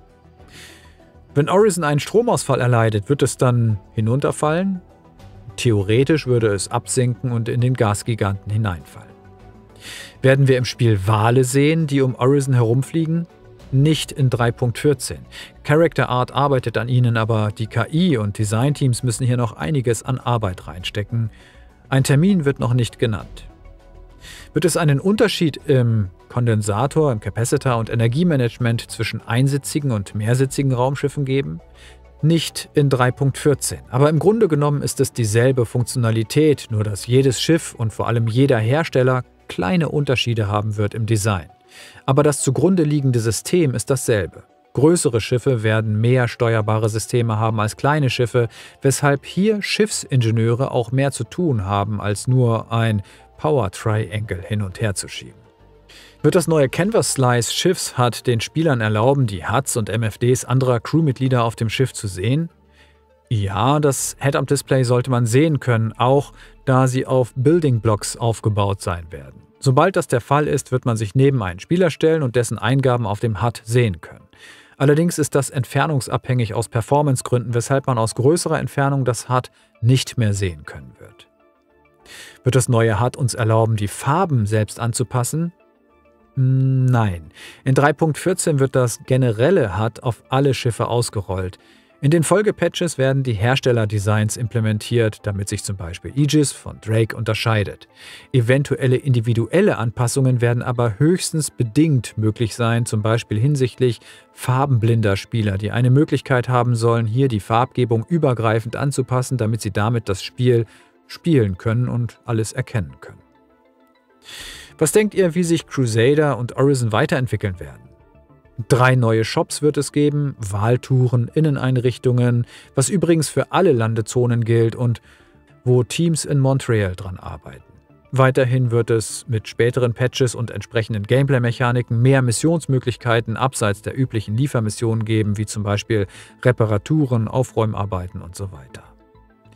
Wenn Horizon einen Stromausfall erleidet, wird es dann hinunterfallen? Theoretisch würde es absinken und in den Gasgiganten hineinfallen. Werden wir im Spiel Wale sehen, die um Horizon herumfliegen? Nicht in 3.14. Character Art arbeitet an ihnen, aber die KI und Designteams müssen hier noch einiges an Arbeit reinstecken. Ein Termin wird noch nicht genannt. Wird es einen Unterschied im Kondensator, im Capacitor und Energiemanagement zwischen einsitzigen und mehrsitzigen Raumschiffen geben? Nicht in 3.14. Aber im Grunde genommen ist es dieselbe Funktionalität, nur dass jedes Schiff und vor allem jeder Hersteller kleine Unterschiede haben wird im Design. Aber das zugrunde liegende System ist dasselbe. Größere Schiffe werden mehr steuerbare Systeme haben als kleine Schiffe, weshalb hier Schiffsingenieure auch mehr zu tun haben, als nur ein Power Triangle hin und her zu schieben. Wird das neue Canvas Slice Schiffs HUD den Spielern erlauben, die HUDs und MFDs anderer Crewmitglieder auf dem Schiff zu sehen? Ja, das Head-Up-Display sollte man sehen können, auch da sie auf Building Blocks aufgebaut sein werden. Sobald das der Fall ist, wird man sich neben einen Spieler stellen und dessen Eingaben auf dem HUD sehen können. Allerdings ist das entfernungsabhängig aus Performancegründen, weshalb man aus größerer Entfernung das HUD nicht mehr sehen können wird. Wird das neue HUD uns erlauben, die Farben selbst anzupassen? Nein. In 3.14 wird das generelle HUD auf alle Schiffe ausgerollt. In den Folgepatches werden die Herstellerdesigns implementiert, damit sich zum Beispiel Aegis von Drake unterscheidet. Eventuelle individuelle Anpassungen werden aber höchstens bedingt möglich sein, zum Beispiel hinsichtlich farbenblinder Spieler, die eine Möglichkeit haben sollen, hier die Farbgebung übergreifend anzupassen, damit sie damit das Spiel spielen können und alles erkennen können. Was denkt ihr, wie sich Crusader und Horizon weiterentwickeln werden? 3 neue Shops wird es geben, Wahltouren, Inneneinrichtungen, was übrigens für alle Landezonen gilt und wo Teams in Montreal dran arbeiten. Weiterhin wird es mit späteren Patches und entsprechenden Gameplay-Mechaniken mehr Missionsmöglichkeiten abseits der üblichen Liefermissionen geben, wie zum Beispiel Reparaturen, Aufräumarbeiten und so weiter.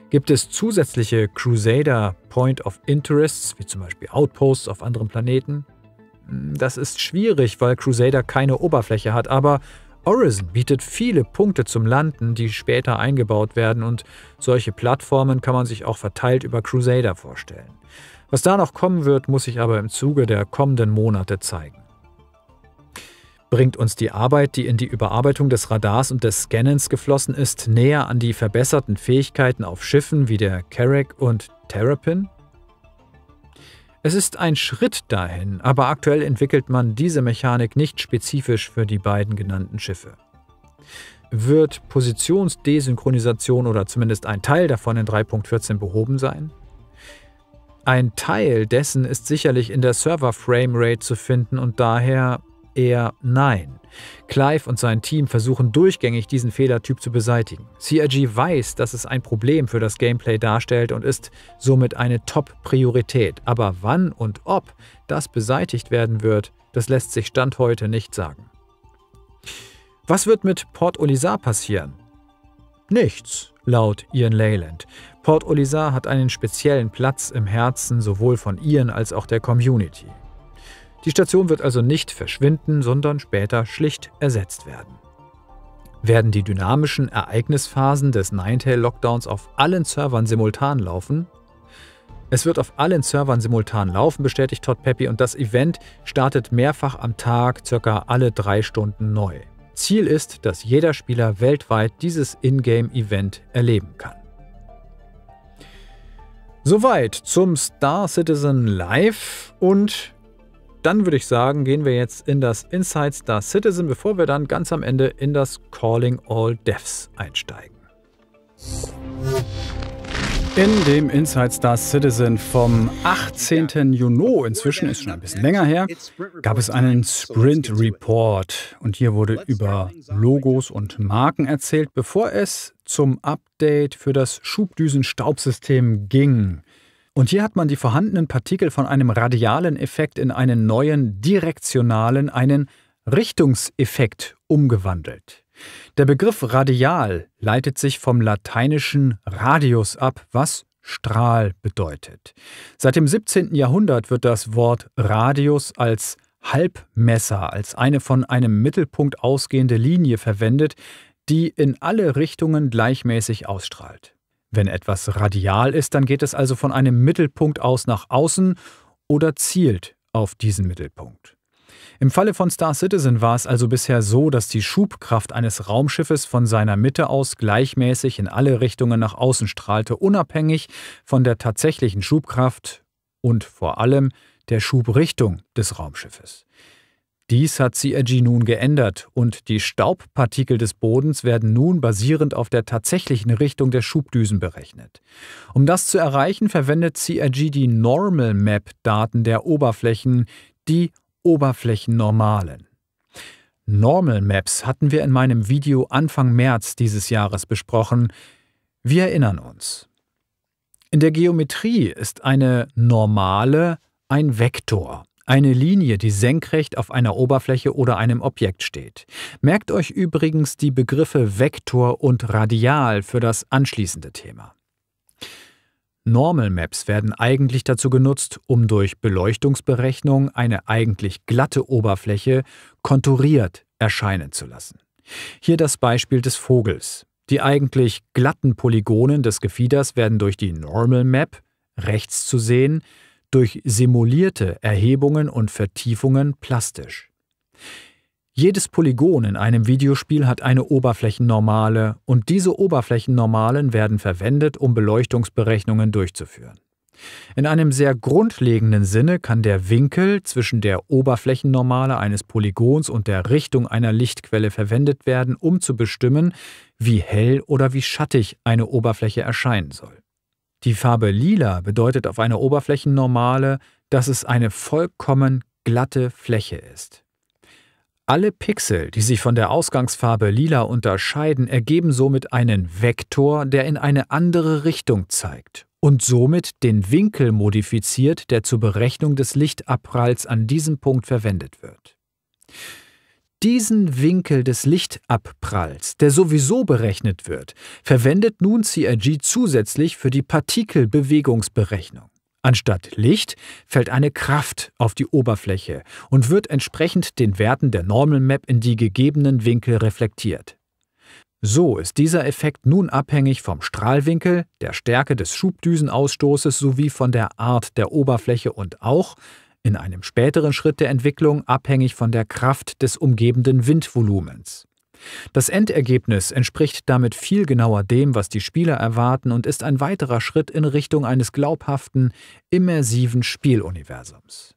Gibt es zusätzliche Crusader Point of Interests, wie zum Beispiel Outposts auf anderen Planeten? Das ist schwierig, weil Crusader keine Oberfläche hat, aber Orison bietet viele Punkte zum Landen, die später eingebaut werden, und solche Plattformen kann man sich auch verteilt über Crusader vorstellen. Was da noch kommen wird, muss sich aber im Zuge der kommenden Monate zeigen. Bringt uns die Arbeit, die in die Überarbeitung des Radars und des Scannens geflossen ist, näher an die verbesserten Fähigkeiten auf Schiffen wie der Carrack und Terrapin? Es ist ein Schritt dahin, aber aktuell entwickelt man diese Mechanik nicht spezifisch für die beiden genannten Schiffe. Wird Positionsdesynchronisation oder zumindest ein Teil davon in 3.14 behoben sein? Ein Teil dessen ist sicherlich in der Server-Framerate zu finden und daher eher nein. Clive und sein Team versuchen durchgängig, diesen Fehlertyp zu beseitigen. CIG weiß, dass es ein Problem für das Gameplay darstellt und ist somit eine Top-Priorität. Aber wann und ob das beseitigt werden wird, das lässt sich Stand heute nicht sagen. Was wird mit Port Olisar passieren? Nichts, laut Ian Leyland. Port Olisar hat einen speziellen Platz im Herzen sowohl von Ian als auch der Community. Die Station wird also nicht verschwinden, sondern später schlicht ersetzt werden. Werden die dynamischen Ereignisphasen des Ninetale-Lockdowns auf allen Servern simultan laufen? Es wird auf allen Servern simultan laufen, bestätigt Todd Peppy, und das Event startet mehrfach am Tag, ca. alle 3 Stunden neu. Ziel ist, dass jeder Spieler weltweit dieses Ingame-Event erleben kann. Soweit zum Star Citizen Live, und dann würde ich sagen, gehen wir jetzt in das Inside Star Citizen, bevor wir dann ganz am Ende in das Calling All Devs einsteigen. In dem Inside Star Citizen vom 18. Juni, inzwischen ist schon ein bisschen länger her, gab es einen Sprint Report, und hier wurde über Logos und Marken erzählt, bevor es zum Update für das Schubdüsen-Staubsystem ging. Und hier hat man die vorhandenen Partikel von einem radialen Effekt in einen neuen direktionalen, einen Richtungseffekt umgewandelt. Der Begriff radial leitet sich vom lateinischen Radius ab, was Strahl bedeutet. Seit dem 17. Jahrhundert wird das Wort Radius als Halbmesser, als eine von einem Mittelpunkt ausgehende Linie verwendet, die in alle Richtungen gleichmäßig ausstrahlt. Wenn etwas radial ist, dann geht es also von einem Mittelpunkt aus nach außen oder zielt auf diesen Mittelpunkt. Im Falle von Star Citizen war es also bisher so, dass die Schubkraft eines Raumschiffes von seiner Mitte aus gleichmäßig in alle Richtungen nach außen strahlte, unabhängig von der tatsächlichen Schubkraft und vor allem der Schubrichtung des Raumschiffes. Dies hat CIG nun geändert, und die Staubpartikel des Bodens werden nun basierend auf der tatsächlichen Richtung der Schubdüsen berechnet. Um das zu erreichen, verwendet CIG die Normal Map-Daten der Oberflächen, die Oberflächennormalen. Normal Maps hatten wir in meinem Video Anfang März dieses Jahres besprochen. Wir erinnern uns. In der Geometrie ist eine Normale ein Vektor. Eine Linie, die senkrecht auf einer Oberfläche oder einem Objekt steht. Merkt euch übrigens die Begriffe Vektor und Radial für das anschließende Thema. Normal Maps werden eigentlich dazu genutzt, um durch Beleuchtungsberechnung eine eigentlich glatte Oberfläche konturiert erscheinen zu lassen. Hier das Beispiel des Vogels. Die eigentlich glatten Polygonen des Gefieders werden durch die Normal Map, rechts zu sehen, durch simulierte Erhebungen und Vertiefungen plastisch. Jedes Polygon in einem Videospiel hat eine Oberflächennormale, und diese Oberflächennormalen werden verwendet, um Beleuchtungsberechnungen durchzuführen. In einem sehr grundlegenden Sinne kann der Winkel zwischen der Oberflächennormale eines Polygons und der Richtung einer Lichtquelle verwendet werden, um zu bestimmen, wie hell oder wie schattig eine Oberfläche erscheinen soll. Die Farbe Lila bedeutet auf einer Oberflächennormale, dass es eine vollkommen glatte Fläche ist. Alle Pixel, die sich von der Ausgangsfarbe Lila unterscheiden, ergeben somit einen Vektor, der in eine andere Richtung zeigt und somit den Winkel modifiziert, der zur Berechnung des Lichtabpralls an diesem Punkt verwendet wird. diesen Winkel des Lichtabpralls, der sowieso berechnet wird, verwendet nun CIG zusätzlich für die Partikelbewegungsberechnung. Anstatt Licht fällt eine Kraft auf die Oberfläche und wird entsprechend den Werten der Normal Map in die gegebenen Winkel reflektiert. So ist dieser Effekt nun abhängig vom Strahlwinkel, der Stärke des Schubdüsenausstoßes sowie von der Art der Oberfläche und auch, in einem späteren Schritt der Entwicklung, abhängig von der Kraft des umgebenden Windvolumens. Das Endergebnis entspricht damit viel genauer dem, was die Spieler erwarten und ist ein weiterer Schritt in Richtung eines glaubhaften, immersiven Spieluniversums.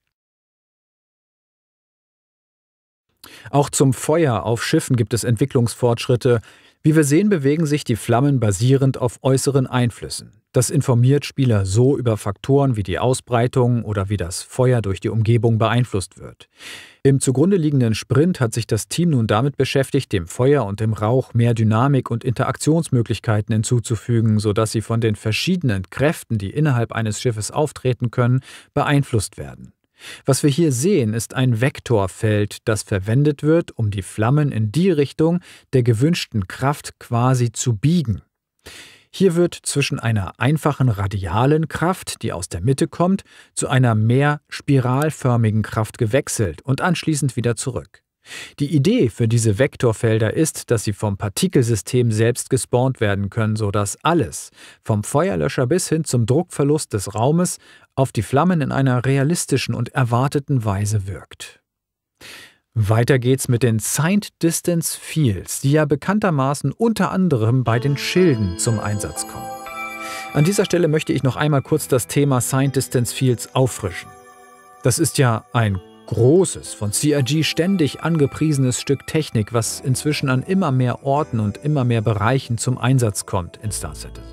Auch zum Feuer auf Schiffen gibt es Entwicklungsfortschritte. Wie wir sehen, bewegen sich die Flammen basierend auf äußeren Einflüssen. Das informiert Spieler so über Faktoren wie die Ausbreitung oder wie das Feuer durch die Umgebung beeinflusst wird. Im zugrunde liegenden Sprint hat sich das Team nun damit beschäftigt, dem Feuer und dem Rauch mehr Dynamik und Interaktionsmöglichkeiten hinzuzufügen, sodass sie von den verschiedenen Kräften, die innerhalb eines Schiffes auftreten können, beeinflusst werden. Was wir hier sehen, ist ein Vektorfeld, das verwendet wird, um die Flammen in die Richtung der gewünschten Kraft quasi zu biegen. Hier wird zwischen einer einfachen radialen Kraft, die aus der Mitte kommt, zu einer mehr spiralförmigen Kraft gewechselt und anschließend wieder zurück. Die Idee für diese Vektorfelder ist, dass sie vom Partikelsystem selbst gespawnt werden können, sodass alles, vom Feuerlöscher bis hin zum Druckverlust des Raumes, auf die Flammen in einer realistischen und erwarteten Weise wirkt. Weiter geht's mit den Signed Distance Fields, die ja bekanntermaßen unter anderem bei den Schilden zum Einsatz kommen. An dieser Stelle möchte ich noch einmal kurz das Thema Signed Distance Fields auffrischen. Das ist ja ein großes, von CIG ständig angepriesenes Stück Technik, was inzwischen an immer mehr Orten und immer mehr Bereichen zum Einsatz kommt in Star Citizen.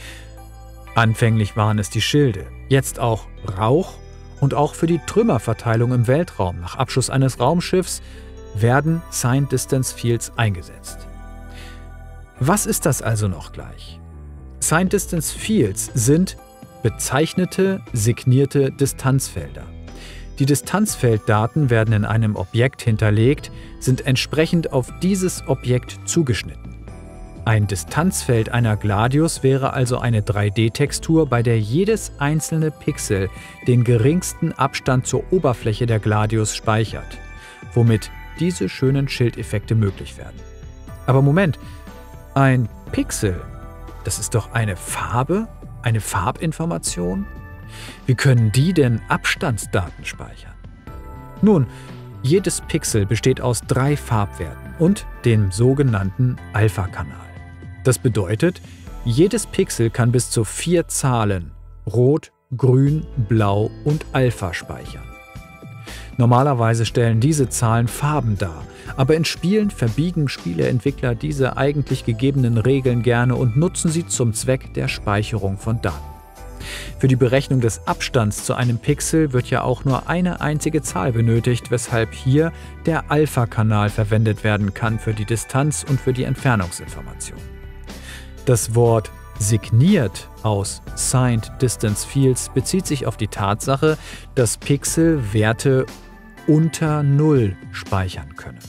Anfänglich waren es die Schilde, jetzt auch Rauch und auch für die Trümmerverteilung im Weltraum nach Abschuss eines Raumschiffs werden Signed Distance Fields eingesetzt. Was ist das also noch gleich? Signed Distance Fields sind bezeichnete, signierte Distanzfelder. Die Distanzfelddaten werden in einem Objekt hinterlegt, sind entsprechend auf dieses Objekt zugeschnitten. Ein Distanzfeld einer Gladius wäre also eine 3D-Textur, bei der jedes einzelne Pixel den geringsten Abstand zur Oberfläche der Gladius speichert, womit diese schönen Schildeffekte möglich werden. Aber Moment, ein Pixel, das ist doch eine Farbe, eine Farbinformation? Wie können die denn Abstandsdaten speichern? Nun, jedes Pixel besteht aus 3 Farbwerten und dem sogenannten Alpha-Kanal. Das bedeutet, jedes Pixel kann bis zu 4 Zahlen Rot, Grün, Blau und Alpha speichern. Normalerweise stellen diese Zahlen Farben dar, aber in Spielen verbiegen Spieleentwickler diese eigentlich gegebenen Regeln gerne und nutzen sie zum Zweck der Speicherung von Daten. Für die Berechnung des Abstands zu einem Pixel wird ja auch nur eine einzige Zahl benötigt, weshalb hier der Alpha-Kanal verwendet werden kann für die Distanz und für die Entfernungsinformation. Das Wort signiert aus Signed Distance Fields bezieht sich auf die Tatsache, dass Pixel Werte unter 0 speichern können.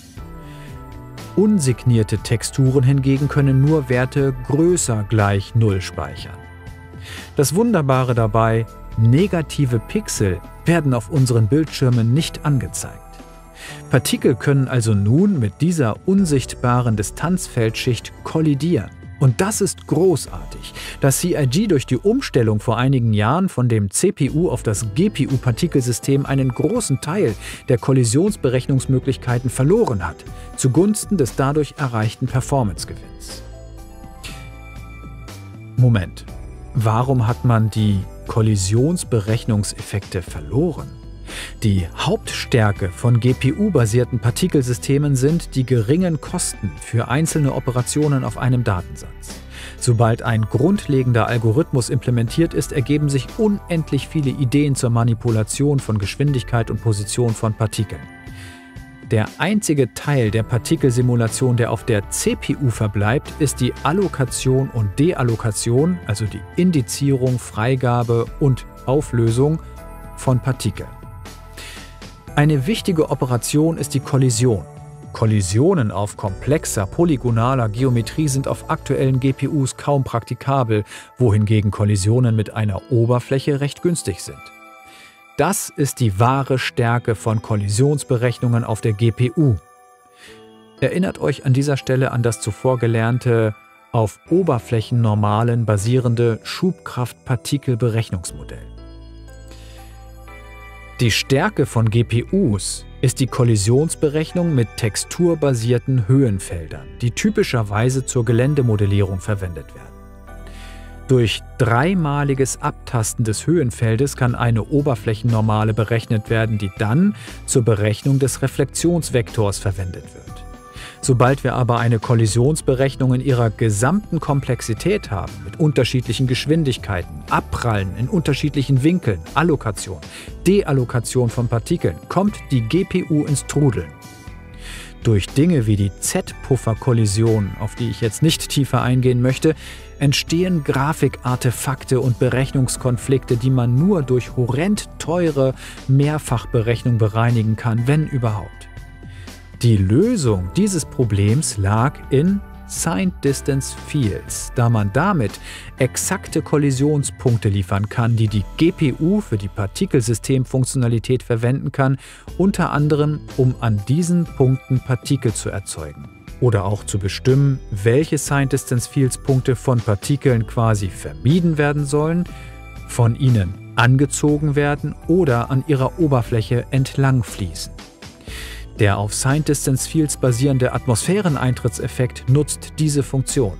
Unsignierte Texturen hingegen können nur Werte größer gleich 0 speichern. Das Wunderbare dabei, negative Pixel werden auf unseren Bildschirmen nicht angezeigt. Partikel können also nun mit dieser unsichtbaren Distanzfeldschicht kollidieren. Und das ist großartig, da CIG durch die Umstellung vor einigen Jahren von dem CPU auf das GPU-Partikelsystem einen großen Teil der Kollisionsberechnungsmöglichkeiten verloren hat, zugunsten des dadurch erreichten Performance-Gewinns. Moment, warum hat man die Kollisionsberechnungseffekte verloren? Die Hauptstärke von GPU-basierten Partikelsystemen sind die geringen Kosten für einzelne Operationen auf einem Datensatz. Sobald ein grundlegender Algorithmus implementiert ist, ergeben sich unendlich viele Ideen zur Manipulation von Geschwindigkeit und Position von Partikeln. Der einzige Teil der Partikelsimulation, der auf der CPU verbleibt, ist die Allokation und Deallokation, also die Indizierung, Freigabe und Auflösung von Partikeln. Eine wichtige Operation ist die Kollision. Kollisionen auf komplexer polygonaler Geometrie sind auf aktuellen GPUs kaum praktikabel, wohingegen Kollisionen mit einer Oberfläche recht günstig sind. Das ist die wahre Stärke von Kollisionsberechnungen auf der GPU. Erinnert euch an dieser Stelle an das zuvor gelernte, auf Oberflächennormalen basierende Schubkraftpartikelberechnungsmodell. Die Stärke von GPUs ist die Kollisionsberechnung mit texturbasierten Höhenfeldern, die typischerweise zur Geländemodellierung verwendet werden. Durch dreimaliges Abtasten des Höhenfeldes kann eine Oberflächennormale berechnet werden, die dann zur Berechnung des Reflexionsvektors verwendet wird. Sobald wir aber eine Kollisionsberechnung in ihrer gesamten Komplexität haben, mit unterschiedlichen Geschwindigkeiten, Abprallen in unterschiedlichen Winkeln, Allokation, Deallokation von Partikeln, kommt die GPU ins Trudeln. Durch Dinge wie die Z-Puffer-Kollision, auf die ich jetzt nicht tiefer eingehen möchte, entstehen Grafikartefakte und Berechnungskonflikte, die man nur durch horrend teure Mehrfachberechnung bereinigen kann, wenn überhaupt. Die Lösung dieses Problems lag in Signed Distance Fields, da man damit exakte Kollisionspunkte liefern kann, die die GPU für die Partikelsystemfunktionalität verwenden kann, unter anderem um an diesen Punkten Partikel zu erzeugen. Oder auch zu bestimmen, welche Signed Distance Fields Punkte von Partikeln quasi vermieden werden sollen, von ihnen angezogen werden oder an ihrer Oberfläche entlang fließen. Der auf Signed Distance Fields basierende Atmosphäreneintrittseffekt nutzt diese Funktion.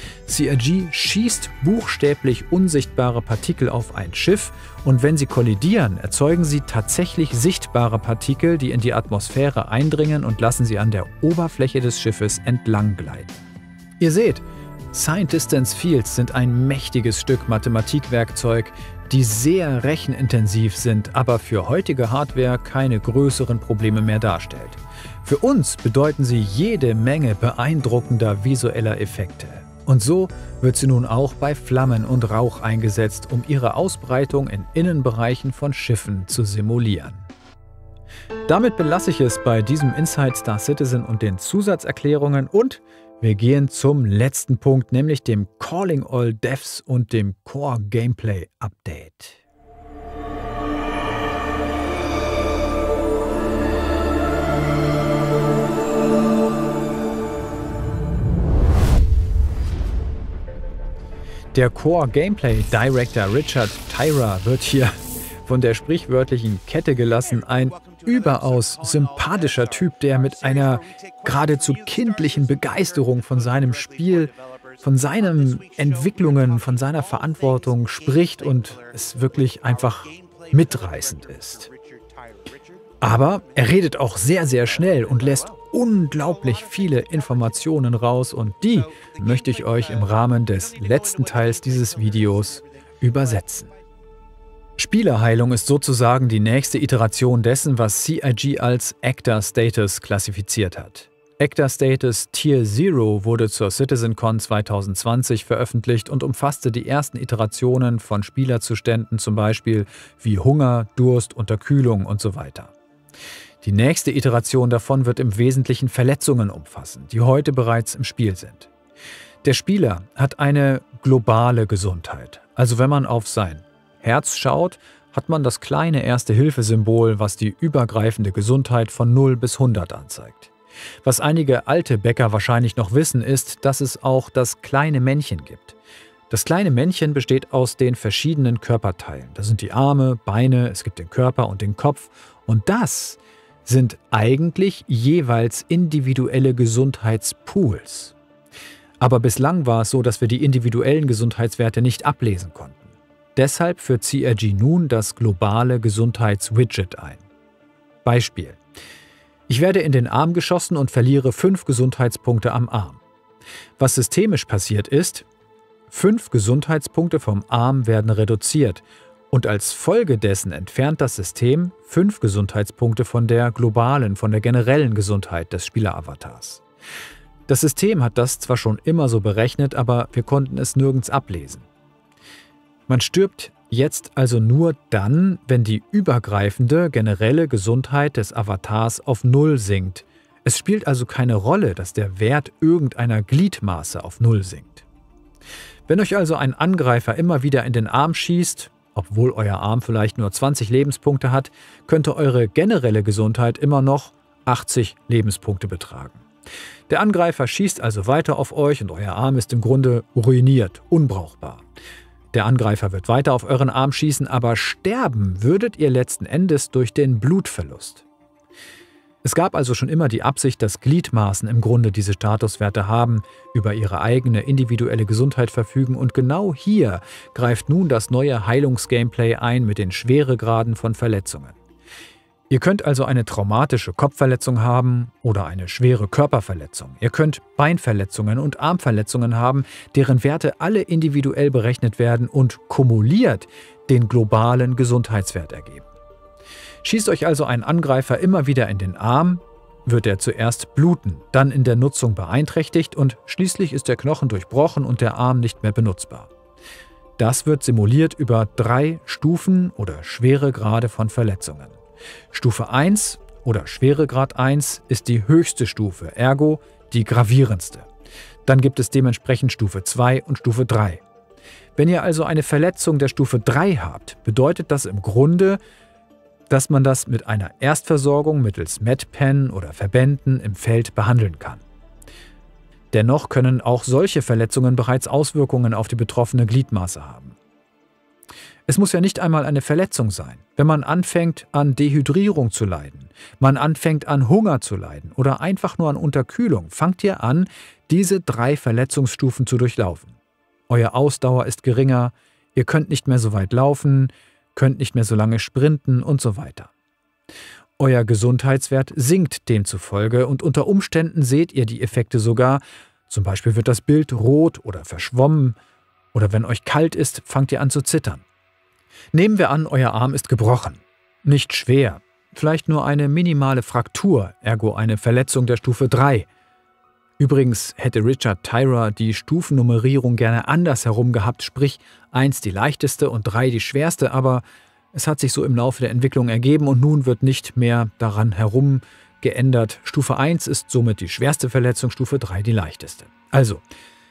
CIG schießt buchstäblich unsichtbare Partikel auf ein Schiff und wenn sie kollidieren, erzeugen sie tatsächlich sichtbare Partikel, die in die Atmosphäre eindringen und lassen sie an der Oberfläche des Schiffes entlang gleiten. Ihr seht, Signed Distance Fields sind ein mächtiges Stück Mathematikwerkzeug, die sehr rechenintensiv sind, aber für heutige Hardware keine größeren Probleme mehr darstellt. Für uns bedeuten sie jede Menge beeindruckender visueller Effekte. Und so wird sie nun auch bei Flammen und Rauch eingesetzt, um ihre Ausbreitung in Innenbereichen von Schiffen zu simulieren. Damit belasse ich es bei diesem Inside Star Citizen und den Zusatzerklärungen und wir gehen zum letzten Punkt, nämlich dem Calling All Devs und dem Core Gameplay Update. Der Core Gameplay Director Richard Tyra wird hier von der sprichwörtlichen Kette gelassen, ein überaus sympathischer Typ, der mit einer geradezu kindlichen Begeisterung von seinem Spiel, von seinen Entwicklungen, von seiner Verantwortung spricht und es wirklich einfach mitreißend ist. Aber er redet auch sehr, sehr schnell und lässt unglaublich viele Informationen raus und die möchte ich euch im Rahmen des letzten Teils dieses Videos übersetzen. Spielerheilung ist sozusagen die nächste Iteration dessen, was CIG als Actor Status klassifiziert hat. Actor Status Tier 0 wurde zur CitizenCon 2020 veröffentlicht und umfasste die ersten Iterationen von Spielerzuständen, zum Beispiel wie Hunger, Durst, Unterkühlung und so weiter. Die nächste Iteration davon wird im Wesentlichen Verletzungen umfassen, die heute bereits im Spiel sind. Der Spieler hat eine globale Gesundheit, also wenn man auf sein Herz schaut, hat man das kleine Erste-Hilfe-Symbol, was die übergreifende Gesundheit von 0 bis 100 anzeigt. Was einige alte Bäcker wahrscheinlich noch wissen, ist, dass es auch das kleine Männchen gibt. Das kleine Männchen besteht aus den verschiedenen Körperteilen. Das sind die Arme, Beine, es gibt den Körper und den Kopf. Und das sind eigentlich jeweils individuelle Gesundheitspools. Aber bislang war es so, dass wir die individuellen Gesundheitswerte nicht ablesen konnten. Deshalb führt CIG nun das globale Gesundheitswidget ein. Beispiel: Ich werde in den Arm geschossen und verliere 5 Gesundheitspunkte am Arm. Was systemisch passiert ist, 5 Gesundheitspunkte vom Arm werden reduziert und als Folge dessen entfernt das System 5 Gesundheitspunkte von der globalen, von der generellen Gesundheit des Spieleravatars. Das System hat das zwar schon immer so berechnet, aber wir konnten es nirgends ablesen. Man stirbt jetzt also nur dann, wenn die übergreifende generelle Gesundheit des Avatars auf 0 sinkt, Es spielt also keine Rolle, dass der Wert irgendeiner Gliedmaße auf 0 sinkt. Wenn euch also ein Angreifer immer wieder in den Arm schießt, obwohl euer Arm vielleicht nur 20 Lebenspunkte hat, könnte eure generelle Gesundheit immer noch 80 Lebenspunkte betragen. Der Angreifer schießt also weiter auf euch und euer Arm ist im Grunde ruiniert, unbrauchbar. Der Angreifer wird weiter auf euren Arm schießen, aber sterben würdet ihr letzten Endes durch den Blutverlust. Es gab also schon immer die Absicht, dass Gliedmaßen im Grunde diese Statuswerte haben, über ihre eigene individuelle Gesundheit verfügen und genau hier greift nun das neue Heilungsgameplay ein mit den Schweregraden von Verletzungen. Ihr könnt also eine traumatische Kopfverletzung haben oder eine schwere Körperverletzung. Ihr könnt Beinverletzungen und Armverletzungen haben, deren Werte alle individuell berechnet werden und kumuliert den globalen Gesundheitswert ergeben. Schießt euch also ein Angreifer immer wieder in den Arm, wird er zuerst bluten, dann in der Nutzung beeinträchtigt und schließlich ist der Knochen durchbrochen und der Arm nicht mehr benutzbar. Das wird simuliert über 3 Stufen oder Schweregrade von Verletzungen. Stufe 1 oder Schweregrad 1 ist die höchste Stufe, ergo die gravierendste. Dann gibt es dementsprechend Stufe 2 und Stufe 3. Wenn ihr also eine Verletzung der Stufe 3 habt, bedeutet das im Grunde, dass man das mit einer Erstversorgung mittels MedPen oder Verbänden im Feld behandeln kann. Dennoch können auch solche Verletzungen bereits Auswirkungen auf die betroffene Gliedmaße haben. Es muss ja nicht einmal eine Verletzung sein. Wenn man anfängt, an Dehydrierung zu leiden, man anfängt, an Hunger zu leiden oder einfach nur an Unterkühlung, fangt ihr an, diese 3 Verletzungsstufen zu durchlaufen. Euer Ausdauer ist geringer, ihr könnt nicht mehr so weit laufen, könnt nicht mehr so lange sprinten und so weiter. Euer Gesundheitswert sinkt demzufolge und unter Umständen seht ihr die Effekte sogar, zum Beispiel wird das Bild rot oder verschwommen oder wenn euch kalt ist, fangt ihr an zu zittern. Nehmen wir an, euer Arm ist gebrochen. Nicht schwer, vielleicht nur eine minimale Fraktur, ergo eine Verletzung der Stufe 3. Übrigens hätte Richard Tyrer die Stufennummerierung gerne andersherum gehabt, sprich 1 die leichteste und 3 die schwerste, aber es hat sich so im Laufe der Entwicklung ergeben und nun wird nicht mehr daran herum geändert. Stufe 1 ist somit die schwerste Verletzung, Stufe 3 die leichteste. Also,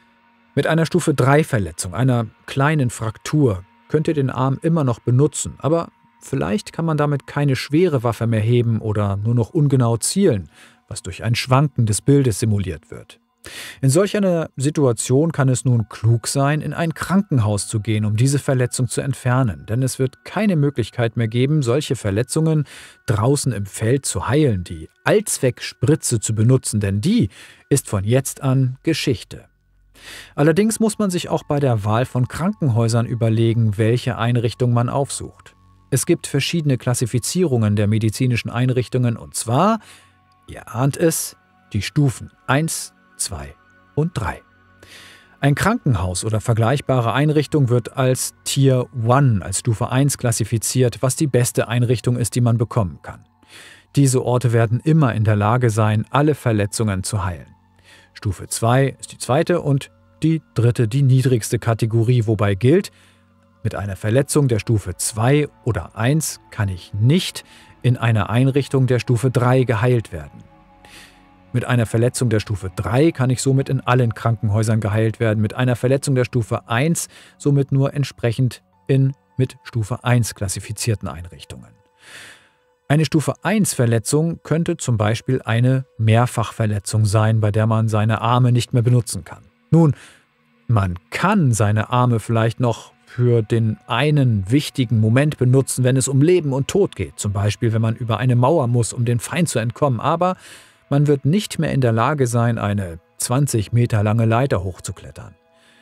mit einer Stufe 3 Verletzung, einer kleinen Fraktur, könnt ihr den Arm immer noch benutzen, aber vielleicht kann man damit keine schwere Waffe mehr heben oder nur noch ungenau zielen, was durch ein Schwanken des Bildes simuliert wird. In solch einer Situation kann es nun klug sein, in ein Krankenhaus zu gehen, um diese Verletzung zu entfernen, denn es wird keine Möglichkeit mehr geben, solche Verletzungen draußen im Feld zu heilen, die Allzweckspritze zu benutzen, denn die ist von jetzt an Geschichte. Allerdings muss man sich auch bei der Wahl von Krankenhäusern überlegen, welche Einrichtung man aufsucht. Es gibt verschiedene Klassifizierungen der medizinischen Einrichtungen und zwar, ihr ahnt es, die Stufen 1, 2 und 3. Ein Krankenhaus oder vergleichbare Einrichtung wird als Tier 1, als Stufe 1 klassifiziert, was die beste Einrichtung ist, die man bekommen kann. Diese Orte werden immer in der Lage sein, alle Verletzungen zu heilen. Stufe 2 ist die zweite und die dritte die niedrigste Kategorie, wobei gilt, mit einer Verletzung der Stufe 2 oder 1 kann ich nicht in einer Einrichtung der Stufe 3 geheilt werden. Mit einer Verletzung der Stufe 3 kann ich somit in allen Krankenhäusern geheilt werden, mit einer Verletzung der Stufe 1 somit nur entsprechend in mit Stufe 1 klassifizierten Einrichtungen. Eine Stufe 1 Verletzung könnte zum Beispiel eine Mehrfachverletzung sein, bei der man seine Arme nicht mehr benutzen kann. Nun, man kann seine Arme vielleicht noch für den einen wichtigen Moment benutzen, wenn es um Leben und Tod geht, zum Beispiel wenn man über eine Mauer muss, um dem Feind zu entkommen, aber man wird nicht mehr in der Lage sein, eine 20 Meter lange Leiter hochzuklettern.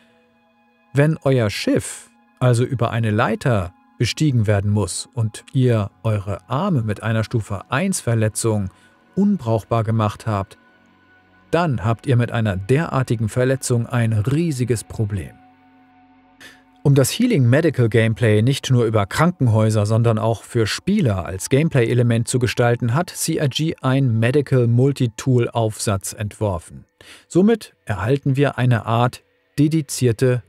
Wenn euer Schiff also über eine Leiter bestiegen werden muss und ihr eure Arme mit einer Stufe 1 Verletzung unbrauchbar gemacht habt, dann habt ihr mit einer derartigen Verletzung ein riesiges Problem. Um das Healing Medical Gameplay nicht nur über Krankenhäuser, sondern auch für Spieler als Gameplay-Element zu gestalten, hat CIG ein Medical Multitool-Aufsatz entworfen. Somit erhalten wir eine Art dedizierte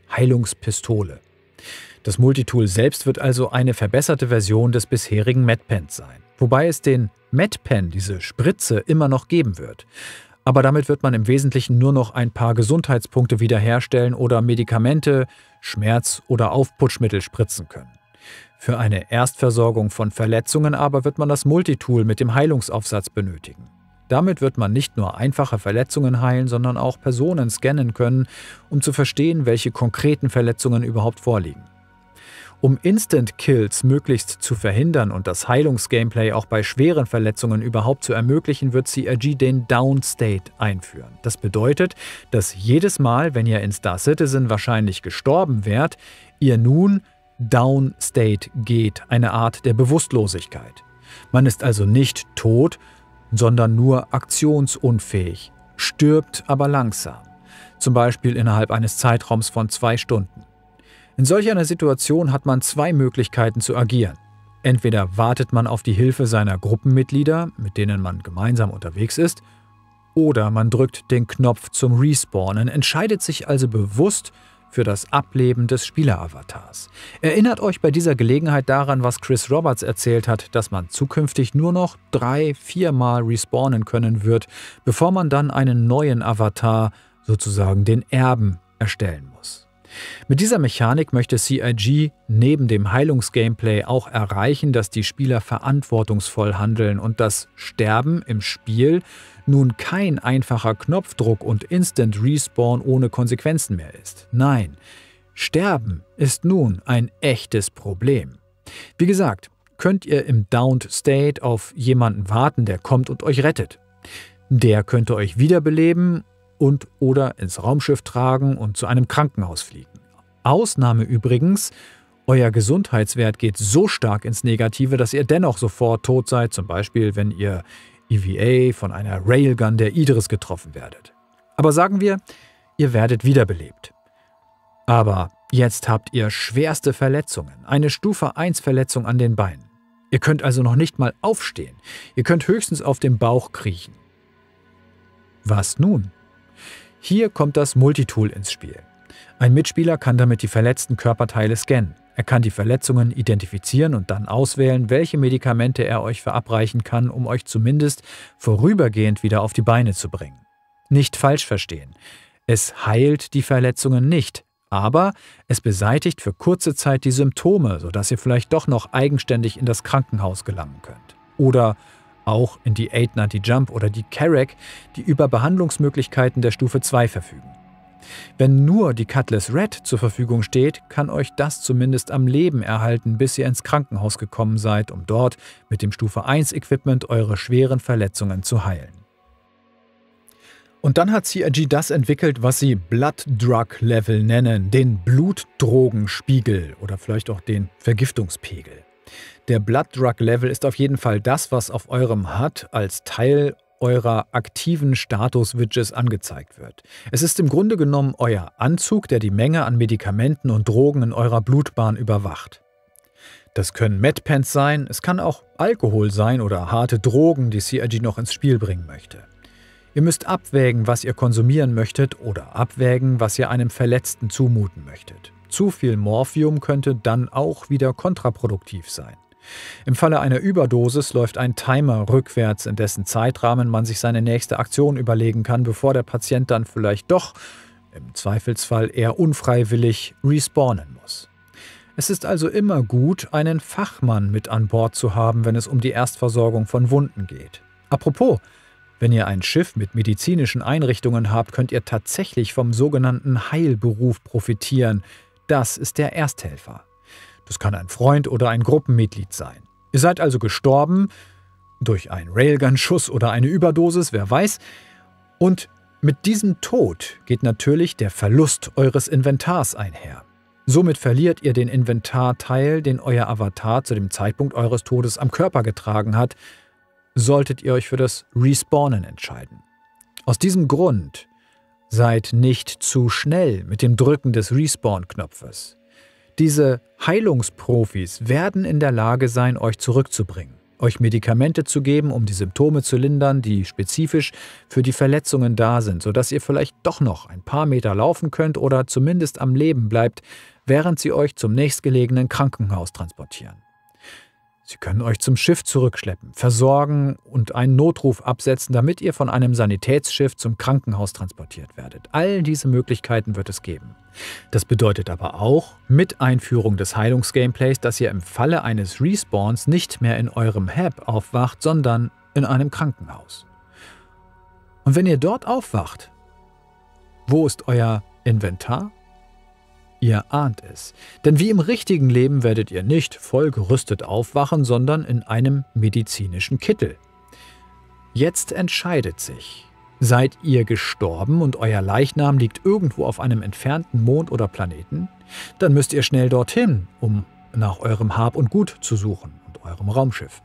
Heilungspistole. Das Multitool selbst wird also eine verbesserte Version des bisherigen MedPens sein. Wobei es den MedPen, diese Spritze, immer noch geben wird. Aber damit wird man im Wesentlichen nur noch ein paar Gesundheitspunkte wiederherstellen oder Medikamente, Schmerz- oder Aufputschmittel spritzen können. Für eine Erstversorgung von Verletzungen aber wird man das Multitool mit dem Heilungsaufsatz benötigen. Damit wird man nicht nur einfache Verletzungen heilen, sondern auch Personen scannen können, um zu verstehen, welche konkreten Verletzungen überhaupt vorliegen. Um Instant-Kills möglichst zu verhindern und das Heilungsgameplay auch bei schweren Verletzungen überhaupt zu ermöglichen, wird CIG den Down-State einführen. Das bedeutet, dass jedes Mal, wenn ihr in Star Citizen wahrscheinlich gestorben wärt, ihr nun Down-State geht, eine Art der Bewusstlosigkeit. Man ist also nicht tot, sondern nur aktionsunfähig, stirbt aber langsam, zum Beispiel innerhalb eines Zeitraums von 2 Stunden. In solch einer Situation hat man 2 Möglichkeiten zu agieren. Entweder wartet man auf die Hilfe seiner Gruppenmitglieder, mit denen man gemeinsam unterwegs ist, oder man drückt den Knopf zum Respawnen, entscheidet sich also bewusst für das Ableben des Spieleravatars. Erinnert euch bei dieser Gelegenheit daran, was Chris Roberts erzählt hat, dass man zukünftig nur noch 3-4 Mal respawnen können wird, bevor man dann einen neuen Avatar, sozusagen den Erben, erstellen muss. Mit dieser Mechanik möchte CIG neben dem Heilungsgameplay auch erreichen, dass die Spieler verantwortungsvoll handeln und das Sterben im Spiel nun kein einfacher Knopfdruck und Instant Respawn ohne Konsequenzen mehr ist. Nein, Sterben ist nun ein echtes Problem. Wie gesagt, könnt ihr im Downed State auf jemanden warten, der kommt und euch rettet. Der könnte euch wiederbeleben und oder ins Raumschiff tragen und zu einem Krankenhaus fliegen. Ausnahme übrigens, euer Gesundheitswert geht so stark ins Negative, dass ihr dennoch sofort tot seid, zum Beispiel wenn ihr EVA von einer Railgun der Idris getroffen werdet. Aber sagen wir, ihr werdet wiederbelebt. Aber jetzt habt ihr schwerste Verletzungen, eine Stufe 1 Verletzung an den Beinen. Ihr könnt also noch nicht mal aufstehen, ihr könnt höchstens auf dem Bauch kriechen. Was nun? Hier kommt das Multitool ins Spiel. Ein Mitspieler kann damit die verletzten Körperteile scannen. Er kann die Verletzungen identifizieren und dann auswählen, welche Medikamente er euch verabreichen kann, um euch zumindest vorübergehend wieder auf die Beine zu bringen. Nicht falsch verstehen. Es heilt die Verletzungen nicht, aber es beseitigt für kurze Zeit die Symptome, sodass ihr vielleicht doch noch eigenständig in das Krankenhaus gelangen könnt. Oder auch in die 890 Jump oder die Carrack, die über Behandlungsmöglichkeiten der Stufe 2 verfügen. Wenn nur die Cutlass Red zur Verfügung steht, kann euch das zumindest am Leben erhalten, bis ihr ins Krankenhaus gekommen seid, um dort mit dem Stufe 1 Equipment eure schweren Verletzungen zu heilen. Und dann hat CIG das entwickelt, was sie Blood Drug Level nennen, den Blutdrogenspiegel oder vielleicht auch den Vergiftungspegel. Der Blood Drug Level ist auf jeden Fall das, was auf eurem HUD als Teil eurer aktiven Status-Widgets angezeigt wird. Es ist im Grunde genommen euer Anzug, der die Menge an Medikamenten und Drogen in eurer Blutbahn überwacht. Das können MedPens sein, es kann auch Alkohol sein oder harte Drogen, die CIG noch ins Spiel bringen möchte. Ihr müsst abwägen, was ihr konsumieren möchtet oder abwägen, was ihr einem Verletzten zumuten möchtet. Zu viel Morphium könnte dann auch wieder kontraproduktiv sein. Im Falle einer Überdosis läuft ein Timer rückwärts, in dessen Zeitrahmen man sich seine nächste Aktion überlegen kann, bevor der Patient dann vielleicht doch, im Zweifelsfall eher unfreiwillig, respawnen muss. Es ist also immer gut, einen Fachmann mit an Bord zu haben, wenn es um die Erstversorgung von Wunden geht. Apropos, wenn ihr ein Schiff mit medizinischen Einrichtungen habt, könnt ihr tatsächlich vom sogenannten Heilberuf profitieren. Das ist der Ersthelfer. Das kann ein Freund oder ein Gruppenmitglied sein. Ihr seid also gestorben, durch einen Railgun-Schuss oder eine Überdosis, wer weiß. Und mit diesem Tod geht natürlich der Verlust eures Inventars einher. Somit verliert ihr den Inventarteil, den euer Avatar zu dem Zeitpunkt eures Todes am Körper getragen hat, solltet ihr euch für das Respawnen entscheiden. Aus diesem Grund seid nicht zu schnell mit dem Drücken des Respawn-Knopfes. Diese Heilungsprofis werden in der Lage sein, euch zurückzubringen, euch Medikamente zu geben, um die Symptome zu lindern, die spezifisch für die Verletzungen da sind, sodass ihr vielleicht doch noch ein paar Meter laufen könnt oder zumindest am Leben bleibt, während sie euch zum nächstgelegenen Krankenhaus transportieren. Sie können euch zum Schiff zurückschleppen, versorgen und einen Notruf absetzen, damit ihr von einem Sanitätsschiff zum Krankenhaus transportiert werdet. All diese Möglichkeiten wird es geben. Das bedeutet aber auch, mit Einführung des Heilungsgameplays, dass ihr im Falle eines Respawns nicht mehr in eurem Hab aufwacht, sondern in einem Krankenhaus. Und wenn ihr dort aufwacht, wo ist euer Inventar? Ihr ahnt es. Denn wie im richtigen Leben werdet ihr nicht voll gerüstet aufwachen, sondern in einem medizinischen Kittel. Jetzt entscheidet sich. Seid ihr gestorben und euer Leichnam liegt irgendwo auf einem entfernten Mond oder Planeten? Dann müsst ihr schnell dorthin, um nach eurem Hab und Gut zu suchen und eurem Raumschiff.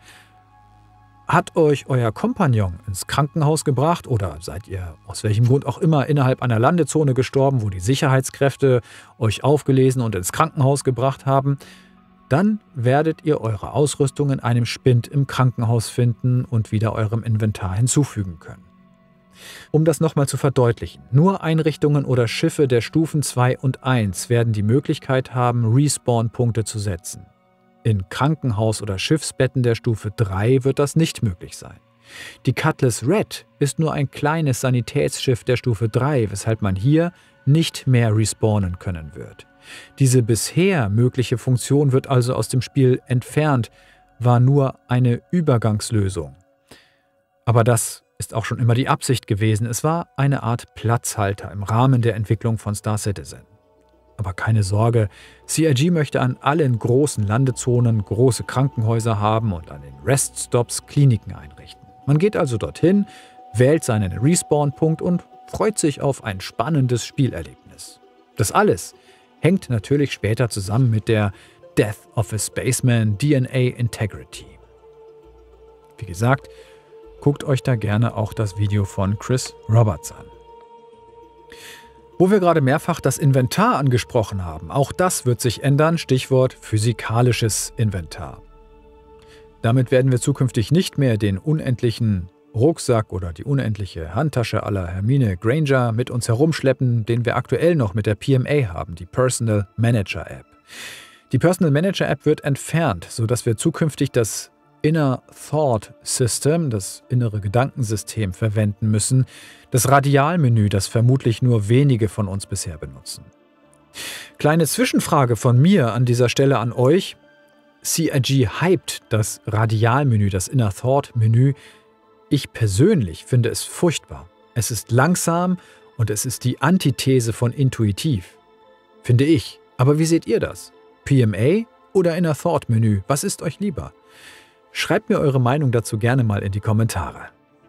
Hat euch euer Kompagnon ins Krankenhaus gebracht oder seid ihr aus welchem Grund auch immer innerhalb einer Landezone gestorben, wo die Sicherheitskräfte euch aufgelesen und ins Krankenhaus gebracht haben, dann werdet ihr eure Ausrüstung in einem Spind im Krankenhaus finden und wieder eurem Inventar hinzufügen können. Um das nochmal zu verdeutlichen, nur Einrichtungen oder Schiffe der Stufen 2 und 1 werden die Möglichkeit haben, Respawn-Punkte zu setzen. In Krankenhaus- oder Schiffsbetten der Stufe 3 wird das nicht möglich sein. Die Cutlass Red ist nur ein kleines Sanitätsschiff der Stufe 3, weshalb man hier nicht mehr respawnen können wird. Diese bisher mögliche Funktion wird also aus dem Spiel entfernt, war nur eine Übergangslösung. Aber das ist auch schon immer die Absicht gewesen. Es war eine Art Platzhalter im Rahmen der Entwicklung von Star Citizen. Aber keine Sorge, CIG möchte an allen großen Landezonen große Krankenhäuser haben und an den Reststops Kliniken einrichten. Man geht also dorthin, wählt seinen Respawn-Punkt und freut sich auf ein spannendes Spielerlebnis. Das alles hängt natürlich später zusammen mit der Death of a Spaceman DNA Integrity. Wie gesagt, guckt euch da gerne auch das Video von Chris Roberts an. Wo wir gerade mehrfach das Inventar angesprochen haben, auch das wird sich ändern, Stichwort physikalisches Inventar. Damit werden wir zukünftig nicht mehr den unendlichen Rucksack oder die unendliche Handtasche à la Hermine Granger mit uns herumschleppen, den wir aktuell noch mit der PMA haben, die Personal Manager App. Die Personal Manager App wird entfernt, sodass wir zukünftig das Inner Thought System, das innere Gedankensystem, verwenden müssen, das Radialmenü, das vermutlich nur wenige von uns bisher benutzen. Kleine Zwischenfrage von mir an dieser Stelle an euch. CIG hypt das Radialmenü, das Inner Thought Menü. Ich persönlich finde es furchtbar. Es ist langsam und es ist die Antithese von intuitiv. Finde ich. Aber wie seht ihr das? PMA oder Inner Thought Menü? Was ist euch lieber? Schreibt mir eure Meinung dazu gerne mal in die Kommentare.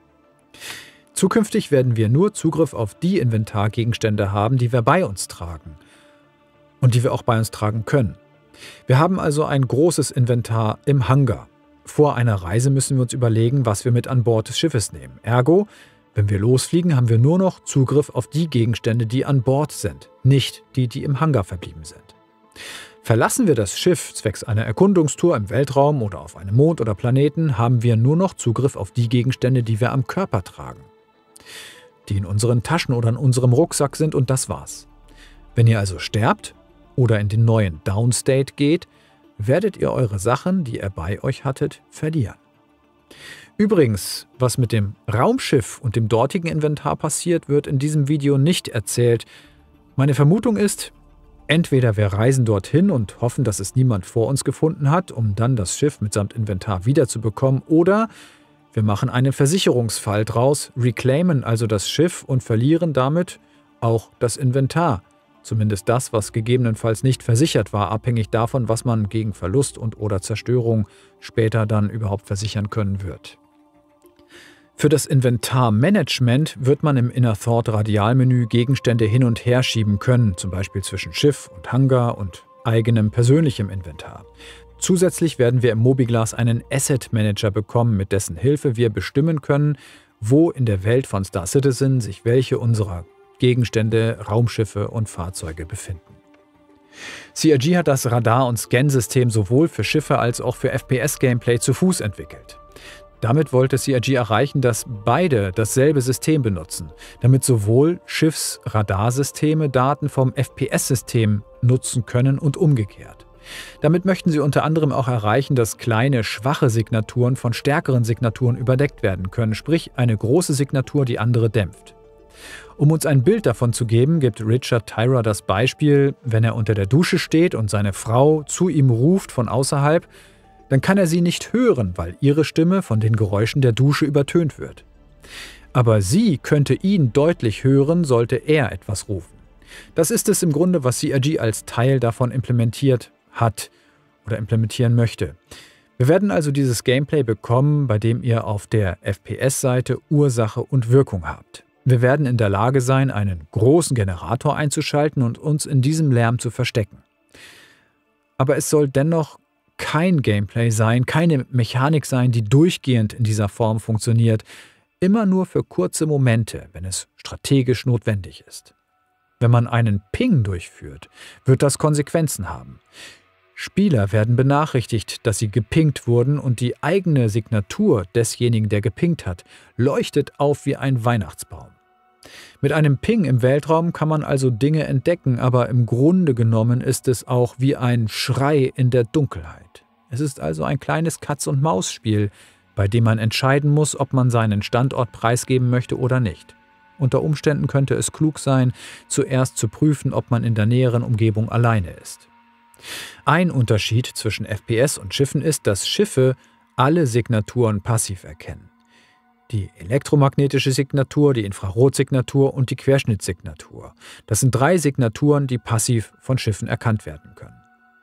Zukünftig werden wir nur Zugriff auf die Inventargegenstände haben, die wir bei uns tragen und die wir auch bei uns tragen können. Wir haben also ein großes Inventar im Hangar. Vor einer Reise müssen wir uns überlegen, was wir mit an Bord des Schiffes nehmen. Ergo, wenn wir losfliegen, haben wir nur noch Zugriff auf die Gegenstände, die an Bord sind, nicht die, die im Hangar verblieben sind. Verlassen wir das Schiff zwecks einer Erkundungstour im Weltraum oder auf einem Mond oder Planeten, haben wir nur noch Zugriff auf die Gegenstände, die wir am Körper tragen, die in unseren Taschen oder in unserem Rucksack sind, und das war's. Wenn ihr also sterbt oder in den neuen Downstate geht, werdet ihr eure Sachen, die ihr bei euch hattet, verlieren. Übrigens, was mit dem Raumschiff und dem dortigen Inventar passiert, wird in diesem Video nicht erzählt. Meine Vermutung ist, entweder wir reisen dorthin und hoffen, dass es niemand vor uns gefunden hat, um dann das Schiff mitsamt Inventar wiederzubekommen, oder wir machen einen Versicherungsfall draus, reclaimen also das Schiff und verlieren damit auch das Inventar. Zumindest das, was gegebenenfalls nicht versichert war, abhängig davon, was man gegen Verlust und/oder Zerstörung später dann überhaupt versichern können wird. Für das Inventarmanagement wird man im Inner Thought Radialmenü Gegenstände hin und her schieben können, zum Beispiel zwischen Schiff und Hangar und eigenem persönlichem Inventar. Zusätzlich werden wir im Mobiglas einen Asset Manager bekommen, mit dessen Hilfe wir bestimmen können, wo in der Welt von Star Citizen sich welche unserer Gegenstände, Raumschiffe und Fahrzeuge befinden. CIG hat das Radar- und Scansystem sowohl für Schiffe als auch für FPS-Gameplay zu Fuß entwickelt. Damit wollte CIG erreichen, dass beide dasselbe System benutzen, damit sowohl Schiffsradarsysteme Daten vom FPS-System nutzen können und umgekehrt. Damit möchten sie unter anderem auch erreichen, dass kleine, schwache Signaturen von stärkeren Signaturen überdeckt werden können, sprich eine große Signatur die andere dämpft. Um uns ein Bild davon zu geben, gibt Richard Tyra das Beispiel, wenn er unter der Dusche steht und seine Frau zu ihm ruft von außerhalb, dann kann er sie nicht hören, weil ihre Stimme von den Geräuschen der Dusche übertönt wird. Aber sie könnte ihn deutlich hören, sollte er etwas rufen. Das ist es im Grunde, was CIG als Teil davon implementiert hat oder implementieren möchte. Wir werden also dieses Gameplay bekommen, bei dem ihr auf der FPS-Seite Ursache und Wirkung habt. Wir werden in der Lage sein, einen großen Generator einzuschalten und uns in diesem Lärm zu verstecken. Aber es soll dennoch kein Gameplay sein, keine Mechanik sein, die durchgehend in dieser Form funktioniert, immer nur für kurze Momente, wenn es strategisch notwendig ist. Wenn man einen Ping durchführt, wird das Konsequenzen haben. Spieler werden benachrichtigt, dass sie gepingt wurden und die eigene Signatur desjenigen, der gepingt hat, leuchtet auf wie ein Weihnachtsbaum. Mit einem Ping im Weltraum kann man also Dinge entdecken, aber im Grunde genommen ist es auch wie ein Schrei in der Dunkelheit. Es ist also ein kleines Katz-und-Maus-Spiel, bei dem man entscheiden muss, ob man seinen Standort preisgeben möchte oder nicht. Unter Umständen könnte es klug sein, zuerst zu prüfen, ob man in der näheren Umgebung alleine ist. Ein Unterschied zwischen FPS und Schiffen ist, dass Schiffe alle Signaturen passiv erkennen. Die elektromagnetische Signatur, die Infrarotsignatur und die Querschnittssignatur. Das sind 3 Signaturen, die passiv von Schiffen erkannt werden können.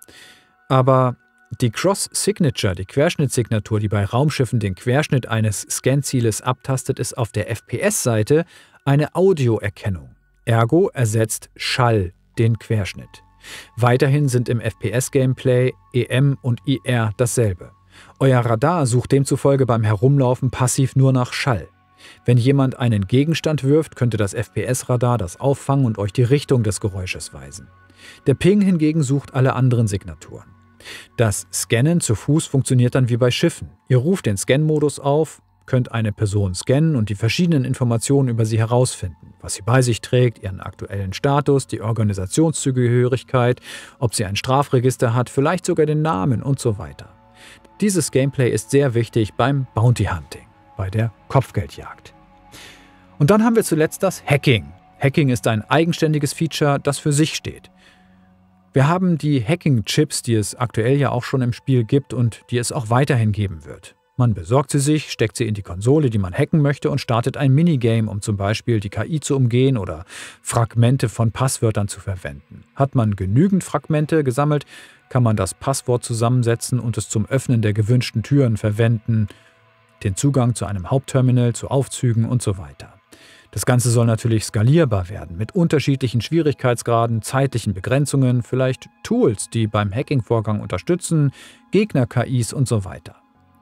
Aber die Cross-Signature, die Querschnittssignatur, die bei Raumschiffen den Querschnitt eines Scanzieles abtastet, ist auf der FPS-Seite eine Audioerkennung. Ergo ersetzt Schall den Querschnitt. Weiterhin sind im FPS-Gameplay EM und IR dasselbe. Euer Radar sucht demzufolge beim Herumlaufen passiv nur nach Schall. Wenn jemand einen Gegenstand wirft, könnte das FPS-Radar das auffangen und euch die Richtung des Geräusches weisen. Der Ping hingegen sucht alle anderen Signaturen. Das Scannen zu Fuß funktioniert dann wie bei Schiffen. Ihr ruft den Scan-Modus auf, könnt eine Person scannen und die verschiedenen Informationen über sie herausfinden, was sie bei sich trägt, ihren aktuellen Status, die Organisationszugehörigkeit, ob sie ein Strafregister hat, vielleicht sogar den Namen und so weiter. Dieses Gameplay ist sehr wichtig beim Bounty Hunting, bei der Kopfgeldjagd. Und dann haben wir zuletzt das Hacking. Hacking ist ein eigenständiges Feature, das für sich steht. Wir haben die Hacking-Chips, die es aktuell ja auch schon im Spiel gibt und die es auch weiterhin geben wird. Man besorgt sie sich, steckt sie in die Konsole, die man hacken möchte und startet ein Minigame, um zum Beispiel die KI zu umgehen oder Fragmente von Passwörtern zu verwenden. Hat man genügend Fragmente gesammelt, kann man das Passwort zusammensetzen und es zum Öffnen der gewünschten Türen verwenden, den Zugang zu einem Hauptterminal, zu Aufzügen und so weiter. Das Ganze soll natürlich skalierbar werden, mit unterschiedlichen Schwierigkeitsgraden, zeitlichen Begrenzungen, vielleicht Tools, die beim Hacking-Vorgang unterstützen, Gegner-KIs und so weiter.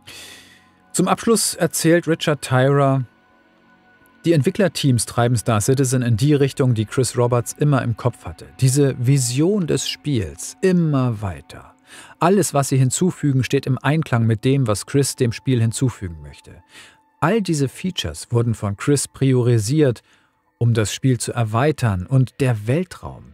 Zum Abschluss erzählt Richard Tyra, die Entwicklerteams treiben Star Citizen in die Richtung, die Chris Roberts immer im Kopf hatte. Diese Vision des Spiels, immer weiter. Alles, was sie hinzufügen, steht im Einklang mit dem, was Chris dem Spiel hinzufügen möchte. All diese Features wurden von Chris priorisiert, um das Spiel zu erweitern. Und der Weltraum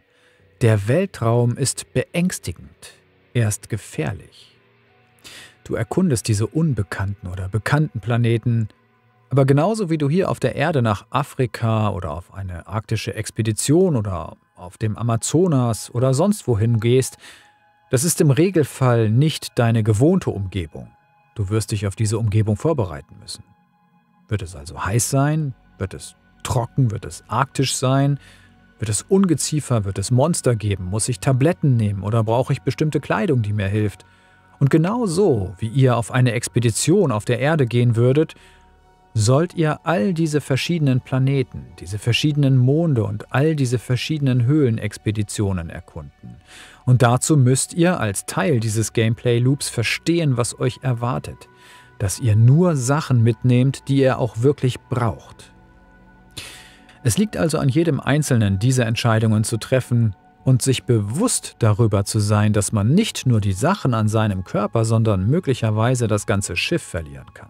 ist beängstigend. Er ist gefährlich. Du erkundest diese unbekannten oder bekannten Planeten, aber genauso wie du hier auf der Erde nach Afrika oder auf eine arktische Expedition oder auf dem Amazonas oder sonst wohin gehst, das ist im Regelfall nicht deine gewohnte Umgebung. Du wirst dich auf diese Umgebung vorbereiten müssen. Wird es also heiß sein? Wird es trocken? Wird es arktisch sein? Wird es Ungeziefer? Wird es Monster geben? Muss ich Tabletten nehmen oder brauche ich bestimmte Kleidung, die mir hilft? Und genau so, wie ihr auf eine Expedition auf der Erde gehen würdet, sollt ihr all diese verschiedenen Planeten, diese verschiedenen Monde und all diese verschiedenen Höhlenexpeditionen erkunden. Und dazu müsst ihr als Teil dieses Gameplay-Loops verstehen, was euch erwartet. Dass ihr nur Sachen mitnehmt, die ihr auch wirklich braucht. Es liegt also an jedem Einzelnen, diese Entscheidungen zu treffen und sich bewusst darüber zu sein, dass man nicht nur die Sachen an seinem Körper, sondern möglicherweise das ganze Schiff verlieren kann.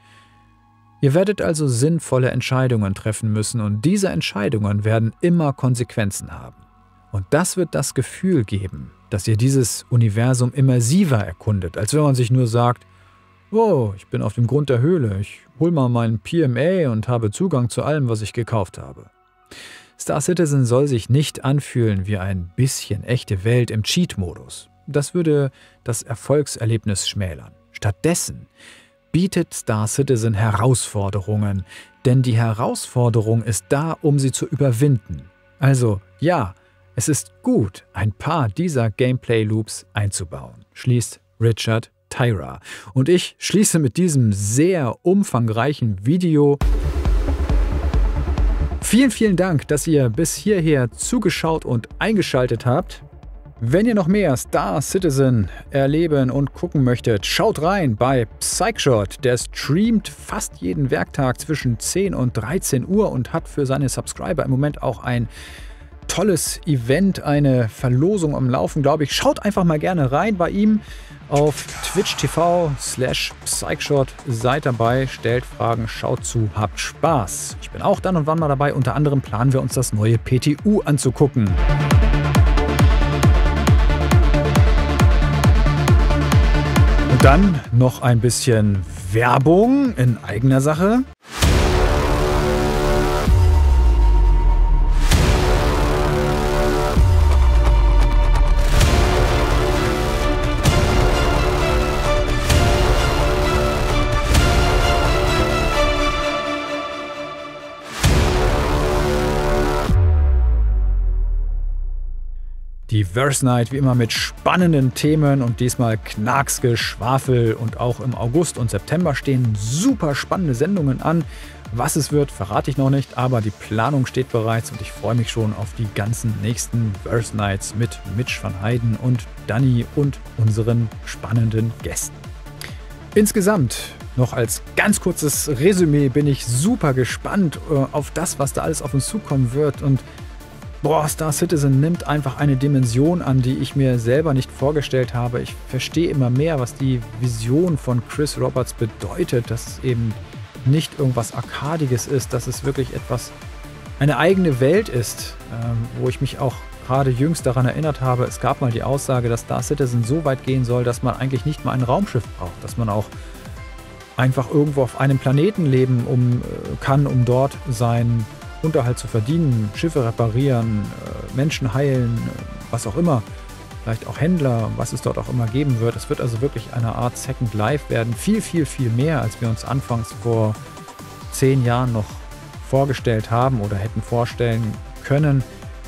Ihr werdet also sinnvolle Entscheidungen treffen müssen und diese Entscheidungen werden immer Konsequenzen haben. Und das wird das Gefühl geben, dass ihr dieses Universum immersiver erkundet, als wenn man sich nur sagt, oh, ich bin auf dem Grund der Höhle, ich hol mal meinen PMA und habe Zugang zu allem, was ich gekauft habe. Star Citizen soll sich nicht anfühlen wie ein bisschen echte Welt im Cheat-Modus. Das würde das Erfolgserlebnis schmälern. Stattdessen bietet Star Citizen Herausforderungen, denn die Herausforderung ist da, um sie zu überwinden. Also ja, es ist gut, ein paar dieser Gameplay-Loops einzubauen, schließt Richard Tyra. Und ich schließe mit diesem sehr umfangreichen Video. Vielen, vielen Dank, dass ihr bis hierher zugeschaut und eingeschaltet habt. Wenn ihr noch mehr Star Citizen erleben und gucken möchtet, schaut rein bei Psychshot. Der streamt fast jeden Werktag zwischen 10 und 13 Uhr und hat für seine Subscriber im Moment auch ein tolles Event, eine Verlosung am Laufen, glaube ich. Schaut einfach mal gerne rein bei ihm auf twitch.tv/Psychshot. Seid dabei, stellt Fragen, schaut zu, habt Spaß. Ich bin auch dann und wann mal dabei. Unter anderem planen wir uns das neue PTU anzugucken. Und dann noch ein bisschen Werbung in eigener Sache. Die Verse Night wie immer mit spannenden Themen und diesmal Knarksgeschwafel, und auch im August und September stehen super spannende Sendungen an. Was es wird, verrate ich noch nicht, aber die Planung steht bereits und ich freue mich schon auf die ganzen nächsten Verse Nights mit Mitch van Heiden und Danny und unseren spannenden Gästen. Insgesamt noch als ganz kurzes Resümee bin ich super gespannt auf das, was da alles auf uns zukommen wird, und Star Citizen nimmt einfach eine Dimension an, die ich mir selber nicht vorgestellt habe. Ich verstehe immer mehr, was die Vision von Chris Roberts bedeutet, dass es eben nicht irgendwas Arkadiges ist, dass es wirklich eine eigene Welt ist, wo ich mich auch gerade jüngst daran erinnert habe, es gab mal die Aussage, dass Star Citizen so weit gehen soll, dass man eigentlich nicht mal ein Raumschiff braucht, dass man auch einfach irgendwo auf einem Planeten leben kann, um dort sein Unterhalt zu verdienen, Schiffe reparieren, Menschen heilen, was auch immer, vielleicht auch Händler, was es dort auch immer geben wird. Es wird also wirklich eine Art Second Life werden, viel, viel, viel mehr, als wir uns anfangs vor 10 Jahren noch vorgestellt haben oder hätten vorstellen können.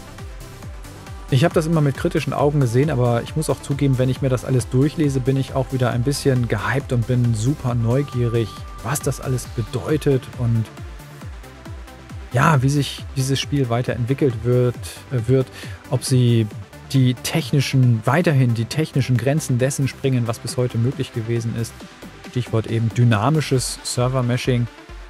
Ich habe das immer mit kritischen Augen gesehen, aber ich muss auch zugeben, wenn ich mir das alles durchlese, bin ich auch wieder ein bisschen gehypt und bin super neugierig, was das alles bedeutet und ja, wie sich dieses Spiel weiterentwickelt wird, ob sie weiterhin die technischen Grenzen dessen springen, was bis heute möglich gewesen ist. Stichwort eben dynamisches Server-Meshing.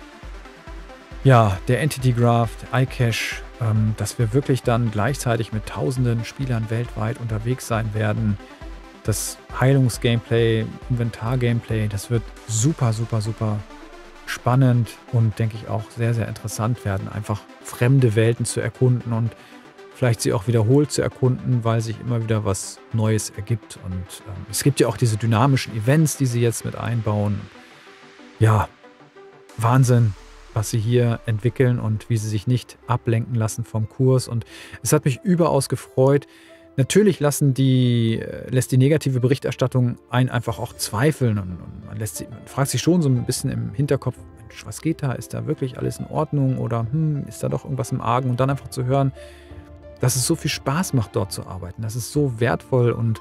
Ja, der Entity Graph, der iCache, dass wir wirklich dann gleichzeitig mit tausenden Spielern weltweit unterwegs sein werden. Das Heilungs-Gameplay, Inventar-Gameplay, das wird super, super, super spannend und denke ich auch sehr, sehr interessant werden, einfach fremde Welten zu erkunden und vielleicht sie auch wiederholt zu erkunden, weil sich immer wieder was Neues ergibt. Und es gibt ja auch diese dynamischen Events, die sie jetzt mit einbauen. Ja, Wahnsinn, was sie hier entwickeln und wie sie sich nicht ablenken lassen vom Kurs. Und es hat mich überaus gefreut. Natürlich lässt die negative Berichterstattung einen einfach auch zweifeln und man fragt sich schon so ein bisschen im Hinterkopf, Mensch, was geht da? Ist da wirklich alles in Ordnung oder ist da doch irgendwas im Argen? Und dann einfach zu hören, dass es so viel Spaß macht, dort zu arbeiten. Das ist so wertvoll und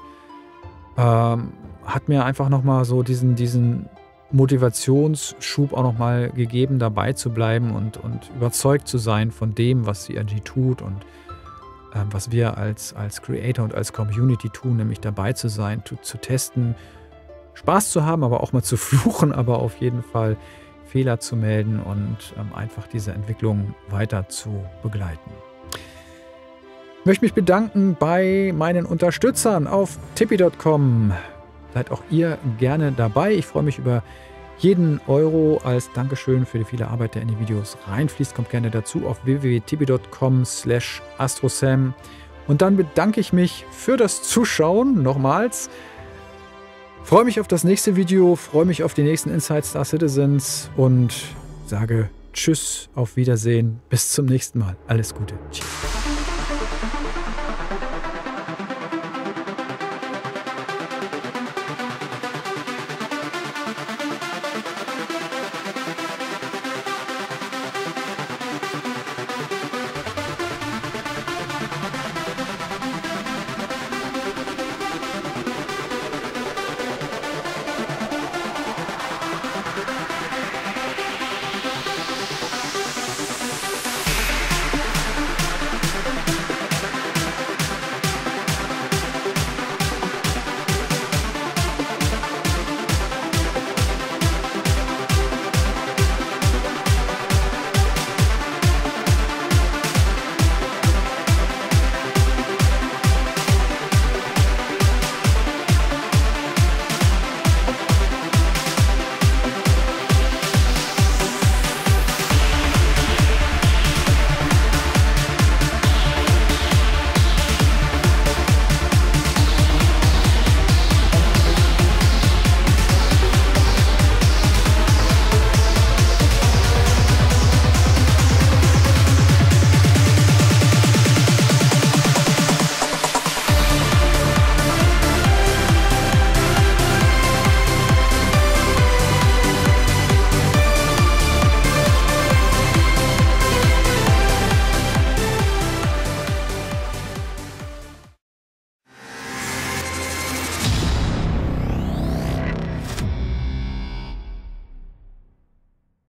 hat mir einfach nochmal so diesen Motivationsschub auch nochmal gegeben, dabei zu bleiben und überzeugt zu sein von dem, was CIG tut und was wir als Creator und als Community tun, nämlich dabei zu sein, zu testen, Spaß zu haben, aber auch mal zu fluchen, aber auf jeden Fall Fehler zu melden und einfach diese Entwicklung weiter zu begleiten. Ich möchte mich bedanken bei meinen Unterstützern auf tippy.com. Seid auch ihr gerne dabei. Ich freue mich über jeden Euro als Dankeschön für die viele Arbeit, der in die Videos reinfließt. Kommt gerne dazu auf www.tippy.com/astrosam. Und dann bedanke ich mich für das Zuschauen nochmals. Freue mich auf das nächste Video, freue mich auf die nächsten Inside Star Citizens und sage Tschüss, auf Wiedersehen, bis zum nächsten Mal. Alles Gute. Tschüss.